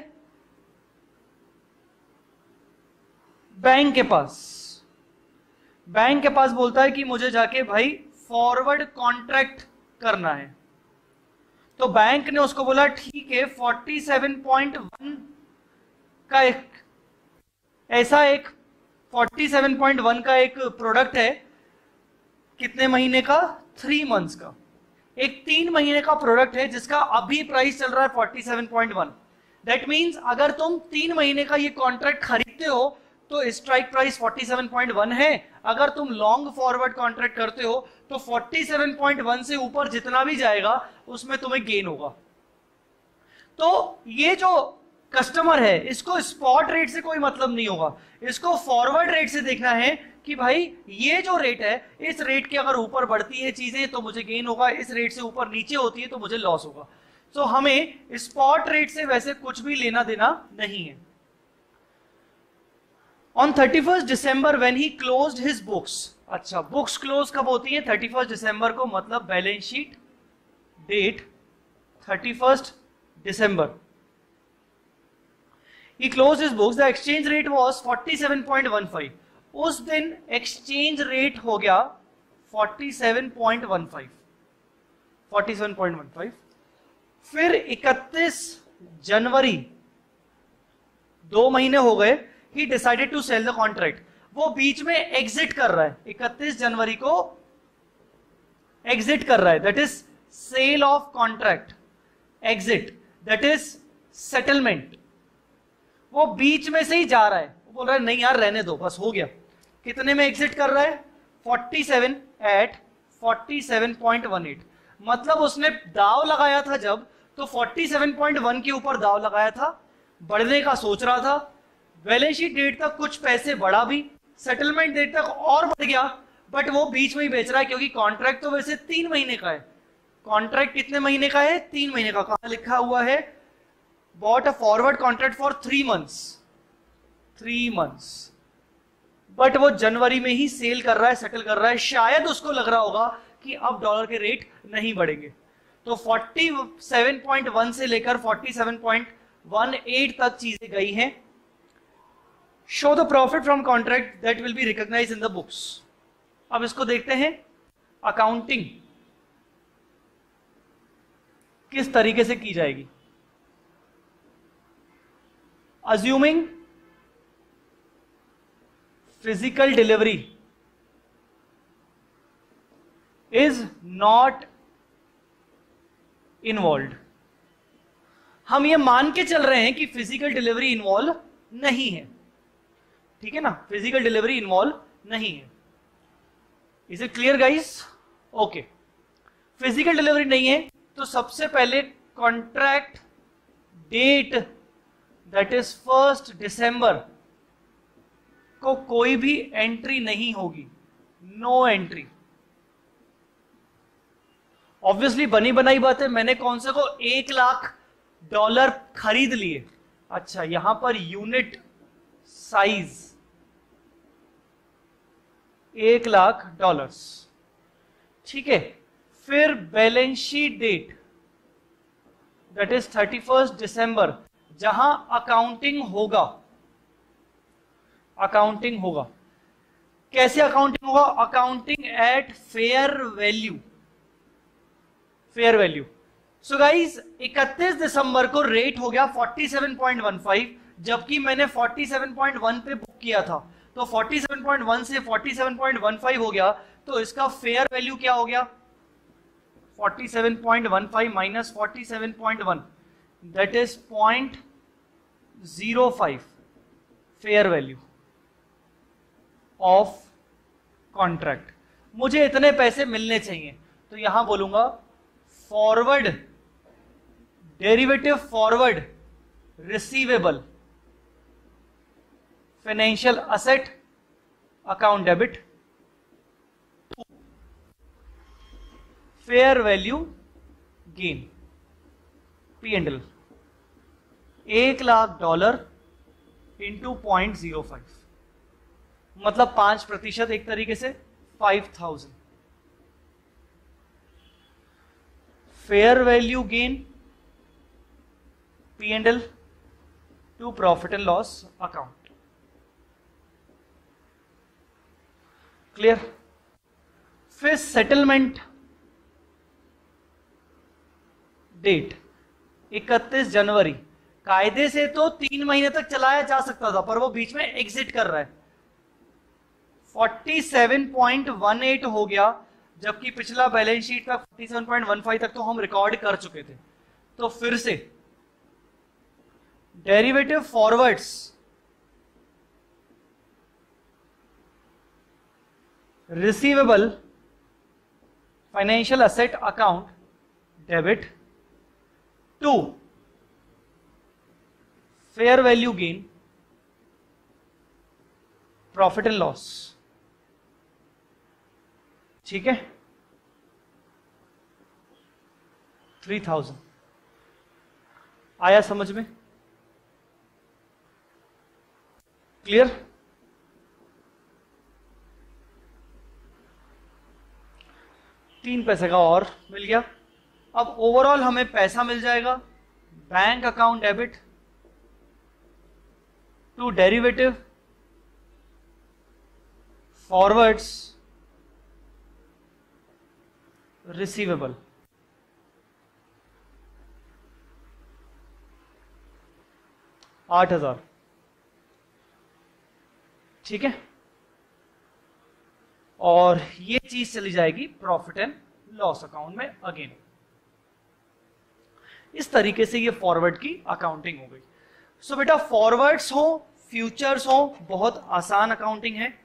बैंक के पास। बैंक के पास बोलता है कि मुझे जाके भाई फॉरवर्ड कॉन्ट्रैक्ट करना है। तो बैंक ने उसको बोला ठीक है, 47.1 का ऐसा एक 47.1 का एक प्रोडक्ट है, कितने महीने का? 3 मंथ्स का। एक 3 महीने का प्रोडक्ट है जिसका अभी प्राइस चल रहा है 47.1। दैट मीन्स अगर तुम 3 महीने का ये कॉन्ट्रैक्ट खरीदते हो तो स्ट्राइक प्राइस 47.1 है। अगर तुम लॉन्ग फॉरवर्ड कॉन्ट्रैक्ट करते हो तो 47.1 से ऊपर जितना भी जाएगा उसमें तुम्हें गेन होगा। तो ये जो कस्टमर है इसको स्पॉट रेट से कोई मतलब नहीं होगा, इसको फॉरवर्ड रेट से देखना है कि भाई ये जो रेट है, इस रेट के अगर ऊपर बढ़ती है चीजें तो मुझे गेन होगा, इस रेट से ऊपर नीचे होती है तो मुझे लॉस होगा। तो हमें स्पॉट रेट से वैसे कुछ भी लेना देना नहीं है। On 31st December when he closed his books, अच्छा बुक्स क्लोज कब होती है? 31st दिसंबर को, मतलब balance sheet date 31st December. He closed his books. The exchange rate was 47.15. उस दिन एक्सचेंज रेट हो गया 47.15, 47.15। फिर 31 जनवरी, 2 महीने हो गए, he decided to sell the contract. वो बीच में एग्जिट कर रहा है, 31 जनवरी को एग्जिट कर रहा है, that is sale of contract. Exit that is settlement. वो बीच में से ही जा रहा है, वो बोल रहा है नहीं यार रहने दो, बस हो गया। कितने में एग्जिट कर रहा है? 47 एट 47.18। मतलब उसने दाव लगाया था जब, तो 47.1 के ऊपर दाव लगाया था, बढ़ने का सोच रहा था। बैलेंस शीट डेट तक कुछ पैसे बढ़ा भी, सेटलमेंट डेट तक और बढ़ गया, बट वो बीच में ही बेच रहा है क्योंकि कॉन्ट्रैक्ट तो वैसे 3 महीने का है। कॉन्ट्रैक्ट कितने महीने का है? 3 महीने का। कहां लिखा हुआ है? Bought a forward contract for 3 months, 3 months. But वो जनवरी में ही सेल कर रहा है, सेटल कर रहा है। शायद उसको लग रहा होगा कि अब डॉलर के रेट नहीं बढ़ेंगे। तो 47.1 से लेकर 47.18 तक चीजें गई हैं। Show the profit from contract that will be recognised in the books. अब इसको देखते हैं अकाउंटिंग किस तरीके से की जाएगी। Assuming physical delivery is not involve. हम ये मान के चल रहे हैं कि फिजिकल डिलीवरी इन्वॉल्व नहीं है, ठीक है ना? फिजिकल डिलीवरी इन्वॉल्व नहीं है। Is it clear guys? Okay, physical delivery नहीं है तो सबसे पहले कॉन्ट्रैक्ट डेट दैट इज 1 दिसंबर को कोई भी एंट्री नहीं होगी, नो एंट्री। ऑब्वियसली बनी बनाई बात है, मैंने कौन से को $1 लाख खरीद लिए। अच्छा, यहां पर यूनिट साइज $1 लाख, ठीक है। फिर balance sheet date that is 31 दिसंबर, जहां अकाउंटिंग होगा, अकाउंटिंग होगा। कैसे अकाउंटिंग होगा? Accounting at fair value, fair value. So guys 31 दिसंबर को रेट हो गया 47.15, जबकि मैंने 47.1 पे बुक किया था, तो 47.1 से 47.15 हो गया, तो इसका फेयर वैल्यू क्या हो गया? 47.15 minus 47.1, that is 0.05 fair value of contract. मुझे इतने पैसे मिलने चाहिए, तो यहां बोलूंगा forward derivative, forward receivable, financial asset account debit, fair value gain, P&L, $1,00,000 into 0.05, मतलब 5%, एक तरीके से 5,000 fair value gain P&L to profit and loss account. Clear? फिर सेटलमेंट डेट 31 जनवरी। कायदे से तो 3 महीने तक चलाया जा सकता था, पर वो बीच में एग्जिट कर रहा है। 47.18 हो गया, जबकि पिछला बैलेंस शीट तक 47.15 तक तो हम रिकॉर्ड कर चुके थे। तो फिर से derivative forwards, receivable financial asset account debit to fair value gain profit and loss. ठीक है, 3,000 आया समझ में? क्लियर? $3 का और मिल गया। अब ओवरऑल हमें पैसा मिल जाएगा, bank account debit to derivative forwards receivable, $8,000। ठीक है, और ये चीज चली जाएगी प्रॉफिट एंड लॉस अकाउंट में अगेन। इस तरीके से ये फॉरवर्ड की अकाउंटिंग हो गई। सो बेटा फॉरवर्ड्स हो, फ्यूचर्स हो, बहुत आसान अकाउंटिंग है,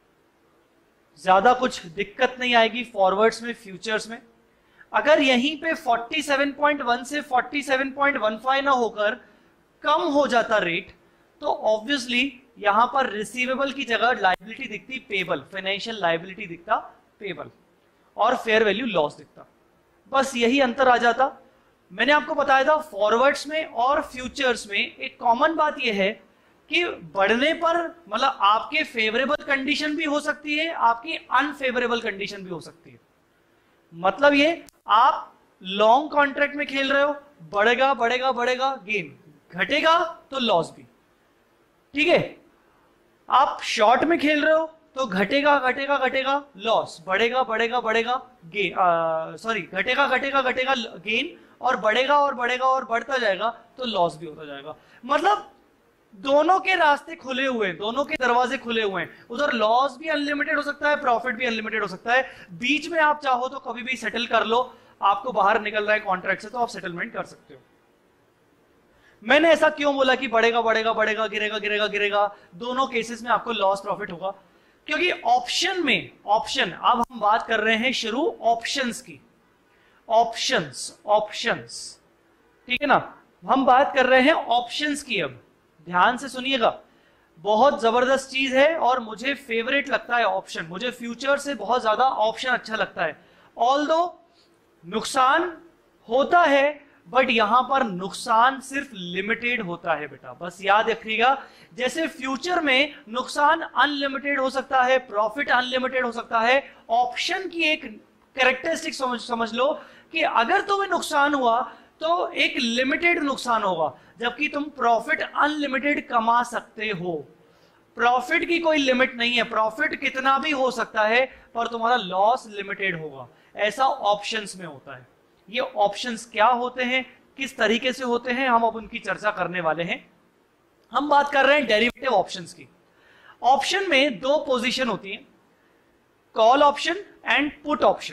ज्यादा कुछ दिक्कत नहीं आएगी फॉरवर्ड्स में, फ्यूचर्स में। अगर यहीं पे 47.1 से 47.15 ना होकर कम हो जाता रेट, तो ऑब्वियसली यहां पर रिसीवेबल की जगह लायबिलिटी दिखती पेबल, फाइनेंशियल लायबिलिटी दिखता पेबल, और फेयर वैल्यू लॉस दिखता। बस यही अंतर आ जाता। मैंने आपको बताया था फॉरवर्ड्स में और फ्यूचर्स में एक कॉमन बात यह है कि बढ़ने पर मतलब आपके फेवरेबल कंडीशन भी हो सकती है, आपकी अनफेवरेबल कंडीशन भी हो सकती है। मतलब ये आप लॉन्ग कॉन्ट्रैक्ट में खेल रहे हो, बढ़ेगा बढ़ेगा बढ़ेगा गेन, घटेगा तो लॉस भी। ठीक है, आप शॉर्ट में खेल रहे हो तो घटेगा घटेगा घटेगा लॉस, बढ़ेगा बढ़ेगा बढ़ेगा गेन, सॉरी घटेगा घटेगा घटेगा गेन, और बढ़ेगा और बढ़ेगा और बढ़ता जाएगा तो लॉस भी होता जाएगा। मतलब दोनों के रास्ते खुले हुए हैं, दोनों के दरवाजे खुले हुए हैं। उधर लॉस भी अनलिमिटेड हो सकता है, प्रॉफिट भी अनलिमिटेड हो सकता है। बीच में आप चाहो तो कभी भी सेटल कर लो, आपको बाहर निकल रहा है कॉन्ट्रैक्ट से तो आप सेटलमेंट कर सकते हो। मैंने ऐसा क्यों बोला कि बढ़ेगा बढ़ेगा बढ़ेगा गिरेगा गिरेगा गिरेगा, दोनों केसेस में आपको लॉस प्रॉफिट होगा, क्योंकि ऑप्शन में, ऑप्शन अब हम बात कर रहे हैं शुरू ऑप्शंस की, ऑप्शंस ऑप्शंस, ठीक है ना, हम बात कर रहे हैं ऑप्शंस की। अब ध्यान से सुनिएगा, बहुत जबरदस्त चीज है और मुझे फेवरेट लगता है ऑप्शन, मुझे फ्यूचर से बहुत ज्यादा ऑप्शन अच्छा लगता है। ऑल्दो नुकसान होता है, बट यहां पर नुकसान सिर्फ लिमिटेड होता है बेटा, बस याद रखिएगा। जैसे फ्यूचर में नुकसान अनलिमिटेड हो सकता है, प्रॉफिट अनलिमिटेड हो सकता है, ऑप्शन की एक कैरेक्टरिस्टिक समझ लो कि अगर तुम्हें नुकसान हुआ तो एक लिमिटेड नुकसान होगा, जबकि तुम प्रॉफिट अनलिमिटेड कमा सकते हो। प्रॉफिट की कोई लिमिट नहीं है, प्रॉफिट कितना भी हो सकता है, पर तुम्हारा लॉस लिमिटेड होगा। ऐसा ऑप्शंस में होता है। ये ऑप्शंस क्या होते हैं, किस तरीके से होते हैं, हम अब उनकी चर्चा करने वाले हैं। हम बात कर रहे हैं डेरिवेटिव ऑप्शंस की। ऑप्शन में दो पोजीशन होती है, call option and put option.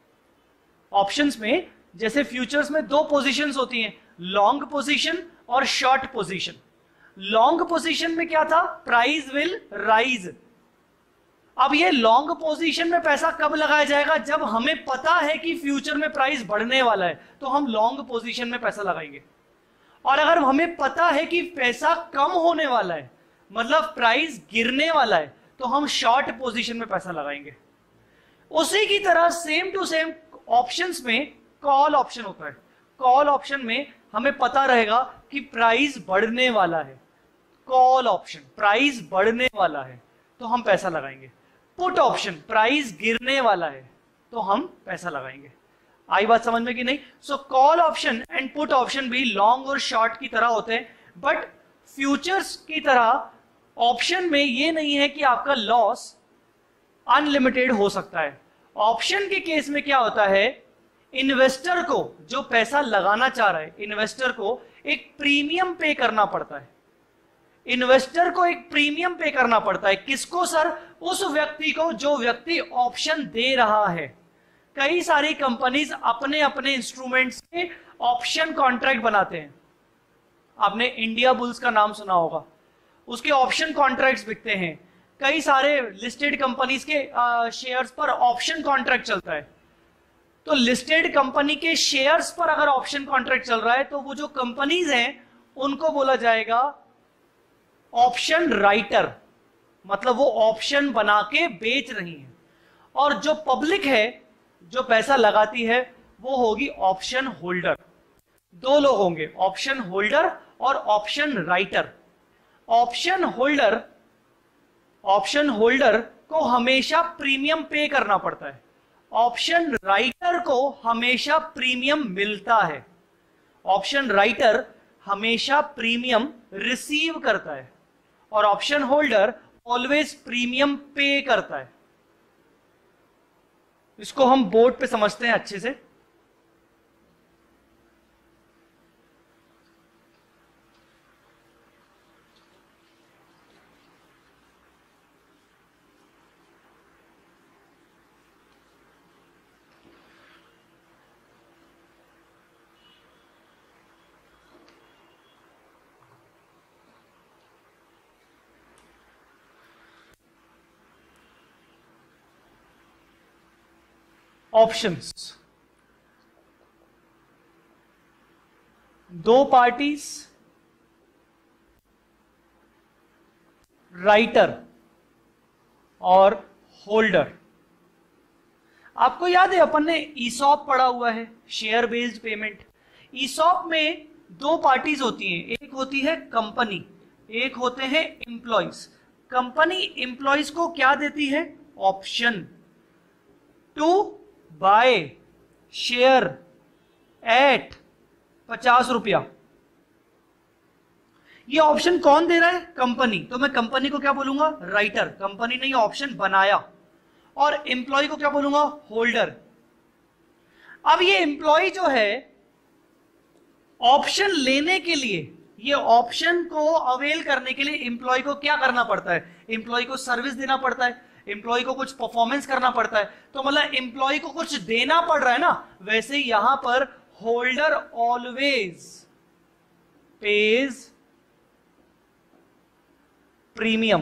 Options में जैसे फ्यूचर्स में दो पोजीशंस होती हैं, लॉन्ग पोजीशन और शॉर्ट पोजीशन। लॉन्ग पोजीशन में क्या था, प्राइस विल राइज। अब ये लॉन्ग पोजीशन में पैसा कब लगाया जाएगा, जब हमें पता है कि फ्यूचर में प्राइस बढ़ने वाला है, तो हम लॉन्ग पोजीशन में पैसा लगाएंगे। और अगर हमें पता है कि पैसा कम होने वाला है, मतलब प्राइस गिरने वाला है, तो हम शॉर्ट पोजीशन में पैसा लगाएंगे। उसी की तरह सेम टू सेम ऑप्शंस में कॉल ऑप्शन होता है। कॉल ऑप्शन में हमें पता रहेगा कि प्राइस बढ़ने वाला है, कॉल ऑप्शन प्राइस बढ़ने वाला है तो हम पैसा लगाएंगे। पुट ऑप्शन प्राइस गिरने वाला है तो हम पैसा लगाएंगे। आई बात समझ में कि नहीं? So call option and put option भी लॉन्ग और शॉर्ट की तरह होते हैं, बट फ्यूचर्स की तरह ऑप्शन में ये नहीं है कि आपका लॉस अनलिमिटेड हो सकता है। ऑप्शन के केस में क्या होता है, इन्वेस्टर को, जो पैसा लगाना चाह रहा है, इन्वेस्टर को एक प्रीमियम पे करना पड़ता है। इन्वेस्टर को एक प्रीमियम पे करना पड़ता है। किसको सर? उस व्यक्ति को जो व्यक्ति ऑप्शन दे रहा है। कई सारी कंपनीज अपने अपने इंस्ट्रूमेंट्स के ऑप्शन कॉन्ट्रैक्ट बनाते हैं। आपने इंडिया बुल्स का नाम सुना होगा, उसके ऑप्शन कॉन्ट्रैक्ट्स बिकते हैं। कई सारे लिस्टेड कंपनीज के शेयर्स पर ऑप्शन कॉन्ट्रैक्ट चलता है। तो लिस्टेड कंपनी के शेयर्स पर अगर ऑप्शन कॉन्ट्रैक्ट चल रहा है तो वो जो कंपनीज हैं उनको बोला जाएगा ऑप्शन राइटर, मतलब वो ऑप्शन बना के बेच रही है। और जो पब्लिक है, जो पैसा लगाती है, वो होगी ऑप्शन होल्डर। दो लोग होंगे, ऑप्शन होल्डर और ऑप्शन राइटर। ऑप्शन होल्डर को हमेशा प्रीमियम पे करना पड़ता है, ऑप्शन राइटर को हमेशा प्रीमियम मिलता है। ऑप्शन राइटर हमेशा प्रीमियम रिसीव करता है और ऑप्शन होल्डर ऑलवेज प्रीमियम पे करता है। इसको हम बोर्ड पे समझते हैं अच्छे से। ऑप्शंस, दो पार्टीज, राइटर और होल्डर। आपको याद है अपन ने ईसॉप पढ़ा हुआ है, शेयर बेस्ड पेमेंट। ईसॉप में दो पार्टीज होती हैं, एक होती है कंपनी, एक होते हैं एम्प्लॉइज। कंपनी एम्प्लॉइज को क्या देती है? Option to buy share at 50 रुपया। ये ऑप्शन कौन दे रहा है? कंपनी। तो मैं कंपनी को क्या बोलूंगा? राइटर। कंपनी ने ये ऑप्शन बनाया। और एम्प्लॉय को क्या बोलूंगा? होल्डर। अब ये एम्प्लॉय जो है, ऑप्शन लेने के लिए, ये ऑप्शन को अवेल करने के लिए एम्प्लॉय को क्या करना पड़ता है? एम्प्लॉय को सर्विस देना पड़ता है, एम्प्लॉय को कुछ परफॉर्मेंस करना पड़ता है। तो मतलब एम्प्लॉय को कुछ देना पड़ रहा है ना, वैसे यहां पर holder always pays premium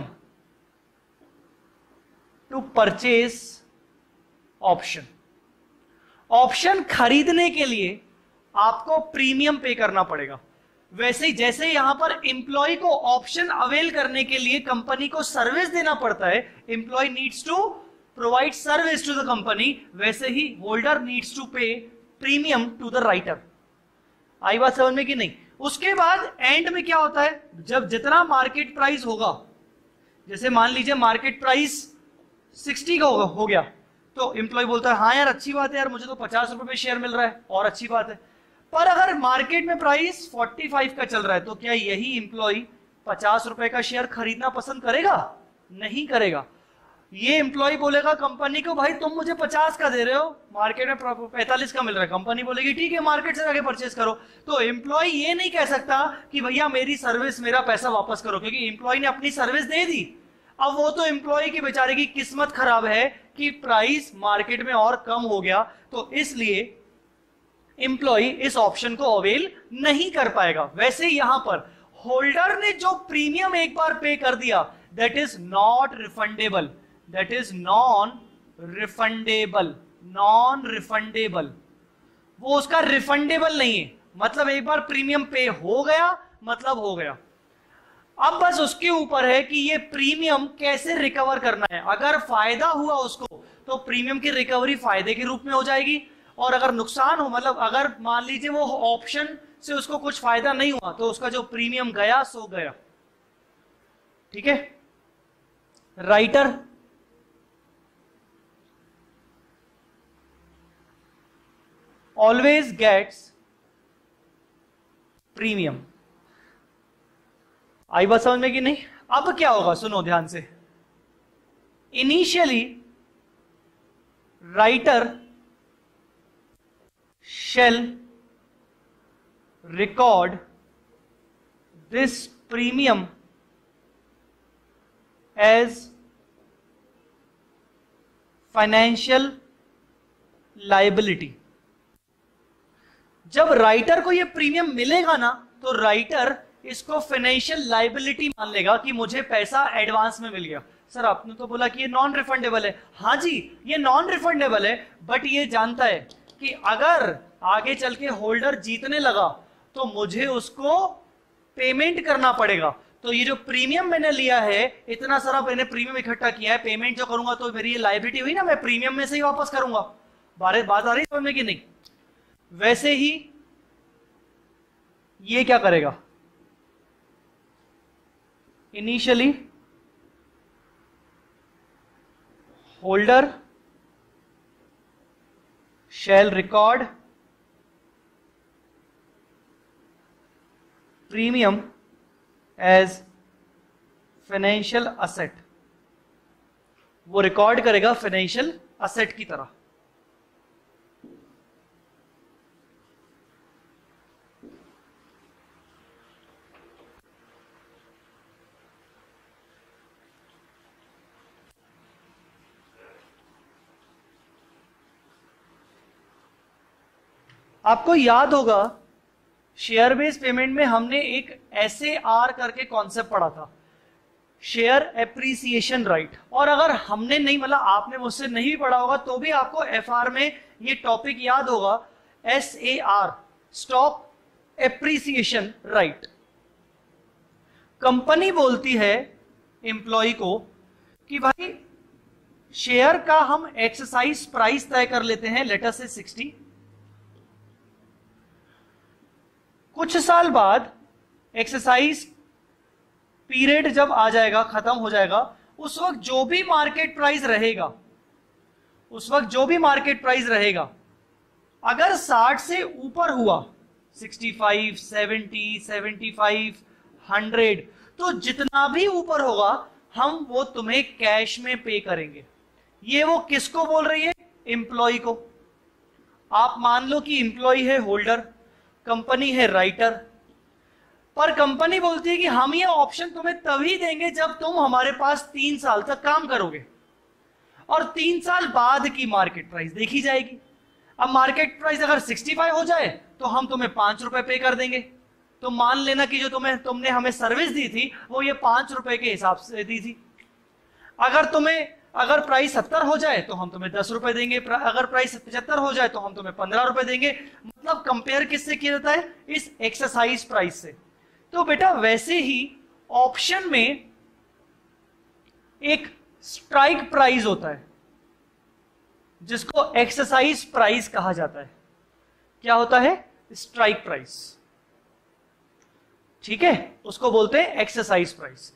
to purchase option. Option खरीदने के लिए आपको प्रीमियम पे करना पड़ेगा। वैसे ही जैसे यहां पर एम्प्लॉय को ऑप्शन अवेल करने के लिए कंपनी को सर्विस देना पड़ता है, employee needs to provide service to the company, वैसे ही holder needs to pay premium to the writer. आई बात समझ में कि नहीं? उसके बाद एंड में क्या होता है, जब जितना मार्केट प्राइस होगा, जैसे मान लीजिए मार्केट प्राइस 60 का हो गया, तो एम्प्लॉय बोलता है हाँ यार अच्छी बात है यार, मुझे तो 50 रुपए में शेयर मिल रहा है, और अच्छी बात है। पर अगर मार्केट में प्राइस 45 का चल रहा है तो क्या यही एम्प्लॉय 50 रुपए का शेयर खरीदना पसंद करेगा? नहीं करेगा। ये एम्प्लॉय बोलेगा कंपनी को, भाई तुम मुझे 50 का दे रहे हो, मार्केट में 45 का मिल रहा है। कंपनी बोलेगी ठीक है मार्केट से आगे परचेज करो। तो एम्प्लॉय ये नहीं कह सकता कि भैया मेरी सर्विस, मेरा पैसा वापस करो, क्योंकि एम्प्लॉय ने अपनी सर्विस दे दी। अब वो तो एम्प्लॉय की बेचारे की किस्मत खराब है कि प्राइस मार्केट में और कम हो गया, तो इसलिए एम्प्लॉय इस ऑप्शन को अवेल नहीं कर पाएगा। वैसे यहां पर होल्डर ने जो प्रीमियम एक बार पे कर दिया, that is not refundable, that is non refundable, non refundable. वो उसका रिफंडेबल नहीं है, मतलब एक बार प्रीमियम पे हो गया मतलब हो गया। अब बस उसके ऊपर है कि ये प्रीमियम कैसे रिकवर करना है। अगर फायदा हुआ उसको तो प्रीमियम की रिकवरी फायदे के रूप में हो जाएगी, और अगर नुकसान हो, मतलब अगर मान लीजिए वो ऑप्शन से उसको कुछ फायदा नहीं हुआ, तो उसका जो प्रीमियम गया सो गया। ठीक है। Writer always gets premium. आई बात समझ में कि नहीं? अब क्या होगा सुनो ध्यान से। Initially writer shall record this premium as financial liability। जब राइटर को यह प्रीमियम मिलेगा ना, तो राइटर इसको फाइनेंशियल लाइबिलिटी मान लेगा कि मुझे पैसा एडवांस में मिल गया। सर आपने तो बोला कि ये नॉन रिफंडेबल है। हाँ जी ये नॉन रिफंडेबल है, बट ये जानता है कि अगर आगे चल के होल्डर जीतने लगा तो मुझे उसको पेमेंट करना पड़ेगा। तो ये जो प्रीमियम मैंने लिया है, इतना सारा मैंने प्रीमियम इकट्ठा किया है, पेमेंट जो करूंगा तो मेरी ये लायबिलिटी हुई ना, मैं प्रीमियम में से ही वापस करूंगा। बात आ रही समझ में कि नहीं? वैसे ही ये क्या करेगा, initially holder shall record premium as financial asset। वो रिकॉर्ड करेगा फाइनेंशियल असेट की तरह। आपको याद होगा शेयर बेस्ड पेमेंट में हमने एक SAR करके कॉन्सेप्ट पढ़ा था, शेयर एप्रिसिएशन राइट। और अगर हमने नहीं, मतलब आपने मुझसे नहीं पढ़ा होगा तो भी आपको FR में ये टॉपिक याद होगा, SAR stock appreciation right. Company बोलती है एम्प्लॉय को कि भाई शेयर का हम एक्सरसाइज प्राइस तय कर लेते हैं, लेटर से 60। कुछ साल बाद एक्सरसाइज पीरियड जब आ जाएगा, खत्म हो जाएगा, उस वक्त जो भी मार्केट प्राइस रहेगा, अगर 60 से ऊपर हुआ, 65, 70, 75, 100, तो जितना भी ऊपर होगा हम वो तुम्हें कैश में पे करेंगे। ये वो किसको बोल रही है? एम्प्लॉय को। आप मान लो कि एम्प्लॉय है होल्डर, कंपनी है राइटर, पर कंपनी बोलती है कि हम ये ऑप्शन तुम्हें तभी देंगे जब तुम हमारे पास 3 साल तक काम करोगे, और 3 साल बाद की मार्केट प्राइस देखी जाएगी। अब मार्केट प्राइस अगर 65 हो जाए तो हम तुम्हें 5 रुपए पे कर देंगे। तो मान लेना कि जो तुमने हमें सर्विस दी थी वो ये 5 रुपए के हिसाब से दी थी। अगर प्राइस 70 हो जाए तो हम तुम्हें 10 रुपए देंगे, अगर प्राइस 75 हो जाए तो हम तुम्हें 15 रुपए देंगे। मतलब कंपेयर किससे किया जाता है? इस एक्सरसाइज प्राइस से। तो बेटा वैसे ही ऑप्शन में एक स्ट्राइक प्राइस होता है जिसको एक्सरसाइज प्राइस कहा जाता है। क्या होता है? Strike price. ठीक है, उसको बोलते हैं एक्सरसाइज प्राइस।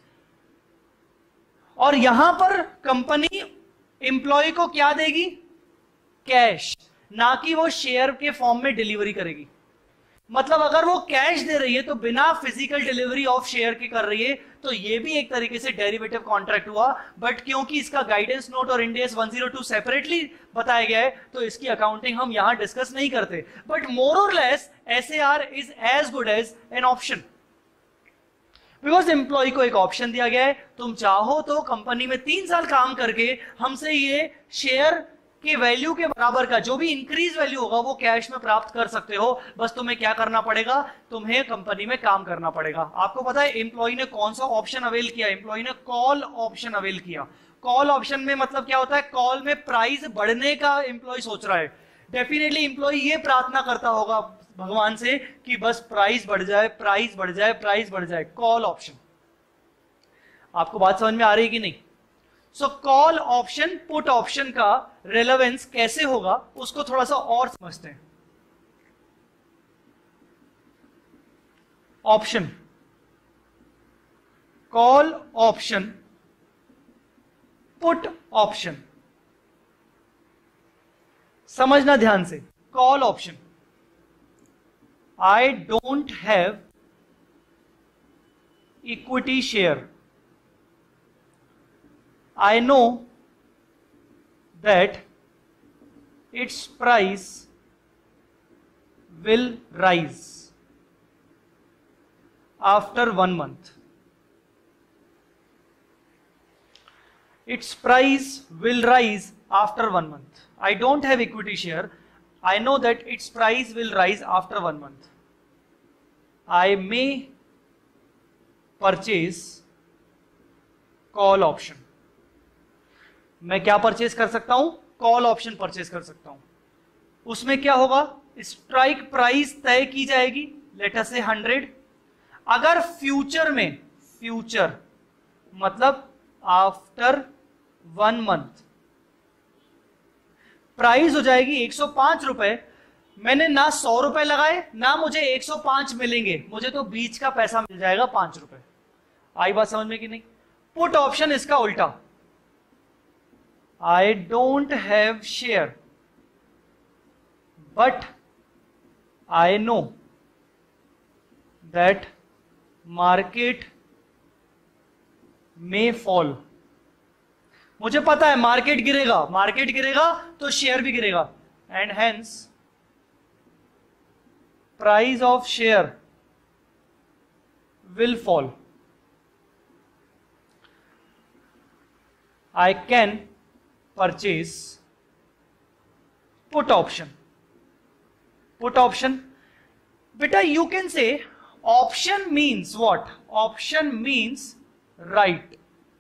और यहां पर कंपनी एम्प्लॉय को क्या देगी? कैश, ना कि वो शेयर के फॉर्म में डिलीवरी करेगी। मतलब अगर वो कैश दे रही है तो बिना फिजिकल डिलीवरी ऑफ शेयर के कर रही है, तो ये भी एक तरीके से डेरिवेटिव कॉन्ट्रैक्ट हुआ। बट क्योंकि इसका गाइडेंस नोट और इंड AS 102 सेपरेटली बताया गया है, तो इसकी अकाउंटिंग हम यहां डिस्कस नहीं करते। बट मोर और less SAR is as good as an option, because employee को एक ऑप्शन दिया गया है, तुम चाहो तो कंपनी में 3 साल काम करके हमसे ये शेयर के वैल्यू के बराबर का जो भी इंक्रीज वैल्यू होगा वो कैश में प्राप्त कर सकते हो। बस तुम्हें क्या करना पड़ेगा, तुम्हें कंपनी में काम करना पड़ेगा। आपको पता है एम्प्लॉय ने कौन सा ऑप्शन अवेल किया, एम्प्लॉय ने कॉल ऑप्शन अवेल किया। कॉल ऑप्शन में मतलब क्या होता है, कॉल में प्राइस बढ़ने का एम्प्लॉय सोच रहा है। डेफिनेटली एम्प्लॉय ये प्रार्थना करता होगा भगवान से कि बस प्राइस बढ़ जाए, प्राइस बढ़ जाए, प्राइस बढ़ जाए। कॉल ऑप्शन, आपको बात समझ में आ रही है कि नहीं? So call option put option का रेलेवेंस कैसे होगा उसको थोड़ा सा और समझते हैं। Option, call option, put option, समझना ध्यान से। Call option, I don't have equity share. I know that its price will rise after 1 month. Its price will rise after 1 month. I don't have equity share. I know that its price will rise after 1 month. I may purchase call option. मैं क्या परचेज कर सकता हूं? कॉल ऑप्शन परचेज कर सकता हूं। उसमें क्या होगा, स्ट्राइक प्राइस तय की जाएगी, लेट अस से 100। अगर फ्यूचर में, फ्यूचर मतलब आफ्टर 1 मंथ प्राइस हो जाएगी 105 रुपए, मैंने ना 100 रुपए लगाए ना मुझे 105 मिलेंगे, मुझे तो बीच का पैसा मिल जाएगा 5 रुपए। आई बात समझ में कि नहीं? पुट ऑप्शन इसका उल्टा, I don't have share but I know that market may fall. मुझे पता है मार्केट गिरेगा, मार्केट गिरेगा तो शेयर भी गिरेगा, and hence price of share will fall. I can purchase put option. Put option, beta you can say option means what? Option means right.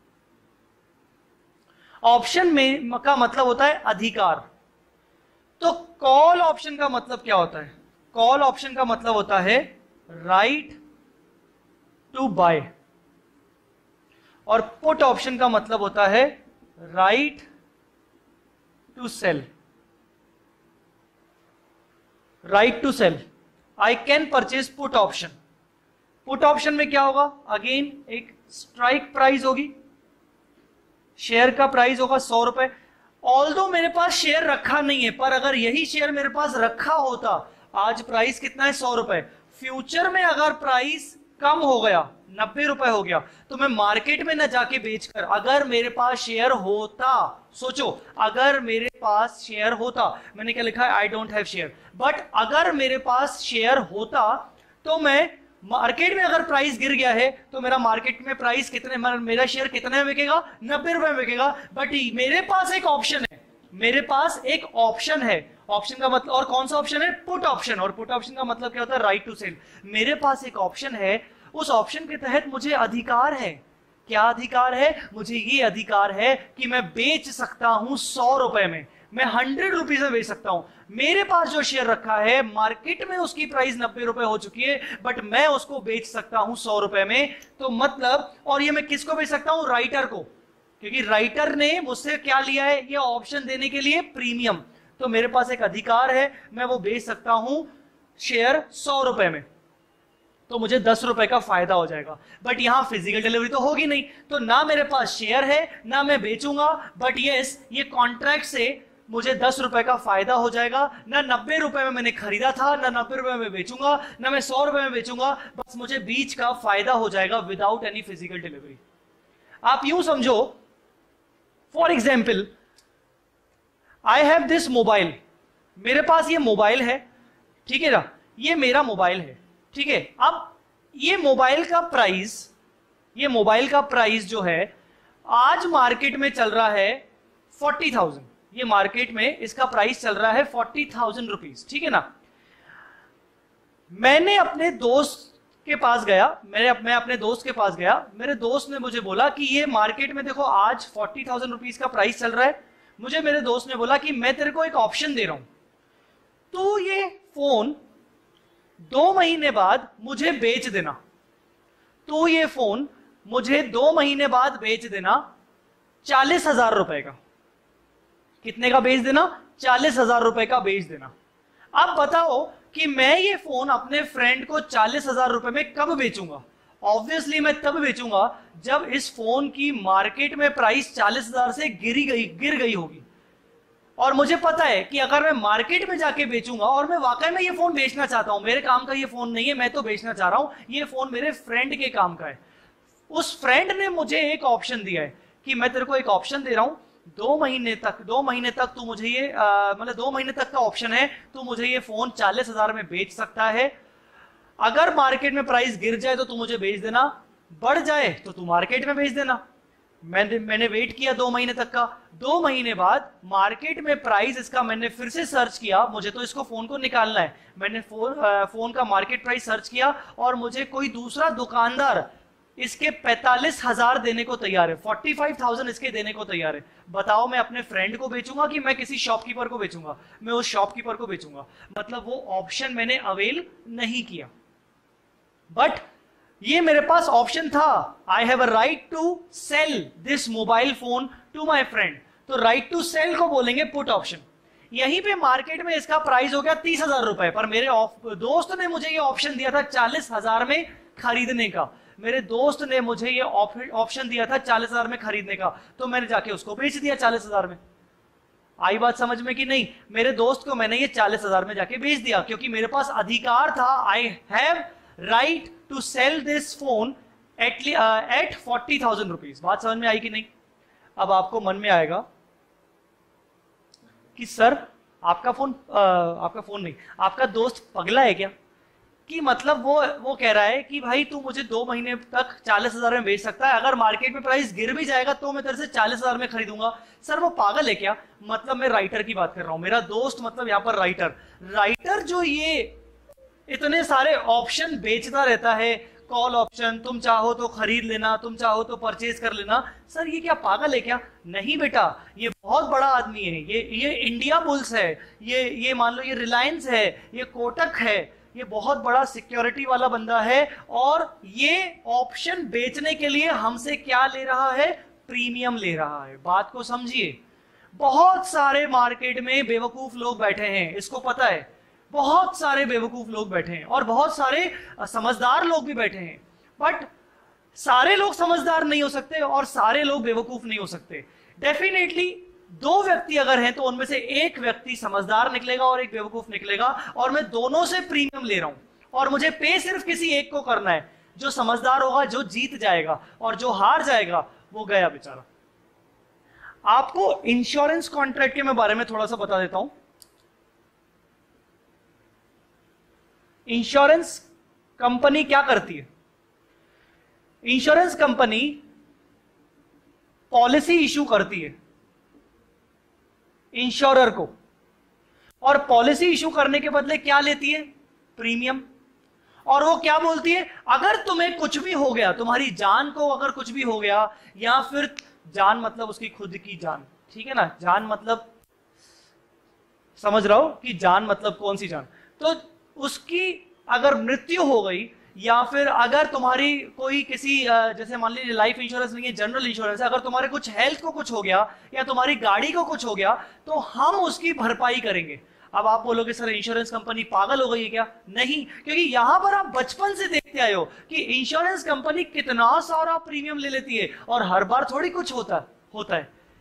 Option में का मतलब होता है अधिकार। तो कॉल ऑप्शन का मतलब क्या होता है? कॉल ऑप्शन का मतलब होता है राइट टू बाय, और पुट ऑप्शन का मतलब होता है right to sell. Right to sell, I can purchase put option. Put option में क्या होगा? अगेन एक स्ट्राइक प्राइस होगी, शेयर का प्राइस होगा 100 रुपए। ऑल्दो मेरे पास शेयर रखा नहीं है, पर अगर यही शेयर मेरे पास रखा होता, आज प्राइस कितना है? 100 रुपए। फ्यूचर में अगर प्राइस कम हो गया, 90 रुपए हो गया, तो मैं मार्केट में न जाके बेचकर, अगर मेरे पास शेयर होता, सोचो अगर मेरे पास शेयर होता, मैंने क्या लिखा है? I don't have share, but अगर मेरे पास शेयर होता तो मैं मार्केट में, अगर प्राइस गिर गया है तो मेरा मार्केट में प्राइस कितने, मेरा शेयर कितने में बिकेगा? 90 रुपए में बिकेगा। बट मेरे पास एक ऑप्शन है, मेरे पास एक ऑप्शन है। ऑप्शन का मतलब, और कौन सा ऑप्शन है? Put option. और पुट ऑप्शन का मतलब क्या होता है? Right to sell. मेरे पास एक ऑप्शन है, उस ऑप्शन के तहत मुझे अधिकार है। क्या अधिकार है? मुझे ये अधिकार है कि मैं बेच सकता हूं 100 रुपए में, मैं 100 रुपीज में बेच सकता हूं। मेरे पास जो शेयर रखा है, मार्केट में उसकी प्राइस 90 रुपए हो चुकी है, बट मैं उसको बेच सकता हूं 100 रुपए में। तो मतलब, और ये मैं किसको बेच सकता हूं? राइटर को, क्योंकि राइटर ने मुझसे क्या लिया है? ये ऑप्शन देने के लिए प्रीमियम। तो मेरे पास एक अधिकार है, मैं वो बेच सकता हूं शेयर 100 रुपए में, तो मुझे 10 रुपए का फायदा हो जाएगा। बट यहां फिजिकल डिलीवरी तो होगी नहीं, तो ना मेरे पास शेयर है ना मैं बेचूंगा। बट यस, ये कॉन्ट्रैक्ट से मुझे 10 रुपए का फायदा हो जाएगा। ना 90 रुपए में मैंने खरीदा था, ना 90 रुपए में बेचूंगा, ना मैं 100 रुपए में बेचूंगा, बस मुझे बीच का फायदा हो जाएगा विदाउट एनी फिजिकल डिलीवरी। आप यूं समझो, for example I have this mobile, मेरे पास ये मोबाइल है, ठीक है ना, ये मेरा मोबाइल है, ठीक है। अब ये मोबाइल का प्राइस जो है आज मार्केट में चल रहा है 40,000, ये मार्केट में इसका प्राइस चल रहा है 40,000 रुपीज, ठीक है ना। मैंने अपने दोस्त के पास गया, मैं अपने दोस्त के पास गया, मेरे दोस्त ने मुझे बोला कि ये मार्केट में देखो आज 40,000 रुपीज का प्राइस चल रहा है। मुझे मेरे दोस्त ने बोला कि मैं तेरे को एक ऑप्शन दे रहा हूं, तो ये फोन 2 महीने बाद मुझे बेच देना, तो ये फोन मुझे 2 महीने बाद बेच देना 40,000 रुपए का। कितने का बेच देना? 40,000 रुपए का बेच देना। अब बताओ कि मैं ये फोन अपने फ्रेंड को 40,000 रुपए में कब बेचूंगा? ऑब्वियसली मैं तब बेचूंगा जब इस फोन की मार्केट में प्राइस 40,000 से गिर गई होगी। और मुझे पता है कि अगर मैं मार्केट में जाके बेचूंगा, और मैं वाकई में ये फोन बेचना चाहता हूं, मेरे काम का ये फोन नहीं है, मैं तो बेचना चाह रहा हूं, ये फोन मेरे फ्रेंड के काम का है। उस फ्रेंड ने मुझे एक ऑप्शन दिया है कि मैं तेरे को एक ऑप्शन दे रहा हूं, 2 महीने तक तू मुझे ये मतलब 2 महीने तक का ऑप्शन है, तू मुझे ये फोन 40,000 में बेच सकता है। अगर मार्केट में प्राइस गिर जाए तो तू मुझे बेच देना, बढ़ जाए तो तू मार्केट में बेच देना। मैंने वेट किया 2 महीने तक का। 2 महीने बाद मार्केट में प्राइस इसका मैंने फिर से सर्च किया, मुझे तो इसको फोन को निकालना है। मैंने फोन का मार्केट प्राइस सर्च किया और मुझे कोई दूसरा दुकानदार इसके 45,000 देने को तैयार है, 45,000 इसके देने को तैयार है। बताओ मैं अपने फ्रेंड को बेचूंगा कि मैं किसी शॉपकीपर को बेचूंगा? मैं उस शॉपकीपर को बेचूंगा। मतलब वो ऑप्शन मैंने अवेल नहीं किया, बट ये मेरे पास ऑप्शन था। I have a right to sell this mobile phone to my friend. तो राइट टू सेल को बोलेंगे पुट ऑप्शन। यहीं पे मार्केट में इसका प्राइस हो गया 30,000 रुपए, पर मेरे दोस्त ने मुझे ये ऑप्शन दिया था 40,000 में खरीदने का। मेरे दोस्त ने मुझे ये ऑप्शन दिया था 40,000 में खरीदने का, तो मैंने जाके उसको बेच दिया 40,000 में। आई बात समझ में कि नहीं? मेरे दोस्त को मैंने ये 40,000 में जाके बेच दिया, क्योंकि मेरे पास अधिकार था। I have right to sell this phone at 40,000 rupees. बात समझ में आई कि नहीं? अब आपको मन में आएगा कि सर आपका फोन नहीं, आपका दोस्त पगला है क्या? कि मतलब वो कह रहा है कि भाई तू मुझे 2 महीने तक 40,000 में बेच सकता है, अगर मार्केट में प्राइस गिर भी जाएगा तो मैं तेरे से 40,000 में खरीदूंगा। सर वो पागल है क्या? मतलब मैं राइटर की बात कर रहा हूं, मेरा दोस्त मतलब यहाँ पर राइटर जो ये इतने सारे ऑप्शन बेचता रहता है, कॉल ऑप्शन, तुम चाहो तो खरीद लेना, तुम चाहो तो परचेज कर लेना। सर ये क्या पागल है क्या? नहीं बेटा, ये बहुत बड़ा आदमी है, ये इंडिया बुल्स है, ये मान लो ये रिलायंस है, ये कोटक है, ये बहुत बड़ा सिक्योरिटी वाला बंदा है, और ये ऑप्शन बेचने के लिए हमसे क्या ले रहा है? प्रीमियम ले रहा है। बात को समझिए। बहुत सारे मार्केट में बेवकूफ लोग बैठे हैं, इसको पता है। बहुत सारे बेवकूफ लोग बैठे हैं और बहुत सारे समझदार लोग भी बैठे हैं, बट सारे लोग समझदार नहीं हो सकते और सारे लोग बेवकूफ नहीं हो सकते। डेफिनेटली 2 व्यक्ति अगर हैं तो उनमें से एक व्यक्ति समझदार निकलेगा और एक बेवकूफ निकलेगा, और मैं दोनों से प्रीमियम ले रहा हूं और मुझे पे सिर्फ किसी एक को करना है। जो समझदार होगा जो जीत जाएगा, और जो हार जाएगा वो गया बेचारा। आपको इंश्योरेंस कॉन्ट्रैक्ट के मैं बारे में थोड़ा सा बता देता हूं। इंश्योरेंस कंपनी क्या करती है? इंश्योरेंस कंपनी पॉलिसी इशू करती है इंश्योरर को, और पॉलिसी इशू करने के बदले क्या लेती है? प्रीमियम। और वो क्या बोलती है? अगर तुम्हें कुछ भी हो गया, तुम्हारी जान को अगर कुछ भी हो गया, या फिर जान मतलब उसकी खुद की जान, ठीक है ना, जान मतलब समझ रहा हो कि जान मतलब कौन सी जान, तो उसकी अगर मृत्यु हो गई, या फिर अगर तुम्हारी कोई किसी जैसे मान लीजिए लाइफ इंश्योरेंस नहीं है, जनरल इंश्योरेंस है, अगर तुम्हारे कुछ हेल्थ को कुछ हो गया या तुम्हारी गाड़ी को कुछ हो गया तो हम उसकी भरपाई करेंगे। अब आप बोलोगे सर इंश्योरेंस कंपनी पागल हो गई है क्या? नहीं, क्योंकि यहां पर आप बचपन से देखते आए हो कि इंश्योरेंस कंपनी कितना सारा प्रीमियम ले लेती है और हर बार थोड़ी कुछ होता है।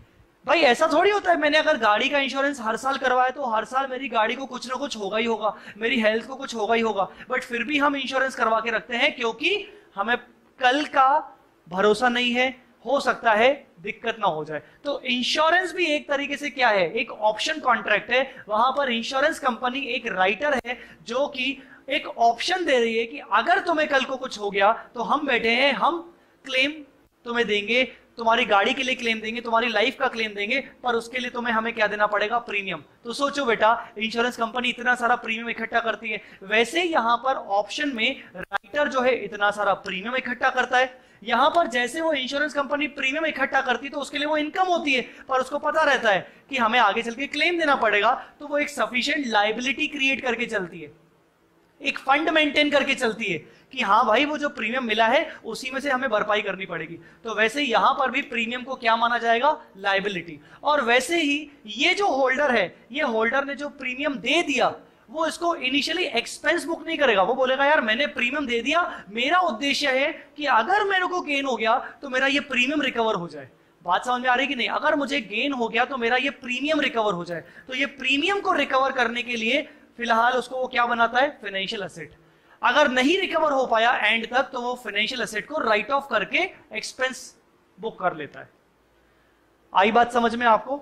भाई ऐसा थोड़ी होता है मैंने अगर गाड़ी का इंश्योरेंस हर साल करवाया तो हर साल मेरी गाड़ी को कुछ ना कुछ होगा ही होगा, मेरी हेल्थ को कुछ होगा ही होगा, बट फिर भी हम इंश्योरेंस करवा के रखते हैं क्योंकि हमें कल का भरोसा नहीं है, हो सकता है दिक्कत ना हो जाए। तो इंश्योरेंस भी एक तरीके से क्या है, एक ऑप्शन कॉन्ट्रैक्ट है। वहां पर इंश्योरेंस कंपनी एक राइटर है जो कि एक ऑप्शन दे रही है कि अगर तुम्हें कल को कुछ हो गया तो हम बैठे हैं, हम क्लेम तुम्हें देंगे, तुम्हारी गाड़ी के लिए क्लेम देंगे, तुम्हारी लाइफ का क्लेम देंगे, पर उसके लिए तुम्हें हमें क्या देना पड़ेगा, प्रीमियम। तो सोचो बेटा, इंश्योरेंस कंपनी इतना सारा प्रीमियम इकट्ठा करती है, वैसे यहां पर ऑप्शन में राइटर जो है इतना सारा प्रीमियम इकट्ठा करता है। यहां पर जैसे वो इंश्योरेंस कंपनी प्रीमियम इकट्ठा करती है तो उसके लिए वो इनकम होती है, पर उसको पता रहता है कि हमें आगे चल के क्लेम देना पड़ेगा, तो वो एक सफिशिएंट लायबिलिटी क्रिएट करके चलती है, एक फंड मेंटेन करके चलती है कि हाँ भाई वो जो प्रीमियम मिला है उसी में से हमें भरपाई करनी पड़ेगी। तो वैसे यहां पर भी प्रीमियम को क्या माना जाएगा, लायबिलिटी। और वैसे ही ये जो होल्डर है, ये होल्डर ने जो प्रीमियम दे दिया वो इसको इनिशियली एक्सपेंस बुक नहीं करेगा, वो बोलेगा यार मैंने प्रीमियम दे दिया, मेरा उद्देश्य है कि अगर मेरे को गेन हो गया तो मेरा ये प्रीमियम रिकवर हो जाए। बात समझ में आ रही कि नहीं, अगर मुझे गेन हो गया तो मेरा ये प्रीमियम रिकवर हो जाए। तो ये प्रीमियम को रिकवर करने के लिए फिलहाल उसको वो क्या बनाता है, फाइनेंशियल एसेट। अगर नहीं रिकवर हो पाया एंड तक तो वो फाइनेंशियल एसेट को राइट ऑफ करके एक्सपेंस बुक कर लेता है। आई बात समझ में आपको?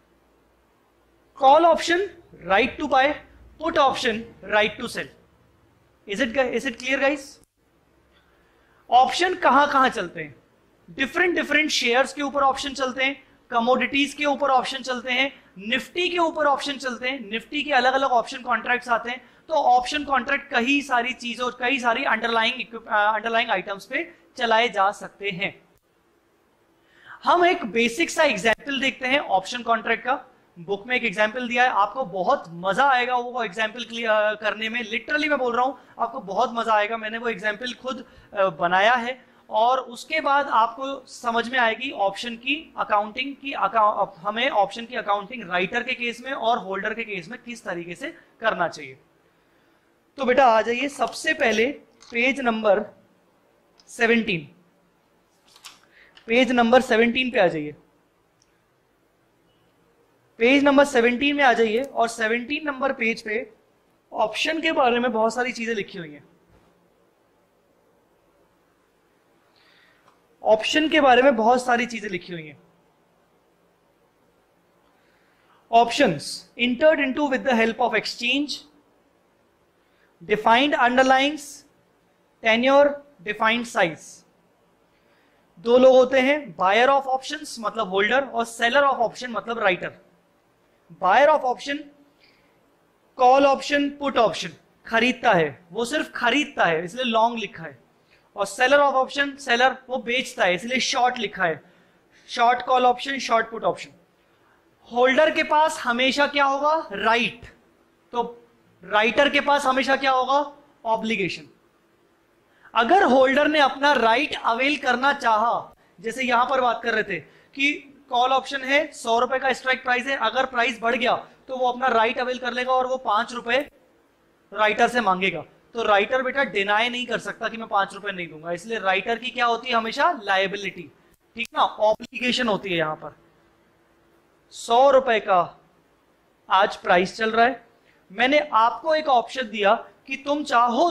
Call option right to buy, put option right to sell. Is it clear guys? Option कहां कहां चलते हैं, डिफरेंट शेयर्स के ऊपर ऑप्शन चलते हैं, कमोडिटीज के ऊपर ऑप्शन चलते हैं, निफ्टी के ऊपर ऑप्शन चलते हैं, निफ्टी के अलग अलग ऑप्शन कॉन्ट्रैक्ट्स आते हैं। तो ऑप्शन कॉन्ट्रैक्ट कई सारी चीजों, कई सारी अंडरलाइंग आइटम्स पे चलाए जा सकते हैं। हम एक बेसिक सा एग्जाम्पल देखते हैं ऑप्शन कॉन्ट्रैक्ट का। बुक में एक एग्जाम्पल दिया है, आपको बहुत मजा आएगा वो एग्जाम्पल करने में, लिटरली मैं बोल रहा हूं आपको बहुत मजा आएगा। मैंने वो एग्जाम्पल खुद बनाया है और उसके बाद आपको समझ में आएगी ऑप्शन की अकाउंटिंग की, हमें ऑप्शन की अकाउंटिंग राइटर के केस में और होल्डर के केस में किस तरीके से करना चाहिए। तो बेटा आ जाइए सबसे पहले पेज नंबर 17, पेज नंबर 17 पे आ जाइए, पेज नंबर 17 में आ जाइए और 17 नंबर पेज पे ऑप्शन के बारे में बहुत सारी चीजें लिखी हुई हैं। ऑप्शन के बारे में बहुत सारी चीजें लिखी हुई हैं। Options entered into with the help of exchange, defined underlyings, tenure, defined size. दो लोग होते हैं, बायर ऑफ ऑप्शंस मतलब होल्डर और सेलर ऑफ ऑप्शन मतलब writer. Buyer of option call option, put option खरीदता है, वो सिर्फ खरीदता है इसलिए लॉन्ग लिखा है। और सेलर ऑफ ऑप्शन, सेलर वो बेचता है इसलिए शॉर्ट लिखा है, short call option, short put option. Holder के पास हमेशा क्या होगा, राइट। तो राइटर के पास हमेशा क्या होगा, ऑब्लिगेशन। अगर होल्डर ने अपना राइट अवेल करना चाहा, जैसे यहां पर बात कर रहे थे कि कॉल ऑप्शन है, 100 रुपए का स्ट्राइक प्राइस है, अगर प्राइस बढ़ गया तो वो अपना राइट अवेल कर लेगा और वो 5 रुपए राइटर से मांगेगा। तो राइटर बेटा डिनाई नहीं कर सकता कि मैं 5 रुपए नहीं दूंगा, इसलिए राइटर की क्या होती है हमेशा, लायबिलिटी, ठीक ना, ऑब्लिगेशन होती है। यहां पर 100 रुपए का आज प्राइस चल रहा है, मैंने आपको एक ऑप्शन दिया कि तुम चाहो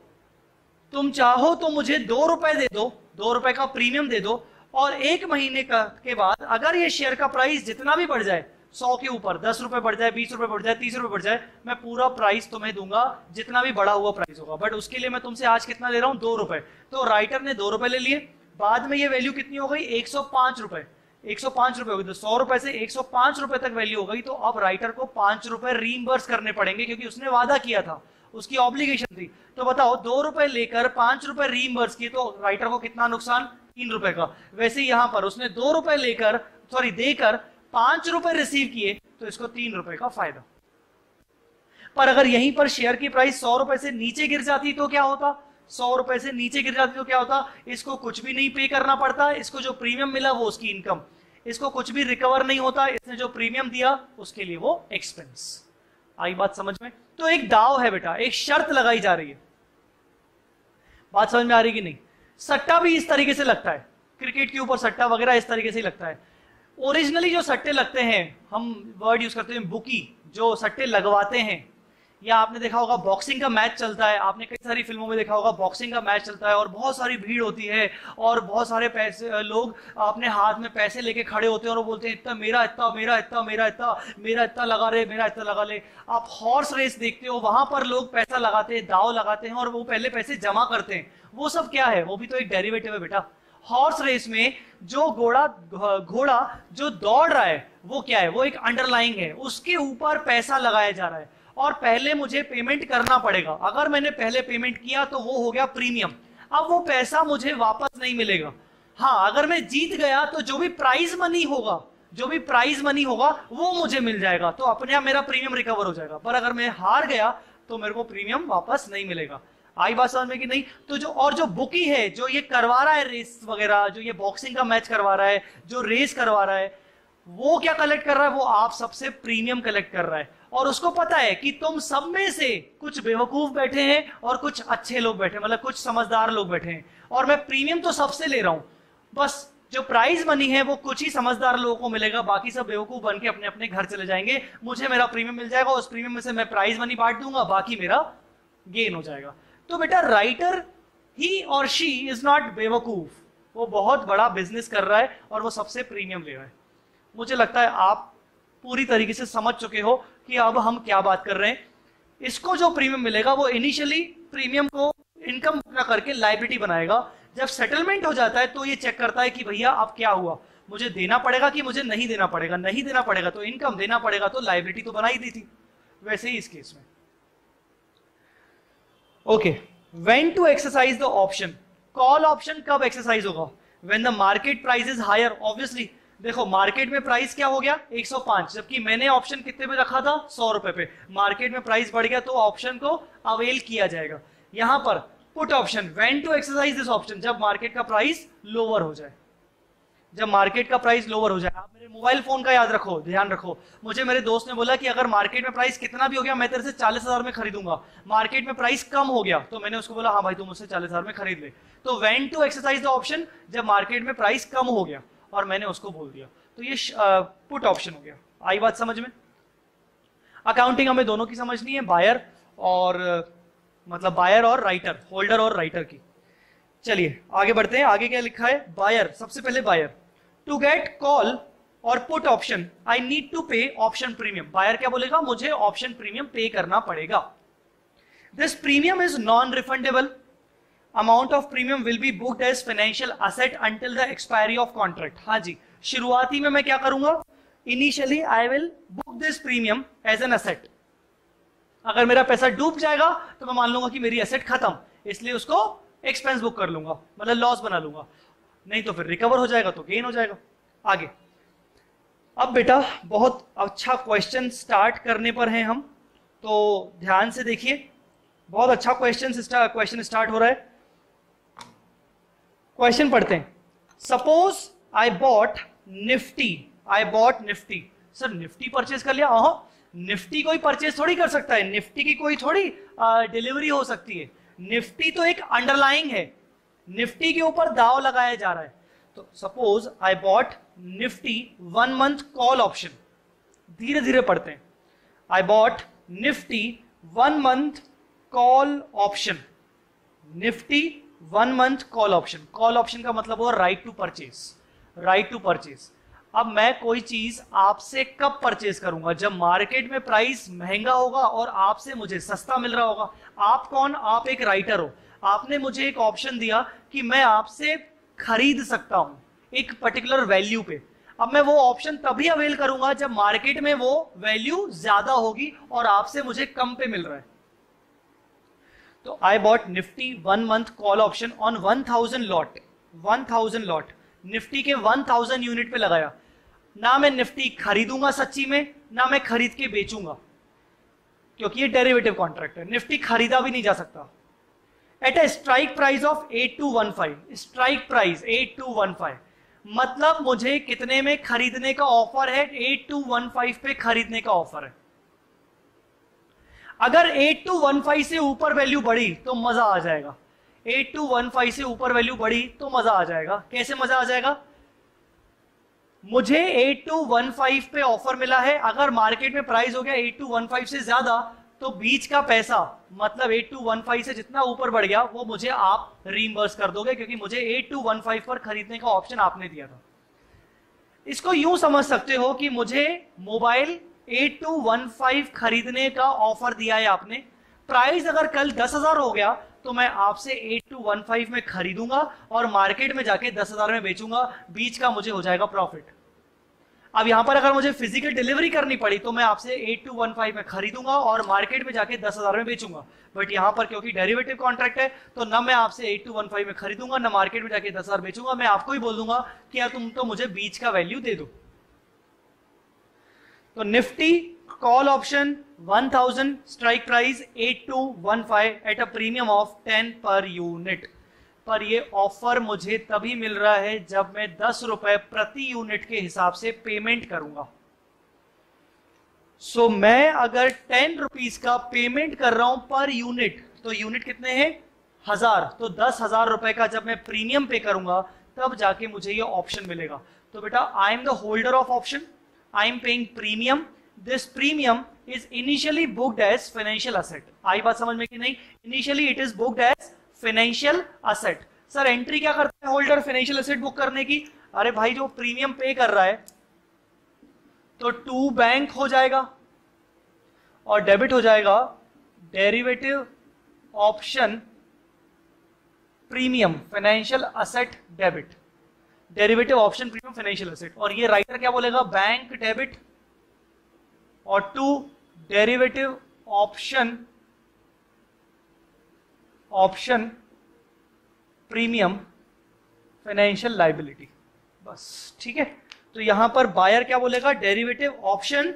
तो मुझे 2 रुपए दे दो, 2 रुपए का प्रीमियम दे दो, और 1 महीने के बाद अगर ये शेयर का प्राइस जितना भी बढ़ जाए, 100 के ऊपर 10 रुपए बढ़ जाए, 20 रुपए बढ़ जाए, 30 रुपए बढ़ जाए, मैं पूरा प्राइस तुम्हें दूंगा जितना भी बढ़ा हुआ प्राइस होगा, बट उसके लिए मैं तुमसे आज कितना ले रहा हूं, 2 रुपए। तो राइटर ने 2 रुपए ले लिए, बाद में ये वैल्यू कितनी हो गई, 105 रुपए, 105 रुपए हो गई। तो 100 रुपए से 105 रुपए तक वैल्यू हो गई। तो अब राइटर को 5 रुपए रीइंबर्स करने पड़ेंगे क्योंकि उसने वादा किया था, उसकी ऑब्लिगेशन थी। तो बताओ 2 रुपए लेकर 5 रुपए रीइंबर्स किए तो राइटर को कितना नुकसान, 3 रुपए का। वैसे यहां पर उसने 2 रुपए देकर 5 रुपए रिसीव किए तो इसको 3 रुपए का फायदा। पर अगर यहीं पर शेयर की प्राइस 100 रुपए से नीचे गिर जाती तो क्या होता, 100 रुपए से नीचे गिर जाती तो क्या होता, इसको कुछ भी नहीं पे करना पड़ता, इसको जो प्रीमियम मिला वो उसकी इनकम, इसको कुछ भी रिकवर नहीं होता, इसने जो प्रीमियम दिया उसके लिए वो एक्सपेंस। आई बात समझ में? तो एक दाव है बेटा, एक शर्त लगाई जा रही है। बात समझ में आ रही कि नहीं? सट्टा भी इस तरीके से लगता है, क्रिकेट के ऊपर सट्टा वगैरह इस तरीके से लगता है। ओरिजिनली जो सट्टे लगते हैं, हम वर्ड यूज करते हैं बुकी, जो सट्टे लगवाते हैं, या आपने देखा होगा बॉक्सिंग का मैच चलता है, आपने कई सारी फिल्मों में देखा होगा बॉक्सिंग का मैच चलता है और बहुत सारी भीड़ होती है और बहुत सारे पैसे लोग अपने हाथ में पैसे लेके खड़े होते हैं और वो बोलते हैं इतना मेरा, इतना मेरा, इतना मेरा, इतना मेरा, इतना लगा ले, मेरा इतना लगा ले। आप हॉर्स रेस देखते हो, वहां पर लोग पैसा लगाते हैं, दाव लगाते हैं और वो पहले पैसे जमा करते हैं। वो सब क्या है? वो भी तो एक डेरिवेटिव है बेटा। हॉर्स रेस में जो घोड़ा जो दौड़ रहा है वो क्या है? वो एक अंडरलाइंग है, उसके ऊपर पैसा लगाया जा रहा है और पहले मुझे पेमेंट करना पड़ेगा। अगर मैंने पहले पेमेंट किया तो वो हो गया प्रीमियम। अब वो पैसा मुझे वापस नहीं मिलेगा। हाँ, अगर मैं जीत गया तो जो भी प्राइज मनी होगा वो मुझे मिल जाएगा, तो अपने आप मेरा प्रीमियम रिकवर हो जाएगा। पर अगर मैं हार गया तो मेरे को प्रीमियम वापस नहीं मिलेगा। आई बात समझ में कि नहीं? तो जो बुकी है, जो ये करवा रहा है रेस वगैरह, जो ये बॉक्सिंग का मैच करवा रहा है, जो रेस करवा रहा है, वो क्या कलेक्ट कर रहा है? वो आप सबसे प्रीमियम कलेक्ट कर रहा है और उसको पता है कि तुम सब में से कुछ बेवकूफ बैठे हैं और कुछ अच्छे लोग बैठे हैं, मतलब कुछ समझदार लोग बैठे हैं, और मैं प्रीमियम तो सबसे ले रहा हूं। बस जो प्राइज मनी है वो कुछ ही समझदार लोगों को मिलेगा, बाकी सब बेवकूफ बन के अपने अपने घर चले जाएंगे। मुझे मेरा प्रीमियम मिल जाएगा, उस प्रीमियम में से मैं प्राइज मनी बांट दूंगा, बाकी मेरा गेन हो जाएगा। तो बेटा राइटर, ही और शी इज नॉट बेवकूफ, वो बहुत बड़ा बिजनेस कर रहा है और वो सबसे प्रीमियम ले रहा है। मुझे लगता है आप पूरी तरीके से समझ चुके हो कि अब हम क्या बात कर रहे हैं। इसको जो प्रीमियम मिलेगा वो इनिशियली प्रीमियम को इनकम ना करके लायबिलिटी बनाएगा। जब सेटलमेंट हो जाता है तो ये चेक करता है कि भैया अब क्या हुआ, मुझे देना पड़ेगा कि मुझे नहीं देना पड़ेगा। नहीं देना पड़ेगा तो इनकम, देना पड़ेगा तो लायबिलिटी तो बनाई दी थी। वैसे ही इस केस में okay, when to exercise the option. Call option कब एक्सरसाइज होगा? When the market price is higher. Obviously देखो मार्केट में प्राइस क्या हो गया? 105, जबकि मैंने ऑप्शन कितने पे रखा था? 100 रुपए पे। मार्केट में प्राइस बढ़ गया तो ऑप्शन को अवेल किया जाएगा। यहां पर put option, when to exercise this option, जब मार्केट का प्राइस लोअर हो जाए। जब मार्केट का प्राइस लोअर हो जाए। आप मेरे मोबाइल फोन का याद रखो, ध्यान रखो। मुझे मेरे दोस्त ने बोला कि अगर मार्केट में प्राइस कितना भी हो गया मैं तेरे से 40,000 में खरीदूंगा। मार्केट में प्राइस कम हो गया तो मैंने उसको बोला हाँ भाई तुम मुझसे 40,000 में खरीद ले। तो when to exercise the option, जब मार्केट में प्राइस कम हो गया और मैंने उसको बोल दिया, तो ये पुट ऑप्शन हो गया। आई बात समझ में? अकाउंटिंग हमें दोनों की समझनी है, बायर और मतलब बायर और राइटर, होल्डर और राइटर की। चलिए आगे बढ़ते हैं। आगे क्या लिखा है? बायर, सबसे पहले बायर, टू गेट कॉल और put option I need to pay option premium. Buyer क्या बोलेगा? मुझे ऑप्शन प्रीमियम पे करना पड़ेगा। This premium is non refundable. Amount of premium will be booked as financial asset until the expiry of contract. हाँ जी, शुरुआती में मैं क्या करूंगा? Initially I will book this premium as an asset. अगर मेरा पैसा डूब जाएगा तो मैं मान लूंगा कि मेरी एसेट खत्म, इसलिए उसको एक्सपेंस बुक कर लूंगा, मतलब लॉस बना लूंगा। नहीं तो फिर रिकवर हो जाएगा तो गेन हो जाएगा। आगे अब बेटा बहुत अच्छा क्वेश्चन स्टार्ट करने पर हैं हम, तो ध्यान से देखिए। बहुत अच्छा क्वेश्चन स्टार्ट हो रहा है। क्वेश्चन पढ़ते हैं। Suppose I bought Nifty. Sir Nifty purchase कर लिया? हाँ, निफ्टी कोई परचेज थोड़ी कर सकता है, निफ्टी की कोई थोड़ी डिलीवरी हो सकती है। निफ्टी तो एक अंडरलाइंग है, निफ्टी के ऊपर दाव लगाया जा रहा है। तो suppose I bought Nifty 1 month call option. धीरे धीरे पढ़ते हैं। I bought Nifty 1 month call option. Nifty 1 month call option. Call option का मतलब हो right to purchase. Right to purchase. अब मैं कोई चीज आपसे कब परचेज करूंगा? जब मार्केट में प्राइस महंगा होगा और आपसे मुझे सस्ता मिल रहा होगा। आप कौन? आप एक राइटर हो। आपने मुझे एक ऑप्शन दिया कि मैं आपसे खरीद सकता हूं एक पर्टिकुलर वैल्यू पे। अब मैं वो ऑप्शन तभी अवेल करूंगा जब मार्केट में वो वैल्यू ज्यादा होगी और आपसे मुझे कम पे मिल रहा है। तो I bought Nifty 1 month call option on 1000 lot. 1000 lot Nifty के 1000 यूनिट पे लगाया। ना मैं निफ्टी खरीदूंगा सच्ची में, ना मैं खरीद के बेचूंगा, क्योंकि ये डेरिवेटिव कॉन्ट्रैक्ट है। निफ्टी खरीदा भी नहीं जा सकता। At a strike price of 8215। Strike price 8215 मतलब मुझे कितने में खरीदने का ऑफर है? 8215 पे खरीदने का ऑफर है। अगर 8215 से ऊपर वैल्यू बढ़ी तो मजा आ जाएगा। 8215 से ऊपर वैल्यू बढ़ी तो मजा आ जाएगा। कैसे मजा आ जाएगा? मुझे 8215 पे ऑफर मिला है, अगर मार्केट में प्राइस हो गया 8215 से ज्यादा तो बीच का पैसा मतलब 8215 से जितना ऊपर बढ़ गया वो मुझे आप रीइंबर्स कर दोगे, क्योंकि मुझे 8215 पर खरीदने का ऑप्शन आपने दिया था। इसको यूं समझ सकते हो कि मुझे मोबाइल 8215 खरीदने का ऑफर दिया है आपने, प्राइस अगर कल 10,000 हो गया तो मैं आपसे 8215 में खरीदूंगा और मार्केट में जाके 10,000 में बेचूंगा, बीच का मुझे हो जाएगा प्रॉफिट। अब यहां पर अगर मुझे फिजिकल डिलीवरी करनी पड़ी तो मैं आपसे 8215 में खरीदूंगा और मार्केट में जाके 10,000 में बेचूंगा, बट यहां पर क्योंकि डेरिवेटिव कॉन्ट्रैक्ट है तो ना मैं आपसे 8215 में खरीदूंगा ना मार्केट में जाके 10,000 बेचूंगा, मैं आपको ही बोल दूंगा कि यार तुम तो मुझे बीच का वैल्यू दे दो। तो Nifty call option 1000 strike price 8215 at a premium of 10 per unit, पर ये ऑफर मुझे तभी मिल रहा है जब मैं 10 रुपए प्रति यूनिट के हिसाब से पेमेंट करूंगा। सो मैं अगर 10 रुपीज का पेमेंट कर रहा हूं पर यूनिट, तो यूनिट कितने हैं 1000, तो 10,000 रुपए का जब मैं प्रीमियम पे करूंगा तब जाके मुझे ये ऑप्शन मिलेगा। तो बेटा I am the holder of option, I am paying premium, this premium is initially booked as financial asset. आई बात समझ में कि नहीं? Initially it is booked as financial asset. Sir entry क्या करता है होल्डर फाइनेंशियल असेट बुक करने की? अरे भाई जो प्रीमियम पे कर रहा है तो टू बैंक हो जाएगा और डेबिट हो जाएगा derivative option premium financial asset debit, derivative option premium financial asset, और ये राइटर क्या बोलेगा बैंक डेबिट और to derivative option premium financial liability, बस ठीक है। तो यहां पर बायर क्या बोलेगा डेरिवेटिव ऑप्शन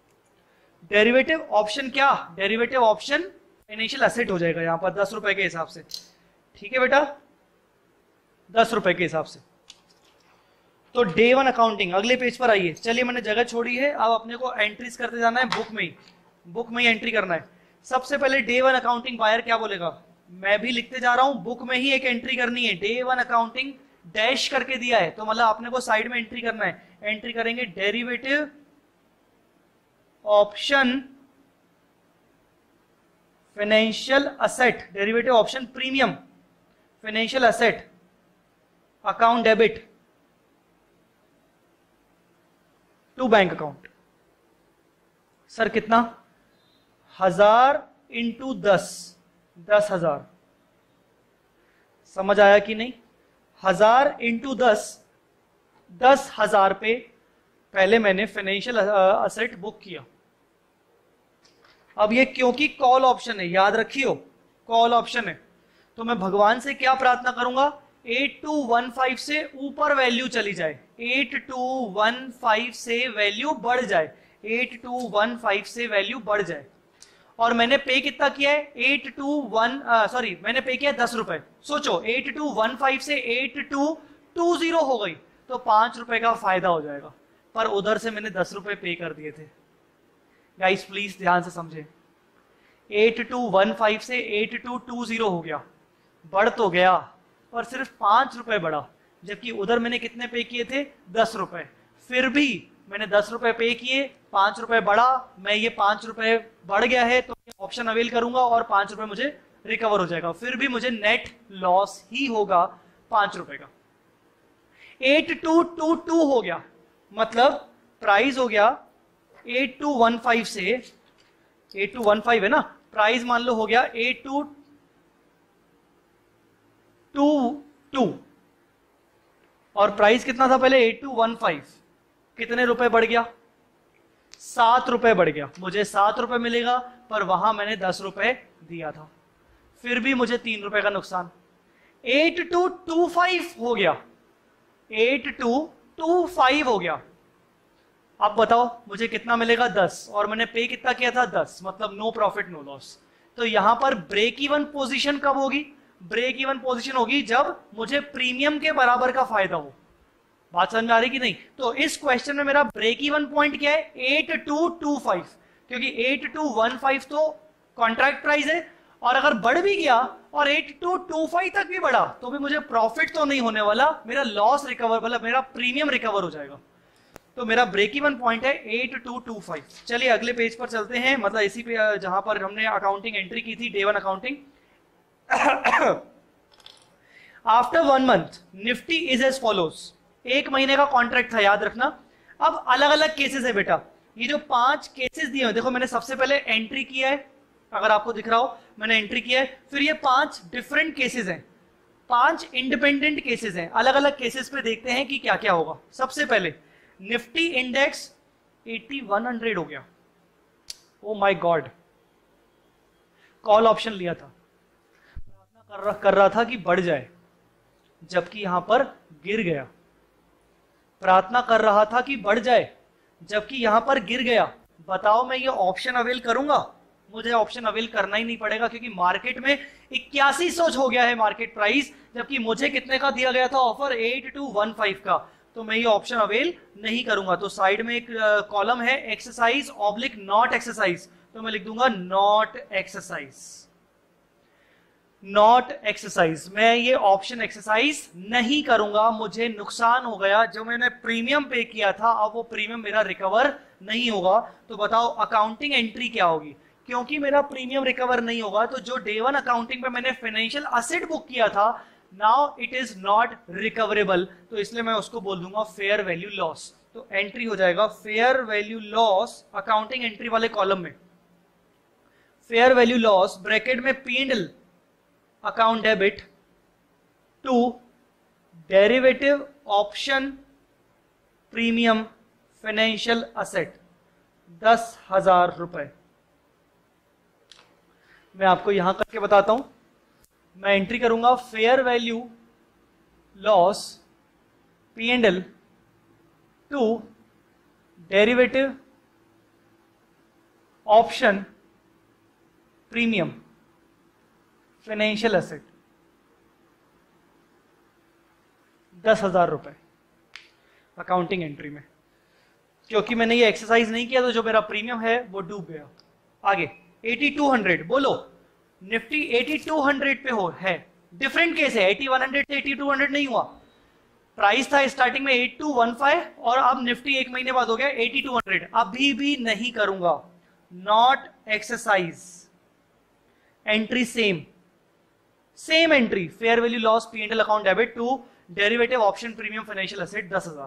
क्या, डेरिवेटिव ऑप्शन फाइनेंशियल असेट हो जाएगा यहां पर 10 रुपए के हिसाब से, ठीक है बेटा 10 रुपए के हिसाब से। तो डे वन अकाउंटिंग, अगले पेज पर आइए। चलिए मैंने जगह छोड़ी है, अब अपने को एंट्रीज करते जाना है, बुक में ही एंट्री करना है। सबसे पहले डे वन अकाउंटिंग बायर क्या बोलेगा, मैं भी लिखते जा रहा हूं, बुक में ही एक एंट्री करनी है। डे वन अकाउंटिंग डैश करके दिया है तो मतलब आपने को साइड में एंट्री करना है। एंट्री करेंगे derivative option financial asset, derivative option premium financial asset account debit to bank account. Sir कितना? 1000 इंटू 10,000, समझ आया कि नहीं? 1000 इंटू 10,000 पे पहले मैंने फाइनेंशियल असेट बुक किया। अब ये क्योंकि कॉल ऑप्शन है, याद रखियो कॉल ऑप्शन है, तो मैं भगवान से क्या प्रार्थना करूंगा 8215 से ऊपर वैल्यू चली जाए, 8215 से वैल्यू बढ़ जाए, 8215 से वैल्यू बढ़ जाए। और मैंने पे कितना किया है मैंने पे किया 10 रुपए। सोचो 8215 से 8220 हो गई तो 5 रुपए का फायदा हो जाएगा, पर उधर से मैंने 10 रुपए पे कर दिए थे। गाइस प्लीज ध्यान से समझे, 8215 से 8220 हो गया, बढ़ तो गया पर सिर्फ 5 रुपए बढ़ा, जबकि उधर मैंने कितने पे किए थे 10 रुपए। फिर भी मैंने 10 रुपए पे किए, 5 रुपए बढ़ा, मैं ये 5 रुपए बढ़ गया है तो ऑप्शन अवेल करूंगा और 5 रुपए मुझे रिकवर हो जाएगा, फिर भी मुझे नेट लॉस ही होगा 5 रुपए का। 8222 हो गया, मतलब प्राइस हो गया 8215 से 8215 है ना, प्राइस मान लो हो गया 8222 और प्राइस कितना था पहले 8215, कितने रुपए बढ़ गया 7 रुपए बढ़ गया, मुझे 7 रुपए मिलेगा पर वहां मैंने 10 रुपए दिया था, फिर भी मुझे 3 रुपए का नुकसान। 8225 हो गया, 8225 हो गया, अब बताओ मुझे कितना मिलेगा 10 और मैंने पे कितना किया था 10, मतलब नो प्रॉफिट नो लॉस। तो यहां पर ब्रेक इवन पोजीशन कब होगी? ब्रेक इवन पोजीशन होगी जब मुझे प्रीमियम के बराबर का फायदा हो। बात समझ में आ रही कि नहीं? तो इस क्वेश्चन में मेरा ब्रेक इवन पॉइंट क्या है 8225, क्योंकि 8215 तो कॉन्ट्रैक्ट प्राइस है और अगर बढ़ भी गया और 8225 तक भी बढ़ा तो भी मुझे प्रॉफिट तो नहीं होने वाला, मेरा लॉस रिकवर मतलब मेरा प्रीमियम रिकवर हो जाएगा। तो मेरा ब्रेक इवन पॉइंट है 8225। चलिए अगले पेज पर चलते हैं, मतलब इसी पे जहां पर हमने अकाउंटिंग एंट्री की थी, day one accounting. After 1 month Nifty is as follows. 1 महीने का कॉन्ट्रैक्ट था, याद रखना। अब अलग अलग केसेस है बेटा, ये जो 5 केसेस दिए हैं, देखो मैंने सबसे पहले एंट्री किया है, अगर आपको दिख रहा हो मैंने एंट्री किया है, फिर ये 5 डिफरेंट केसेस हैं, 5 इंडिपेंडेंट केसेस हैं। अलग अलग केसेस पे देखते हैं कि क्या क्या होगा। सबसे पहले निफ्टी इंडेक्स 8100 हो गया, oh my God. Call option लिया था, प्रार्थना कर रहा था कि बढ़ जाए, जबकि यहां पर गिर गया। प्रार्थना कर रहा था कि बढ़ जाए, जबकि यहां पर गिर गया। बताओ मैं ये ऑप्शन अवेल करूंगा? मुझे ऑप्शन अवेल करना ही नहीं पड़ेगा, क्योंकि मार्केट में 8100 हो गया है मार्केट प्राइस, जबकि मुझे कितने का दिया गया था ऑफर? 8215 का। तो मैं ये ऑप्शन अवेल नहीं करूंगा। तो साइड में एक कॉलम है एक्सरसाइज ऑब्लिक नॉट एक्सरसाइज, तो मैं लिख दूंगा नॉट एक्सरसाइज। नॉट एक्सरसाइज, मैं ये ऑप्शन एक्सरसाइज नहीं करूंगा। मुझे नुकसान हो गया, जो मैंने प्रीमियम पे किया था अब वो प्रीमियम मेरा रिकवर नहीं होगा। तो बताओ अकाउंटिंग एंट्री क्या होगी? क्योंकि मेरा प्रीमियम रिकवर नहीं होगा, तो जो डे वन अकाउंटिंग पे मैंने फाइनेंशियल असेट बुक किया था, now it is not recoverable, तो इसलिए मैं उसको बोल दूंगा फेयर वैल्यू लॉस। तो एंट्री हो जाएगा fair value loss accounting entry वाले कॉलम में। फेयर वैल्यू लॉस ब्रैकेट में P&L account debit to derivative option premium financial asset 10,000 रुपए। मैं आपको यहां करके बताता हूं। मैं एंट्री करूंगा fair value loss P&L to derivative option premium financial asset 10,000 रुपए अकाउंटिंग एंट्री में। क्योंकि मैंने ये एक्सरसाइज नहीं किया, तो जो मेरा प्रीमियम है वो डूब गया। आगे 8200, बोलो निफ्टी 8200 पे हो है, डिफरेंट केस है। 8100 से 8200 नहीं हुआ। प्राइस था स्टार्टिंग में 8215 और अब निफ्टी 1 महीने बाद हो गया 8200। अभी भी नहीं करूंगा। Not exercise, entry same entry, fair value loss P&L account debit to derivative option premium financial asset 10,000।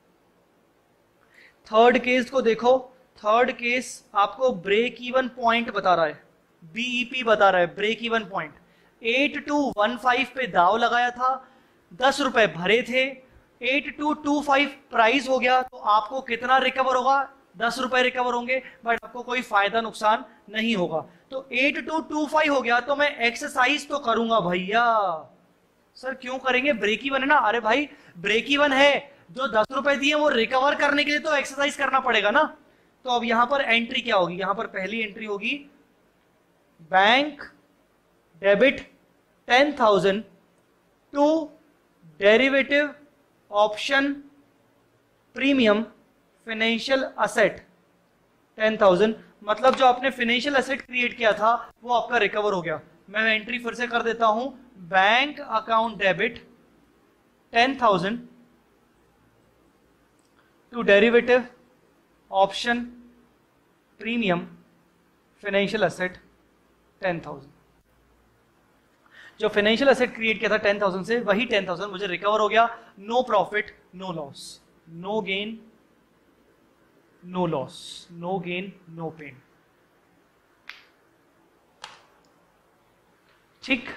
Third case को देखो। थर्ड केस आपको ब्रेक इवन पॉइंट बता रहा है, BEP बता रहा है, ब्रेक इवन पॉइंट। 8215 पे दाव लगाया था, 10 रुपए भरे थे, 8225 प्राइस हो गया, तो आपको कितना रिकवर होगा? 10 रुपए रिकवर होंगे, बट आपको कोई फायदा नुकसान नहीं होगा। तो 8225 हो गया, तो मैं एक्सरसाइज तो करूंगा भैया। सर क्यों करेंगे? ब्रेक इवन है ना। अरे भाई ब्रेक इवन है, जो 10 रुपए दिए वो रिकवर करने के लिए तो एक्सरसाइज करना पड़ेगा ना। तो अब यहां पर एंट्री क्या होगी? यहां पर पहली एंट्री होगी bank debit 10,000 to derivative option premium financial asset 10,000। मतलब जो आपने फाइनेंशियल असेट क्रिएट किया था वो आपका रिकवर हो गया। मैं एंट्री फिर से कर देता हूं, bank account debit 10,000 to derivative option premium financial asset 10,000। जो फाइनेंशियल असेट क्रिएट किया था 10,000 से, वही 10,000 मुझे रिकवर हो गया। No profit no loss, no gain no loss, no gain no pain. ठीक।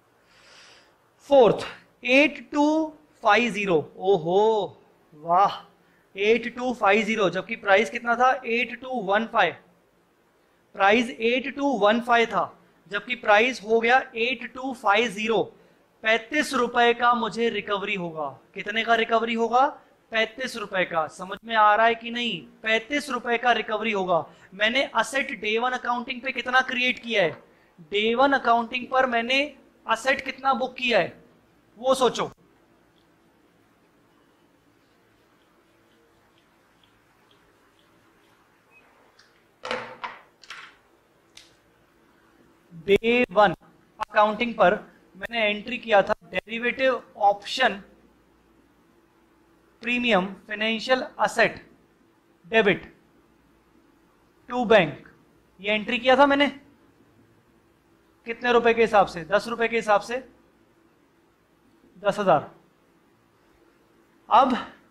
फोर्थ 8250, ओहो वाह, 8250, जबकि प्राइस कितना था? 8215। प्राइस 8215 था, जबकि प्राइस हो गया 8250। 35 रुपए का मुझे रिकवरी होगा। कितने का रिकवरी होगा? 35 रुपए का। समझ में आ रहा है कि नहीं? 35 रुपए का रिकवरी होगा। मैंने असेट डे वन अकाउंटिंग पे कितना क्रिएट किया है? डे वन अकाउंटिंग पर मैंने असेट कितना बुक किया है वो सोचो। डे वन अकाउंटिंग पर मैंने एंट्री किया था derivative option premium financial asset debit to bank, ये एंट्री किया था मैंने कितने रुपए के हिसाब से? 10 रुपए के हिसाब से 10,000। अब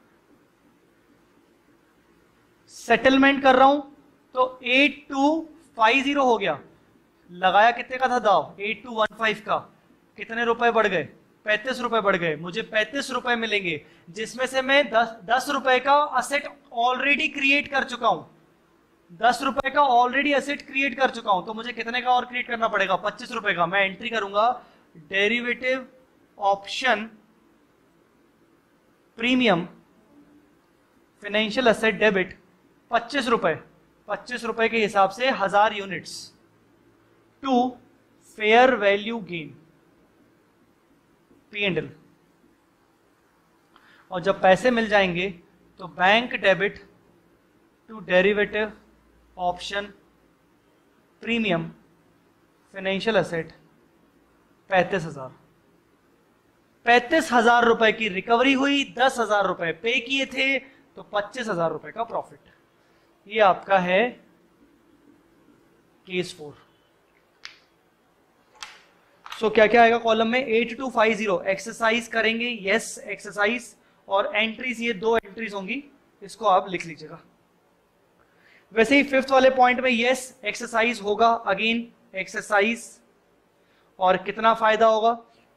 सेटलमेंट कर रहा हूं तो 8250 हो गया। लगाया कितने का था दाव? 8215 का। कितने रुपए बढ़ गए? 35 रुपए बढ़ गए। मुझे 35 रुपए मिलेंगे, जिसमें से मैं 10 रुपए का असेट ऑलरेडी क्रिएट कर चुका हूं। 10 रुपए का ऑलरेडी एसेट क्रिएट कर चुका हूं, तो मुझे कितने का और क्रिएट करना पड़ेगा? 25 रुपए का। मैं एंट्री करूंगा derivative option premium financial asset debit 25 रुपए, 25 रुपए के हिसाब से 1000 units to fair value gain P&L। और जब पैसे मिल जाएंगे तो bank debit to derivative option premium financial asset 35,000। 35,000 रुपए की रिकवरी हुई, 10,000 रुपए पे किए थे, तो 25,000 रुपए का प्रॉफिट। ये आपका है केस 4। सो क्या क्या आएगा कॉलम में? 8250 एक्सरसाइज करेंगे, यस एक्सरसाइज, और एंट्रीज, ये 2 एंट्रीज होंगी, इसको आप लिख लीजिएगा। वैसे ही 5th वाले पॉइंट में यस एक्सरसाइज होगा, अगेन एक्सरसाइज, और कितना फायदा होगा?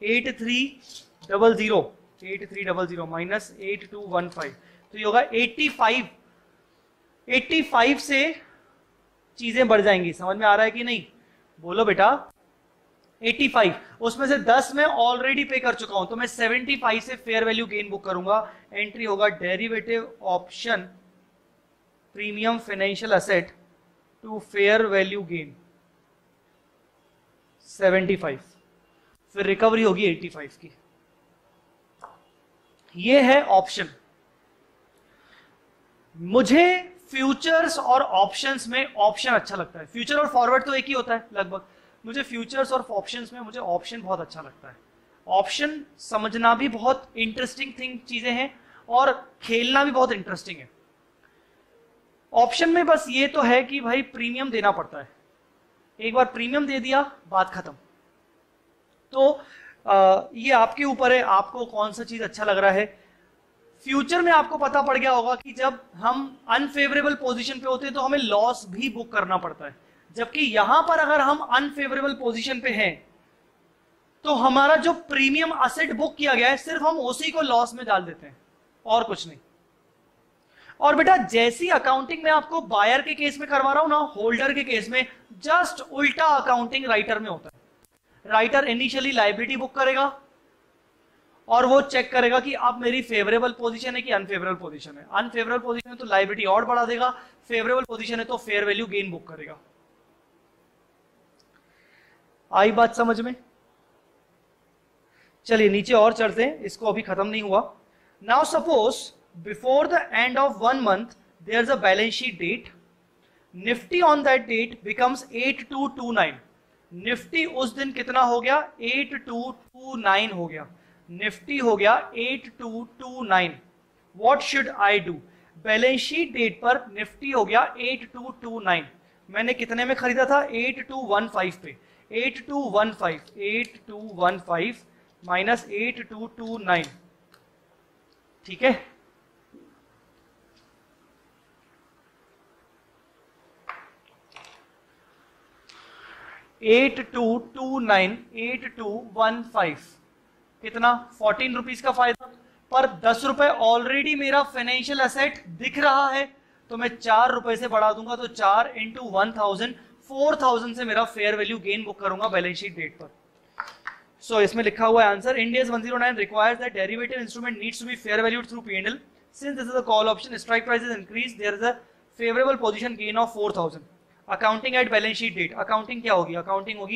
8300 माइनस 8215, तो ये होगा 85। 85 से चीजें बढ़ जाएंगी, समझ में आ रहा है कि नहीं? बोलो बेटा। 85, उसमें से 10 मैं ऑलरेडी पे कर चुका हूं, तो मैं 75 से फेयर वैल्यू गेन बुक करूंगा। एंट्री होगा derivative option premium financial asset to fair value gain 75, फिर रिकवरी होगी 85 की। ये है ऑप्शन। मुझे फ्यूचर्स और ऑप्शंस में ऑप्शन अच्छा लगता है। फ्यूचर और फॉरवर्ड तो एक ही होता है लगभग। मुझे फ्यूचर्स और ऑप्शंस में मुझे ऑप्शन बहुत अच्छा लगता है। ऑप्शन समझना भी बहुत इंटरेस्टिंग चीजें हैं, और खेलना भी बहुत इंटरेस्टिंग है। ऑप्शन में बस ये तो है कि भाई प्रीमियम देना पड़ता है। एक बार प्रीमियम दे दिया, बात खत्म। तो ये आपके ऊपर है, आपको कौन सा चीज अच्छा लग रहा है। फ्यूचर में आपको पता पड़ गया होगा कि जब हम अनफेवरेबल पोजीशन पे होते हैं तो हमें लॉस भी बुक करना पड़ता है, जबकि यहां पर अगर हम अनफेवरेबल पोजीशन पे हैं तो हमारा जो प्रीमियम असेट बुक किया गया है सिर्फ हम उसी को लॉस में डाल देते हैं, और कुछ नहीं। और बेटा जैसी अकाउंटिंग में आपको बायर के केस में करवा रहा हूं ना, होल्डर के केस में जस्ट उल्टा अकाउंटिंग राइटर में होता है। राइटर इनिशियली लायबिलिटी बुक करेगा और वो चेक करेगा कि अब मेरी फेवरेबल पोजीशन है कि अनफेवरेबल पोजीशन है। अनफेवरेबल पोजीशन है तो लायबिलिटी और बढ़ा देगा, फेवरेबल पोजीशन है तो फेयर वैल्यू गेन बुक करेगा। आई बात समझ में? चलिए नीचे और चढ़ते हैं, इसको अभी खत्म नहीं हुआ। Now suppose before the end of 1 month there is a balance sheet date. Nifty on that date becomes 8229। Nifty उस दिन कितना हो गया? 8229 हो गया। निफ्टी हो गया 8229। What should I do? Balance sheet date पर निफ्टी हो गया 8229। मैंने कितने में खरीदा था? 8215 पे। 8215 माइनस 8229, ठीक है। $8229 कितना? 14 रुपीज का फायदा, पर 10 रुपए ऑलरेडी मेरा फाइनेंशियल एसेट दिख रहा है, तो मैं 4 रुपए से बढ़ा दूंगा, तो 4 इंटू 1000 4000 से मेरा फेयर वैल्यू गेन बुक करूंगा बैलेंस शीट डेट पर। सो इसमें लिखा हुआ है answer, Ind AS 109 requires that derivative instrument needs to be fair valued through P&L। Since this is a call option, strike price is increase, there is a favourable position gain of 4000। Accounting at balance sheet date. Accounting क्या होगी? अकाउंटिंग होगी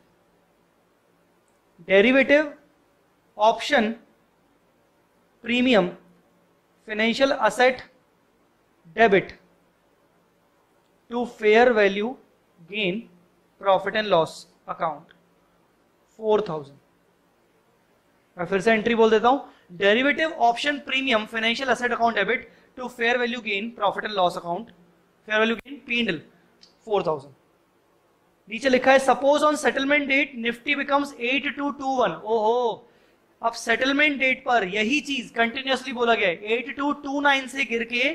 derivative option premium financial asset debit to fair value gain profit and loss account 4000। मैं फिर से एंट्री बोल देता हूं, derivative option premium financial asset account debit to fair value gain profit and loss account, fair value gain P&L 4000। नीचे लिखा है suppose on settlement date Nifty becomes 8221। ओहो, अब सेटलमेंट डेट पर यही चीज कंटिन्यूअसली बोला गया है, 8229 से गिर के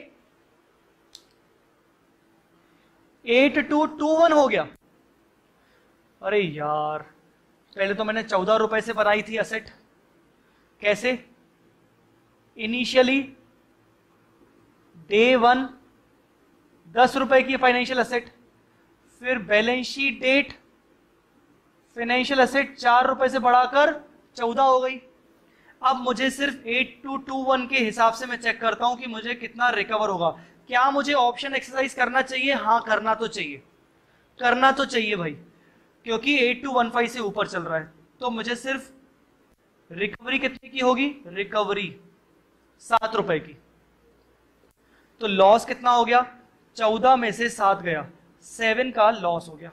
8221 हो गया। अरे यार, पहले तो मैंने 14 रुपए से बनाई थी असेट। कैसे? इनिशियली डे 1 10 रुपए की फाइनेंशियल असेट, फिर balance sheet date financial asset 4 रुपए से बढ़ाकर 14 हो गई। अब मुझे सिर्फ 8221 के हिसाब से मैं चेक करता हूं कि मुझे कितना रिकवर होगा। क्या मुझे ऑप्शन एक्सरसाइज करना चाहिए? हाँ, करना तो चाहिए, करना तो चाहिए भाई, क्योंकि 8215 से ऊपर चल रहा है। तो मुझे सिर्फ रिकवरी कितने की होगी? रिकवरी 7 रुपए की। तो लॉस कितना हो गया? 14 में से 7 गया, 7 का लॉस हो गया।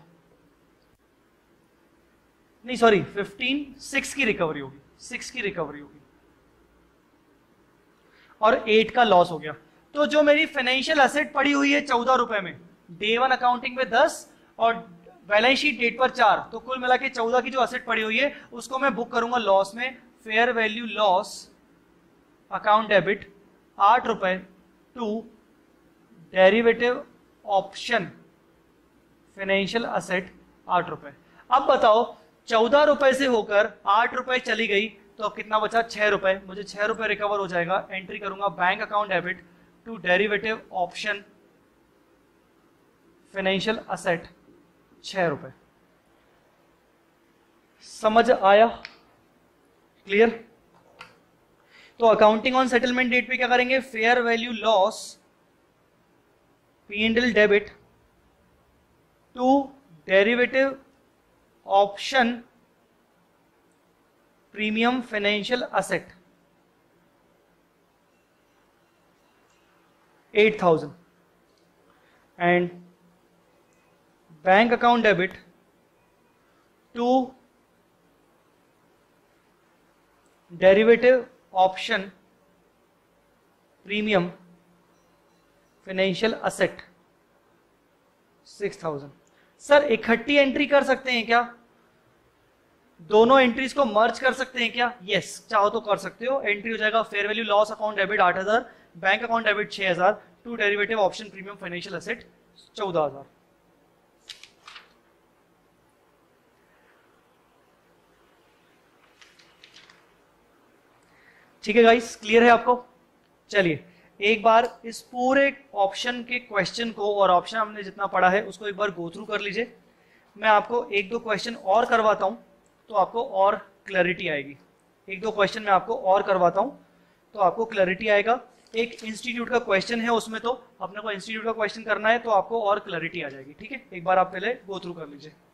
नहीं सॉरी, 15, 6 की रिकवरी होगी, 6 की रिकवरी होगी और 8 का लॉस हो गया। तो जो मेरी फाइनेंशियल असेट पड़ी हुई है 14 रुपए में, डे 1 अकाउंटिंग में 10 और बैलेंस शीट डेट पर 4, तो कुल मिला के 14 की जो असेट पड़ी हुई है उसको मैं बुक करूंगा लॉस में। Fair value loss account debit 8 रुपए to derivative option financial asset 8 रुपए। अब बताओ, 14 रुपए से होकर 8 रुपए चली गई तो अब कितना बचा? 6 रुपए। मुझे 6 रुपए रिकवर हो जाएगा। एंट्री करूंगा bank account debit to derivative option financial asset 6 रुपए। समझ आया? क्लियर? तो अकाउंटिंग ऑन सेटलमेंट डेट पे क्या करेंगे? Fair value loss P&L debit to derivative option premium financial asset 8000 and bank account debit to derivative option premium financial asset 6000। Sir इकट्ठी एंट्री कर सकते हैं क्या? दोनों एंट्रीज को मर्ज कर सकते हैं क्या? यस, चाहो तो कर सकते हो। एंट्री हो जाएगा fair value loss account debit 8000, bank account debit 6000 to derivative option premium financial asset 14000। ठीक है गाइस, क्लियर है आपको? चलिए एक बार इस पूरे ऑप्शन के क्वेश्चन को और ऑप्शन हमने जितना पढ़ा है उसको एक बार गो थ्रू कर लीजिए। मैं आपको एक दो क्वेश्चन और करवाता हूं तो आपको और क्लैरिटी आएगी। एक दो क्वेश्चन मैं आपको और करवाता हूं तो आपको क्लैरिटी आएगा। एक इंस्टीट्यूट का क्वेश्चन है, उसमें तो अपने को इंस्टीट्यूट का क्वेश्चन करना है तो आपको और क्लैरिटी आ जाएगी। ठीक है, एक बार आप पहले गो थ्रू कर लीजिए।